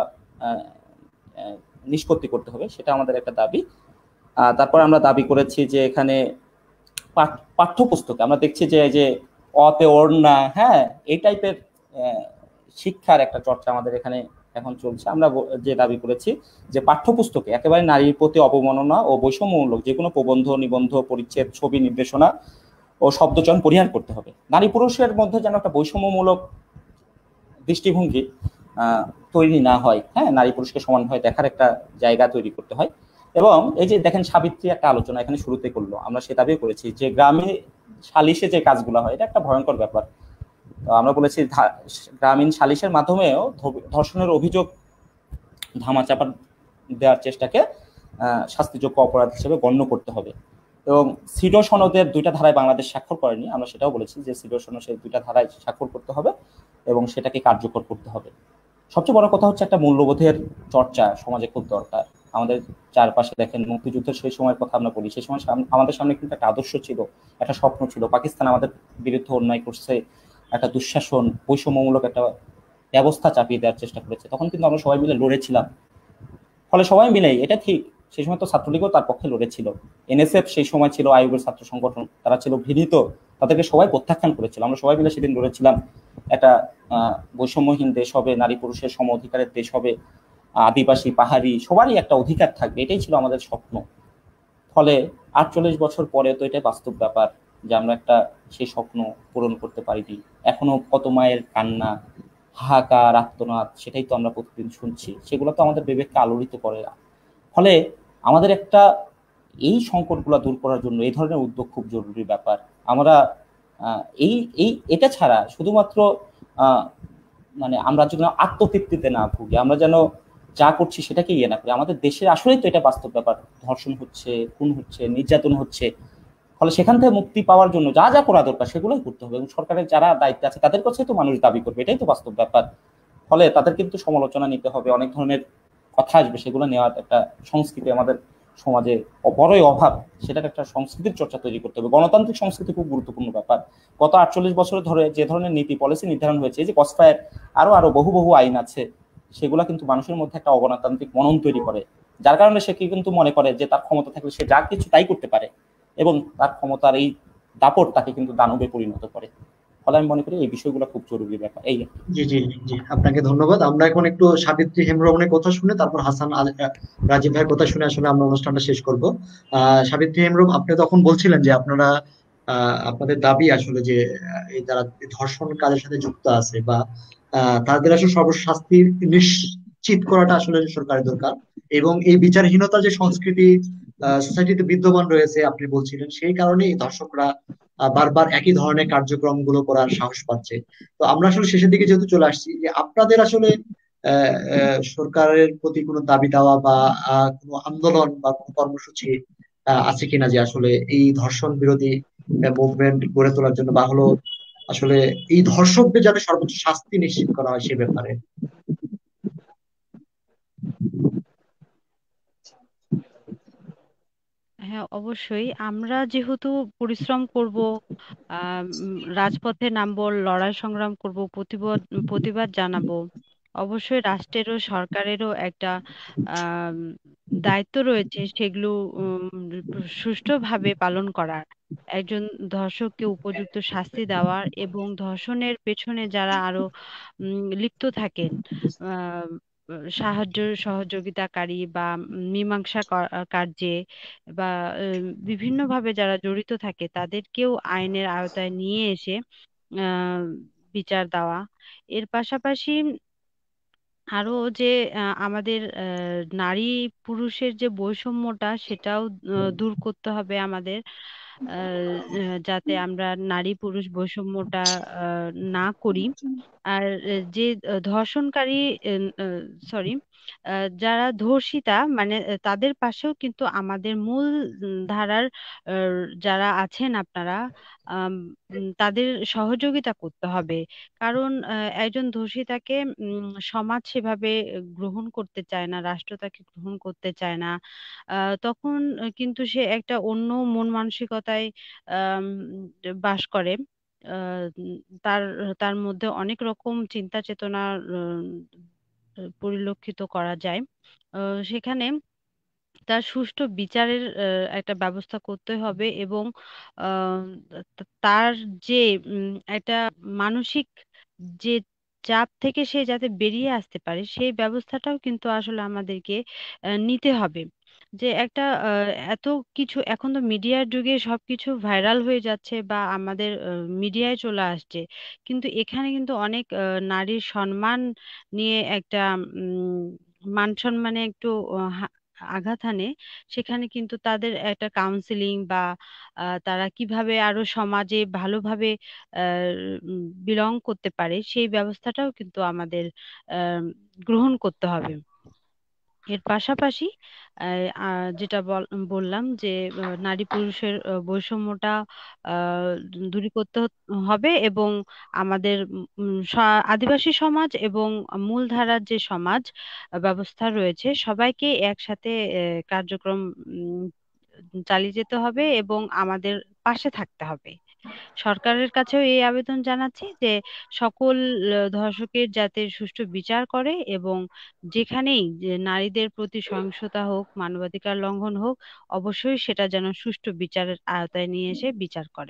নিষ্পত্তি করতে হবে, সেটা আমাদের একটা দাবি। তারপর আমরা দাবি করেছি যে এখানে পাঠ্যপুস্তকে আমরা দেখছি যে যে অতে ওড়না, হ্যাঁ, এই টাইপের শিক্ষার একটা চর্চা আমাদের এখানে এখন চলছে। আমরা যে দাবি করেছি যে পাঠ্যপুস্তকে একেবারে নারীর প্রতি অবমাননা ও বৈষম্যমূলক যে কোনো প্রবন্ধ, নিবন্ধ, পরিচ্ছেদ, ছবি, নির্দেশনা ও শব্দচয়ন পরিহার করতে হবে। নারী পুরুষের মধ্যে যেন একটা বৈষম্যমূলক দৃষ্টিভঙ্গি তৈরি না হয়, হ্যাঁ, নারী পুরুষকে সমানভাবে দেখার একটা জায়গা তৈরি করতে হয়। এবং এই যে দেখেন সাবিত্রী একটা আলোচনা এখানে শুরুতে করলো, আমরা সে দাবি করেছি যে গ্রামে সালিশে যে কাজগুলো হয়, এটা একটা ভয়ঙ্কর ব্যাপার। তো আমরা বলেছি গ্রামীণ সালিশের মাধ্যমেও ধর্ষণের অভিযোগ ধামাচাপা দেওয়ার চেষ্টাকে শাস্তিযোগ্য অপরাধ হিসেবে গণ্য করতে হবে। এবং সিডো সনদের দুইটা ধারায় বাংলাদেশ স্বাক্ষর করেনি, আমরা সেটাও বলেছি যে সিডো সনদ সেই দুইটা ধারায় স্বাক্ষর করতে হবে এবং সেটাকে কার্যকর করতে হবে। সবচেয়ে বড় কথা হচ্ছে একটা মূল্যবোধের চর্চা সমাজে খুব দরকার। আমাদের চারপাশে দেখেন, মুক্তিযুদ্ধের সেই সময়ের কথা আমরা বলি, সেই সময় আমাদের সামনে কিন্তু একটা আদর্শ ছিল, একটা স্বপ্ন ছিল। পাকিস্তান আমাদের বিরুদ্ধে অন্যায় করছে, একটা দুঃশাসন, বৈষম্যমূলক একটা ব্যবস্থা চাপিয়ে দেওয়ার চেষ্টা করেছে, তখন কিন্তু আমরা সবাই মিলে লড়েছিলাম। ফলে সবাই মিলে, এটা ঠিক সেই সময় তো ছাত্রলীগও তার পক্ষে লড়েছিল, এনএসএফ সেই সময় ছিল আইয়ুবের ছাত্র সংগঠন, তারা ছিল ঘৃণিত, তাদেরকে সবাই প্রত্যাখ্যান করেছিল। আমরা সবাই মিলে সেদিন লড়েছিলাম একটা আহ বৈষম্যহীন দেশ হবে, নারী পুরুষের সম অধিকারের দেশ হবে, আদিবাসী পাহাড়ি সবারই একটা অধিকার থাকবে, এটাই ছিল আমাদের স্বপ্ন। ফলে আটচল্লিশ বছর পরে তো এটা বাস্তব ব্যাপার যে আমরা একটা সেই স্বপ্ন পূরণ করতে পারিনি। এখনো কত মায়ের কান্না, হাহাকার, আর্তনাদ, সেটাই তো আমরা প্রতিদিন শুনছি, সেগুলো তো আমাদের বিবেককে আলোড়িত করে না। ফলে আমাদের একটা এই সংকটগুলো দূর করার জন্য এই ধরনের উদ্যোগ খুব জরুরি ব্যাপার। আমরা এই এই এটা ছাড়া শুধুমাত্র আহ মানে আমরা যেন আত্মতৃপ্তিতে না ভুগি, আমরা যেন যা করছি সেটাকে ইয়ে না করি। আমাদের দেশের আসলেই তো এটা বাস্তব ব্যাপার, ধর্ষণ হচ্ছে, খুন হচ্ছে, নির্যাতন হচ্ছে। ফলে সেখান থেকে মুক্তি পাওয়ার জন্য যা যা করা দরকার সেগুলোই করতে হবে, এবং সরকারের যারা দায়িত্বে আছে তাদের কাছে তো মানুষ দাবি করবে, এটাই তো বাস্তব ব্যাপার। ফলে তাদের কিন্তু সমালোচনা নিতে হবে, অনেক ধরনের কথা আসবে, সেগুলো নেওয়ার একটা সংস্কৃতি আমাদের সমাজে বড়ই অভাব, সেটার একটা সংস্কৃতির চর্চা তৈরি করতে হবে। গণতান্ত্রিক সংস্কৃতি খুব গুরুত্বপূর্ণ ব্যাপার। গত আটচল্লিশ বছর ধরে যে ধরনের নীতি পলিসি নির্ধারণ হয়েছে, যে কসফায়ার আরো আরো বহু বহু আইন আছে, সেগুলা কিন্তু মানুষের মধ্যে একটা অগণতান্ত্রিক মনন তৈরি করে, যার কারণে সে কিন্তু মনে করে যে তার ক্ষমতা থাকলে সে যা কিছু তাই করতে পারে, এবং তার ক্ষমতার এই দাপট তাকে কিন্তু দানবে পরিণত করে। ফলে আমি মনে করি এই বিষয়গুলো খুব জরুরি ব্যাপার। এই জি জি জি আপনাকে ধন্যবাদ। আমরা এখন একটু সাবিত্রী হেমব্রমনের কথা শুনে তারপর হাসান রাজীব ভাইয়ের কথা শুনে আসলে আমরা অনুষ্ঠানটা শেষ করব। আহ সাবিত্রী হেমব্রম, আপনি তখন বলছিলেন যে আপনারা আহ আপনাদের দাবি আসলে যে এই যারা ধর্ষণ কাজের সাথে যুক্ত আছে বা আহ তাদের আসলে সর্বোচ্চ শাস্তি নিশ্চিত করাটা আসলে সরকারের দরকার, এবং এই বিচারহীনতার যে সংস্কৃতি সোসাইটিতে বিদ্যমান রয়েছে আপনি বলছিলেন, সেই কারণে এই ধর্ষকরা বারবার একই ধরনের কার্যক্রম গুলো করার সাহস পাচ্ছে। তো আমরা আসলে শেষের দিকে যেহেতু চলে আসছি, যে আপনাদের আসলে আহ আহ, সরকারের প্রতি কোনো দাবি দেওয়া বা আহ, কোনো আন্দোলন বা কোনো কর্মসূচি আহ, আছে কিনা, যে আসলে এই ধর্ষণ বিরোধী মুভমেন্ট গড়ে তোলার জন্য, বা হলো আসলে এই ধর্ষকদের যাতে সর্বোচ্চ শাস্তি নিশ্চিত করা হয় সে ব্যাপারে। হ্যাঁ, অবশ্যই আমরা যেহেতু পরিশ্রম করব, আহ উম, রাজপথে নামবো, লড়াই সংগ্রাম করব, প্রতিবাদ প্রতিবাদ জানাবো। অবশ্যই রাষ্ট্রেরও সরকারেরও একটা আহ দায়িত্ব রয়েছে সেগুলো উম, সুষ্ঠুভাবে পালন করার, একজন ধর্ষককে উপযুক্ত শাস্তি দেওয়ার, এবং ধর্ষণের পেছনে যারা আরো উম, লিপ্ত থাকেন, আহ সাহায্য সহযোগিতাকারী বা মীমাংসা কা- কার্যে বা আহ, বিভিন্নভাবে যারা জড়িত থাকে তাদেরকেও আইনের আওতায় নিয়ে এসে আহ, বিচার দেওয়া। এর পাশাপাশি আরো যে আহ, আমাদের আহ, নারী পুরুষের যে বৈষম্যটা সেটাও আহ, দূর করতে হবে আমাদের, আহ, আহ, যাতে আমরা নারী পুরুষ বৈষম্যটা আহ, না করি। আর আহ, যে আহ, ধর্ষণকারী, সরি, যারা ধর্ষিতা মানে আহ, তাদের পাশেও কিন্তু আমাদের মূল উম, ধারার আহ, যারা আছেন আপনারা, আম, উম, তাদের সহযোগিতা করতে হবে। কারণ আহ, একজন ধর্ষিতাকে উম, সমাজ সেভাবে গ্রহণ করতে চায় না, রাষ্ট্র তাকে গ্রহণ করতে চায় না। আহ, তখন আহ, কিন্তু সে একটা অন্য মন মানসিকতায় আম, বাস করে। আহ, উম, তার তার মধ্যে অনেক রকম চিন্তা চেতনা আহ, পরিলক্ষিত করা যায়। আহ, সেখানে তার সুষ্ঠু বিচারের আহ, একটা ব্যবস্থা করতে হবে, এবং আহ, তা- তার যে উম, একটা মানসিক যে চাপ থেকে সে যাতে বেরিয়ে আসতে পারে সেই ব্যবস্থাটাও কিন্তু আসলে আমাদেরকে আহ, নিতে হবে। যে একটা আহ, এত কিছু এখন তো মিডিয়ার যুগে সবকিছু ভাইরাল হয়ে যাচ্ছে বা আমাদের মিডিয়ায় চলে আসছে, কিন্তু এখানে কিন্তু অনেক আহ, নারীর সম্মান নিয়ে একটা উম মান সম্মানে একটু আহ, হা- আঘাত হানে। সেখানে কিন্তু তাদের একটা কাউন্সিলিং বা আহ, তারা কিভাবে আরো সমাজে ভালোভাবে বিলং করতে পারে সেই ব্যবস্থাটাও কিন্তু আমাদের আহ, গ্রহণ করতে হবে। এর পাশাপাশি আহ, আহ, যেটা বল- বললাম যে আহ, নারী পুরুষের আহ, বৈষম্যটা আহ, দূরীকরতে হত- হবে, এবং আমাদের উম, স- আদিবাসী সমাজ এবং মূলধারার যে সমাজ আহ, ব্যবস্থা রয়েছে সবাইকে একসাথে আহ, কার্যক্রম উম, চালিয়ে যেতে হবে এবং আমাদের পাশে থাকতে হবে। সরকারের কাছেও এই আবেদন জানাচ্ছি যে সকল আহ, ধর্ষকের যাতে সুষ্ঠু বিচার করে, এবং যেখানেই যে নারীদের প্রতি সহিংসতা হোক, মানবাধিকার লঙ্ঘন হোক, অবশ্যই সেটা যেন সুষ্ঠু বিচারের আওতায় নিয়ে এসে বিচার করে।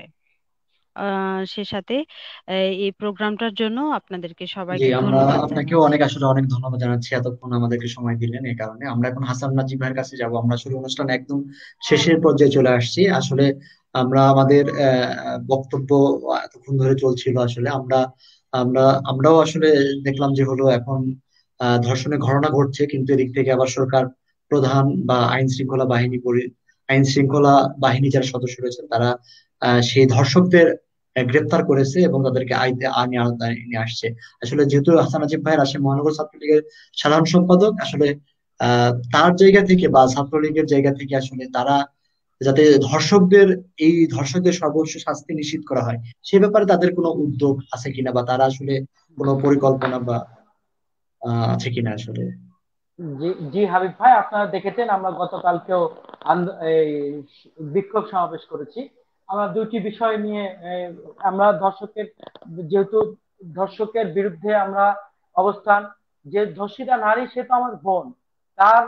আহ সে সাথে আহ, এই প্রোগ্রামটার জন্য আপনাদেরকে জি, সবাইকে আমরা ধন্যবাদ আপনাকেও জানাচ্ছি। অনেক আসলে অনেক ধন্যবাদ জানাচ্ছি এতক্ষণ আমাদেরকে সময় দিলেন। এই কারণে আমরা এখন হাসান নাজিব ভাইয়ের কাছে যাব। আমরা আসলে অনুষ্ঠান একদম শেষের পর্যায়ে চলে আসছি। আসলে আমরা আমাদের আহ, বক্তব্য এতক্ষণ ধরে চলছিল। আসলে আমরা আমরা আমরাও আসলে দেখলাম যে হলো এখন আহ, ধর্ষণের ঘটনা ঘটছে, কিন্তু এদিক থেকে আবার সরকার প্রধান বা আইন শৃঙ্খলা বাহিনী পরি- আইন শৃঙ্খলা বাহিনী যারা সদস্য রয়েছেন তারা আহ, সেই ধর্ষকদের আহ, গ্রেপ্তার করেছে এবং তাদেরকে আইনে আইনে আওতায় নিয়ে আসছে। আসলে যেহেতু হাসান আজিব ভাই রাজশাহী মহানগর ছাত্রলীগের সাধারণ সম্পাদক, আসলে আহ তার জায়গা থেকে বা ছাত্রলীগের জায়গা থেকে আসলে তারা যাতে ধর্ষকদের এই ধর্ষকদের সর্বোচ্চ শাস্তি নিশ্চিত করা হয় সে ব্যাপারে তাদের কোনো উদ্যোগ আছে কিনা, বা তারা আসলে কোনো পরিকল্পনা বা আহ আছে কিনা আসলে। জি জি হাবিব ভাই, আপনারা দেখেছেন আমরা গতকালকেও আন্দো- এই বিক্ষোভ সমাবেশ করেছি। আমরা দুইটি বিষয় নিয়ে এই, আমরা ধর্ষকের, যেহেতু ধর্ষকের বিরুদ্ধে আমরা অবস্থান, যে ধর্ষিতা নারী সে তো আমার বোন, তার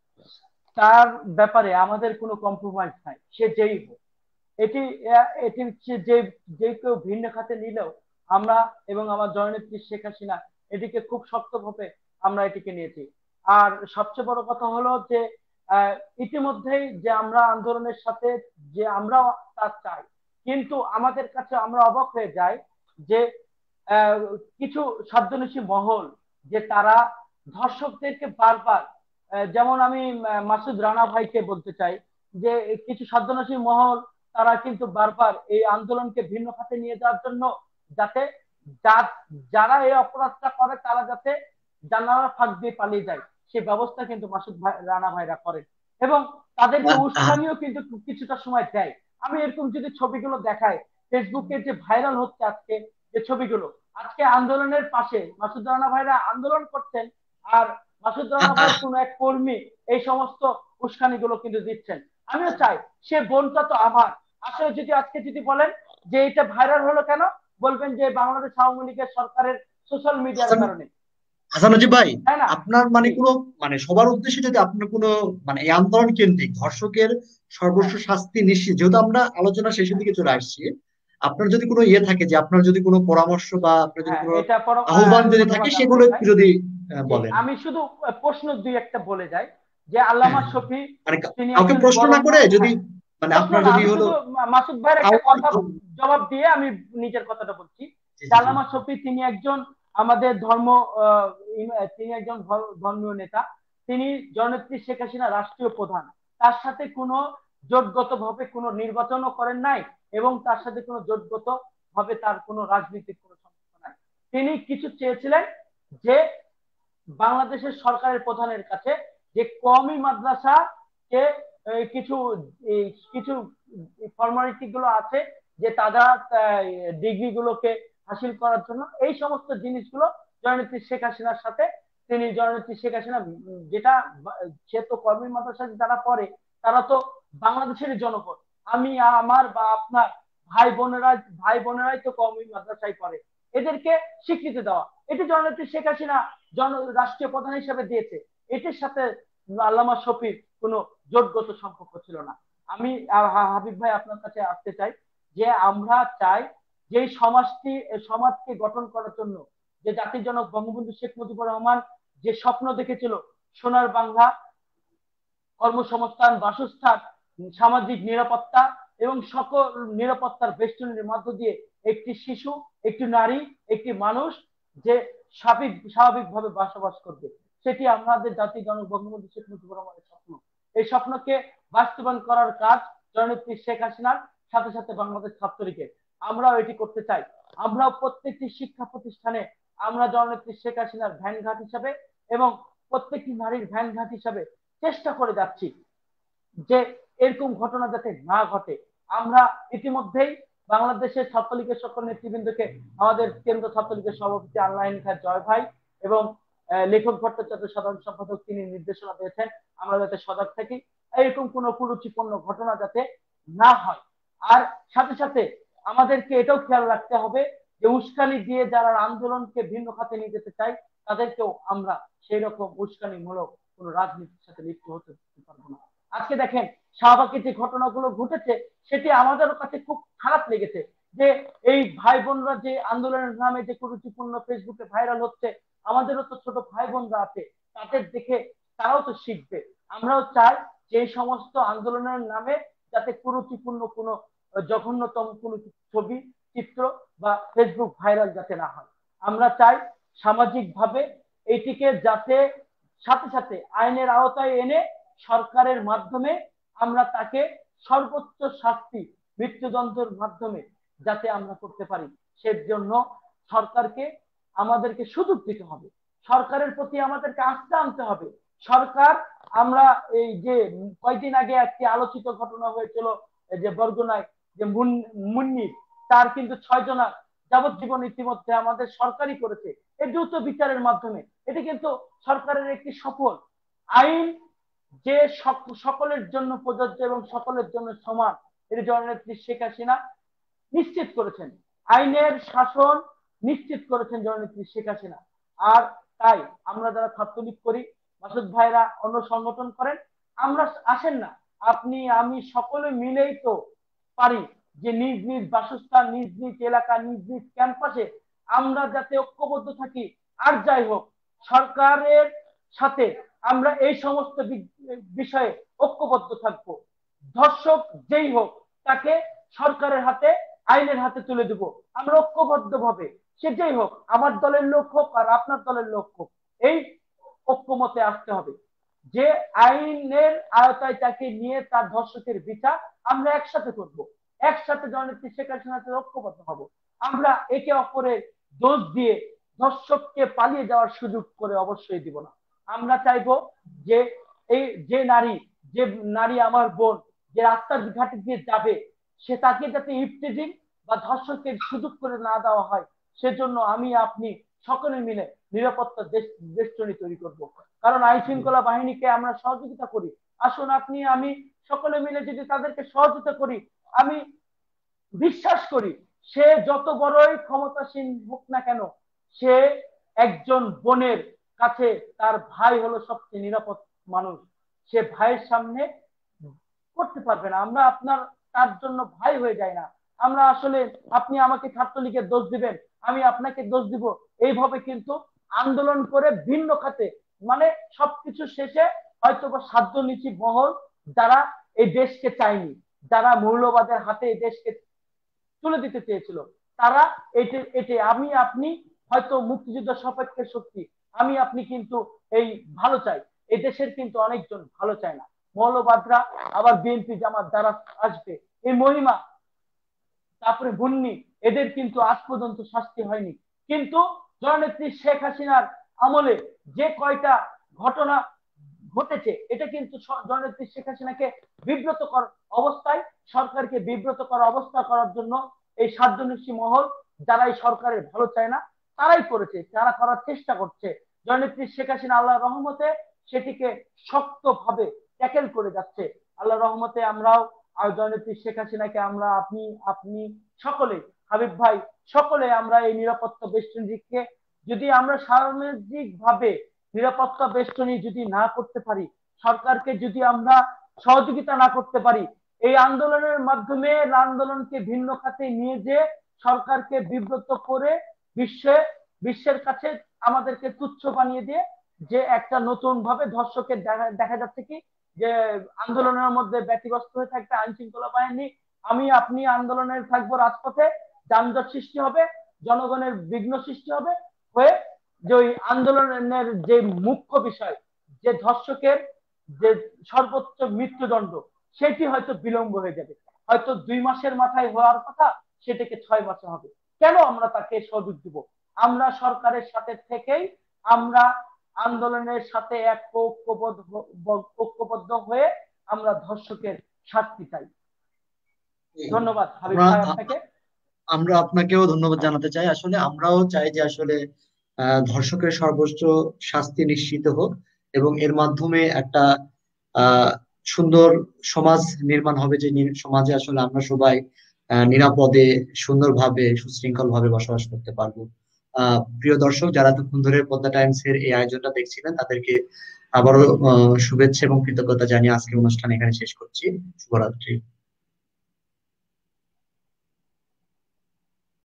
তার ব্যাপারে আমাদের কোনো কম্প্রোমাইজ নাই, সে যেই হোক। এটি আহ, এটি হচ্ছে যে যে কেউ ভিন্ন খাতে নিলেও আমরা এবং আমার জননেত্রী শেখ হাসিনা এটিকে খুব শক্তভাবে আমরা এটিকে নিয়েছি। আর সবচেয়ে বড় কথা হলো যে আহ, ইতিমধ্যেই যে আমরা আন্দোলনের সাথে যে আমরা তা চাই, কিন্তু আমাদের কাছে আমরা অবাক হয়ে যাই যে আহ, কিছু সাধ্যনিশী মহল যে তারা ধর্ষকদেরকে বারবার, আহ, যেমন আমি আহ, মাসুদ রানা ভাইকে বলতে চাই যে কিছু সাধ্যনিশী মহল তারা কিন্তু বারবার এই আন্দোলনকে ভিন্ন খাতে নিয়ে যাওয়ার জন্য, যাতে যা- যারা এই অপরাধটা করে তারা যাতে জানালার ফাঁক দিয়ে পালিয়ে যায়, সে ব্যবস্থা কিন্তু মাসুদ ভাই রানা ভাইরা করেন, এবং তাদেরকে আহ, আহ, উস্কানিও কিন্তু কিছুটা সময় দেয়। আমি এরকম যদি ছবিগুলো দেখাই, ফেসবুকে যে ভাইরাল হচ্ছে আজকে যে ছবিগুলো, আজকে আন্দোলনের পাশে মাসুদ রানা ভাইরা আন্দোলন করছেন, আর মাসুদ আহ, রানা আহ, ভাইয়ের কোন এক কর্মী এই সমস্ত উস্কানিগুলো কিন্তু দিচ্ছেন। আমিও চাই, সে বোনটা তো আমার। আসলে যদি আজকে যদি বলেন যে এটা ভাইরাল হলো কেন, বলবেন যে বাংলাদেশ আওয়ামী লীগের সরকারের সোশ্যাল মিডিয়ার হাসান কারণে, হাসান আজিব ভাই, তাই না? আপনার মানে জি। কোনো মানে সবার উদ্দেশ্যে যদি আপনার কোনো মানে এই আন্দোলন কেন্দ্রিক ধর্ষকের সর্বোচ্চ হ্যাঁ শাস্তি নিশ্চিত, যেহেতু আমরা আলোচনা শেষের হ্যাঁ দিকে চলে আসছি, আপনার যদি কোনো ইয়ে থাকে, যে আপনার যদি কোনো পরামর্শ বা আপনার যদি হ্যাঁ, কোনো এটা পর আহ, আহ্বান যদি থাকে ধন্যবাদ সেগুলো আফরোজ ভাই। একটু যদি আহ, জি, বলেন। আমি শুধু আহ, প্রশ্ন দুই একটা বলে যাই যে হ্যাঁ আল্লামা হ্যাঁ হ্যাঁ। শফি, মানে কা- তিনি কাউকে একজন প্রশ্ন না বরণ্য, করে যদি হ্যাঁ, মানে প্রশ্ন আপনার না, যদি আমি হলো শুধু মা- মাসুদ ভাইয়ের একটা আহ্বান। কথা জবাব দিয়ে আমি নিজের কথাটা বলছি। জি যে জি জি। আল্লামা শফি তিনি একজন আমাদের ধর্ম আহ, ইম- তিনি একজন ধর- ধর্মীয় নেতা। তিনি জননেত্রী শেখ হাসিনা রাষ্ট্রীয় প্রধান। তার সাথে কোনো জোটগত ভাবে কোনো নির্বাচনও করেন নাই, এবং তার সাথে কোনো জোটগত ভাবে তার কোনো রাজনীতির কোনো সম্পর্ক নাই। তিনি কিছু চেয়েছিলেন যে বাংলাদেশের সরকারের প্রধানের কাছে, যে কওমি মাদ্রাসা কে এই কিছু এই কিছু ফর্মালিটি গুলো আছে, যে তারা ডিগ্রি গুলোকে হাসিল করার জন্য এই সমস্ত জিনিসগুলো জননেত্রী শেখ হাসিনার সাথে, তিনি জননেত্রী শেখ হাসিনা উম, যেটা বা- সে তো কওমি মাদ্রাসা যারা পড়ে তারা তো বাংলাদেশের জনগণ। আমি আমার বা আপনার ভাই বোনেরা ভাই বোনেরাই তো কওমি মাদ্রাসায় পড়ে, এদেরকে স্বীকৃতি দেওয়া, এটি জননেত্রী শেখ হাসিনা জন রাষ্ট্রীয় প্রধান হিসেবে দিয়েছে। এটির সাথে আল্লামা শফির কোনো জোটগত সম্পর্ক ছিল না। আমি আহ, হাবিব ভাই আপনার কাছে আসতে চাই যে আমরা চাই যে এই সমাজটি এই সমাজকে গঠন করার জন্য যে জাতির জনক বঙ্গবন্ধু শেখ মুজিবুর রহমান যে স্বপ্ন দেখেছিল, সোনার বাংলা, কর্মসংস্থান, বাসস্থান, সামাজিক নিরাপত্তা এবং সকল নিরাপত্তার বেষ্টনীর মধ্য দিয়ে একটি শিশু, একটি নারী, একটি মানুষ যে স্বাভাবিক স্বাভাবিকভাবে বসবাস করবে, সেটি আমাদের জাতির জনক বঙ্গবন্ধু শেখ মুজিবুর রহমানের স্বপ্ন। এই স্বপ্নকে বাস্তবায়ন করার কাজ জননেত্রী শেখ হাসিনার সাথে সাথে বাংলাদেশ ছাত্রলীগের, আমরাও এটি করতে চাই। আমরাও প্রত্যেকটি শিক্ষা প্রতিষ্ঠানে আমরা জননেত্রী শেখ হাসিনার ভ্যানঘাট হিসাবে এবং প্রত্যেকটি নারীর ভ্যানঘাট হিসাবে চেষ্টা করে যাচ্ছি যে এরকম ঘটনা যাতে না ঘটে। আমরা ইতিমধ্যেই বাংলাদেশের ছাত্রলীগের সকল নেতৃবৃন্দকে, আমাদের কেন্দ্র ছাত্রলীগের সভাপতি আনলাইন খান জয় ভাই এবং আহ, লেখক ভট্টাচার্য সাধারণ সম্পাদক, তিনি নির্দেশনা দিয়েছেন আমরা যাতে সজাগ থাকি, এরকম কোনো কুরুচিপূর্ণ ঘটনা যাতে না হয়। আর সাথে সাথে আমাদেরকে এটাও খেয়াল রাখতে হবে যে উস্কানি দিয়ে যারা আন্দোলনকে ভিন্ন খাতে নিয়ে যেতে চায় তাদেরকেও আমরা সেই রকম উস্কানিমূলক কোন রাজনীতির সাথে লিপ্ত হতে পারবো না। আজকে দেখেন শাহবাগে যে ঘটনাগুলো ঘটেছে সেটি আমাদের কাছে খুব খারাপ লেগেছে যে এই ভাই বোনরা যে আন্দোলনের নামে যে কুরুচিপূর্ণ ফেসবুকে ভাইরাল হচ্ছে, আমাদেরও তো ছোট ভাই বোনরা আছে, তাদের দেখে তারাও তো শিখবে। আমরাও চাই যে এই সমস্ত আন্দোলনের নামে যাতে কুরুচিপূর্ণ কোনো জঘন্যতম কোনো ছবি চিত্র বা ফেসবুক ভাইরাল যাতে না হয়। আমরা চাই সামাজিক ভাবে এটিকে যাতে সাথে সাথে আইনের আওতায় এনে সরকারের মাধ্যমে আমরা তাকে সর্বোচ্চ শাস্তি মৃত্যুদণ্ডের মাধ্যমে যাতে আমরা করতে পারি, সেজন্য সরকারকে আমাদেরকে সুযোগ দিতে হবে, সরকারের প্রতি আমাদেরকে আস্থা আনতে হবে। সরকার, আমরা এই যে কয়েকদিন আগে একটি আলোচিত ঘটনা হয়েছিল যে বরগুনায় যে মুন্নির, তার কিন্তু ছয় জনা যাবজ্জীবন ইতিমধ্যে আমাদের সরকারই করেছে এই দ্রুত বিচারের মাধ্যমে। এটি কিন্তু সরকারের একটি সফল আইন যে সকলের জন্য প্রযোজ্য এবং সকলের জন্য সমান, এটি জননেত্রী শেখ হাসিনা নিশ্চিত করেছেন, আইনের শাসন নিশ্চিত করেছেন জননেত্রী শেখ হাসিনা। আর তাই আমরা যারা ছাত্রলীগ করি, মাসুদ ভাইরা অন্য সংগঠন করেন, আমরা আসেন না আপনি আমি সকলে মিলেই তো পারি যে নিজ নিজ বাসস্থান, নিজ নিজ এলাকা, নিজ নিজ ক্যাম্পাসে আমরা যাতে ঐক্যবদ্ধ থাকি। আর যাই হোক, সরকারের সাথে আমরা এই সমস্ত বিষয়ে ঐক্যবদ্ধ থাকবো। ধর্ষক যেই হোক তাকে সরকারের হাতে, আইনের হাতে তুলে দেব আমরা ঐক্যবদ্ধ ভাবে। সে যেই হোক, আমার দলের লোক হোক আর আপনার দলের লোক হোক, এই ঐক্যমতে আসতে হবে যে আইনের আওতায় তাকে নিয়ে তার ধর্ষকের বিচার আমরা একসাথে করব, একসাথে জননেত্রী শেখ হাসিনার সাথে ঐক্যবদ্ধ হব। আমরা একে অপরের দোষ দিয়ে ধর্ষককে পালিয়ে যাওয়ার সুযোগ করে অবশ্যই দিব না। আমরা চাইবো যে এই যে নারী যে নারী আমার বোন যে রাস্তার ঘাটে দিয়ে যাবে, সে তাকে যাতে ইফটিজিং বা ধর্ষকের সুযোগ করে না দেওয়া হয়, সেজন্য আমি আপনি সকলে মিলে নিরাপত্তা বেষ্টনী তৈরি করব। কারণ আইন শৃঙ্খলা বাহিনীকে আমরা সহযোগিতা করি, আসুন আপনি আমি সকলে মিলে যদি তাদেরকে সহযোগিতা করি, আমি বিশ্বাস করি সে যত বড়ই ক্ষমতাসীন হোক না কেন, সে একজন বোনের কাছে তার ভাই হলো সবচেয়ে নিরাপদ মানুষ। সে ভাইয়ের সামনে করতে পারবে না, আমরা আপনার তার জন্য ভাই হয়ে যায় না। আমরা আসলে আপনি আমাকে ছাত্রলীগের দোষ দিবেন, আমি আপনাকে দোষ দিব, এইভাবে কিন্তু আন্দোলন করে ভিন্ন খাতে মানে সবকিছু শেষে হয়তো বা স্বার্থনীতি মহল যারা এই দেশকে চায়নি, যারা মৌলবাদের হাতে এই দেশকে তুলে দিতে চেয়েছিল, তারা এটি এটি আমি আপনি হয়তো মুক্তিযুদ্ধ সপক্ষের শক্তি, আমি আপনি কিন্তু এই ভালো চাই, এই দেশের কিন্তু অনেকজন ভালো চায় না। মৌলবাদরা আবার বিএনপি জামাত যারা আসবে, এই মহিমা তারপরে বুন্নি, এদের কিন্তু আজ পর্যন্ত শাস্তি হয়নি। কিন্তু জননেত্রী শেখ হাসিনার আমলে যে কয়টা ঘটনা ঘটেছে, এটা কিন্তু জননেত্রী শেখ হাসিনাকে বিব্রতকর অবস্থায়, সরকারকে বিব্রতকর অবস্থা করার জন্য এই স্বার্থন্বেষী মহল যারা এই সরকারের ভালো চায় না তারাই করেছে, তারা করার চেষ্টা করছে। জননেত্রী শেখ হাসিনা আল্লাহ রহমতে সেটিকে শক্তভাবে ট্যাকেল করে যাচ্ছে। আল্লাহ রহমতে আমরাও আর জননেত্রী শেখ হাসিনাকে আমরা আপনি আপনি সকলে, হাবিব ভাই সকলে আমরা এই নিরাপত্তা বেষ্টনীকে যদি আমরা সামাজিক ভাবে নিরাপত্তা বেষ্টনী যদি না করতে পারি, সরকারকে যদি আমরা সহযোগিতা না করতে পারি, এই আন্দোলনের মাধ্যমে আন্দোলনকে ভিন্ন খাতে নিয়ে যে সরকারকে বিব্রত করে বিশ্বে বিশ্বের কাছে আমাদেরকে তুচ্ছ বানিয়ে দিয়ে যে একটা নতুন ভাবে ধর্ষকের দেখা যাচ্ছে কি যে আন্দোলনের মধ্যে ব্যতিগ্রস্ত হয়ে থাকবে আইন শৃঙ্খলা বাহিনী, আমি আপনি আন্দোলনের থাকবো রাজপথে, যানজট সৃষ্টি হবে, জনগণের বিঘ্ন সৃষ্টি হবে, হয়ে যে ওই আন্দোলনের যে মুখ্য বিষয় যে ধর্ষকের যে সর্বোচ্চ মৃত্যুদণ্ড, সেটি হয়তো বিলম্ব হয়ে যাবে, হয়তো দুই মাসের মাথায় হওয়ার কথা সেটাকে ছয় মাসে হবে। কেন আমরা তাকে সহযোগ দিব? আমরা সরকারের সাথে থেকেই আমরা আন্দোলনের সাথে এক ঐক্যবদ্ধ ঐক্যবদ্ধ হয়ে আমরা ধর্ষকের শাস্তি চাই। ধন্যবাদ হাবিব ভাই আপনাকে। আমরা আপনাকেও ধন্যবাদ জানাতে চাই। আসলে আমরাও চাই যে আসলে আহ ধর্ষকের সর্বোচ্চ শাস্তি নিশ্চিত হোক এবং এর মাধ্যমে একটা আহ সুন্দর সমাজ নির্মাণ হবে, যে সমাজে আসলে আমরা সবাই আহ, নিরাপদে সুন্দরভাবে সুশৃঙ্খল ভাবে বসবাস করতে পারবো। আহ প্রিয় দর্শক, যারা এতক্ষণ ধরে পদ্মা টাইমস এর এই আয়োজনটা দেখছিলেন, তাদেরকে আবারও আহ শুভেচ্ছা এবং কৃতজ্ঞতা জানিয়ে আজকের অনুষ্ঠান এখানে শেষ করছি। শুভরাত্রি।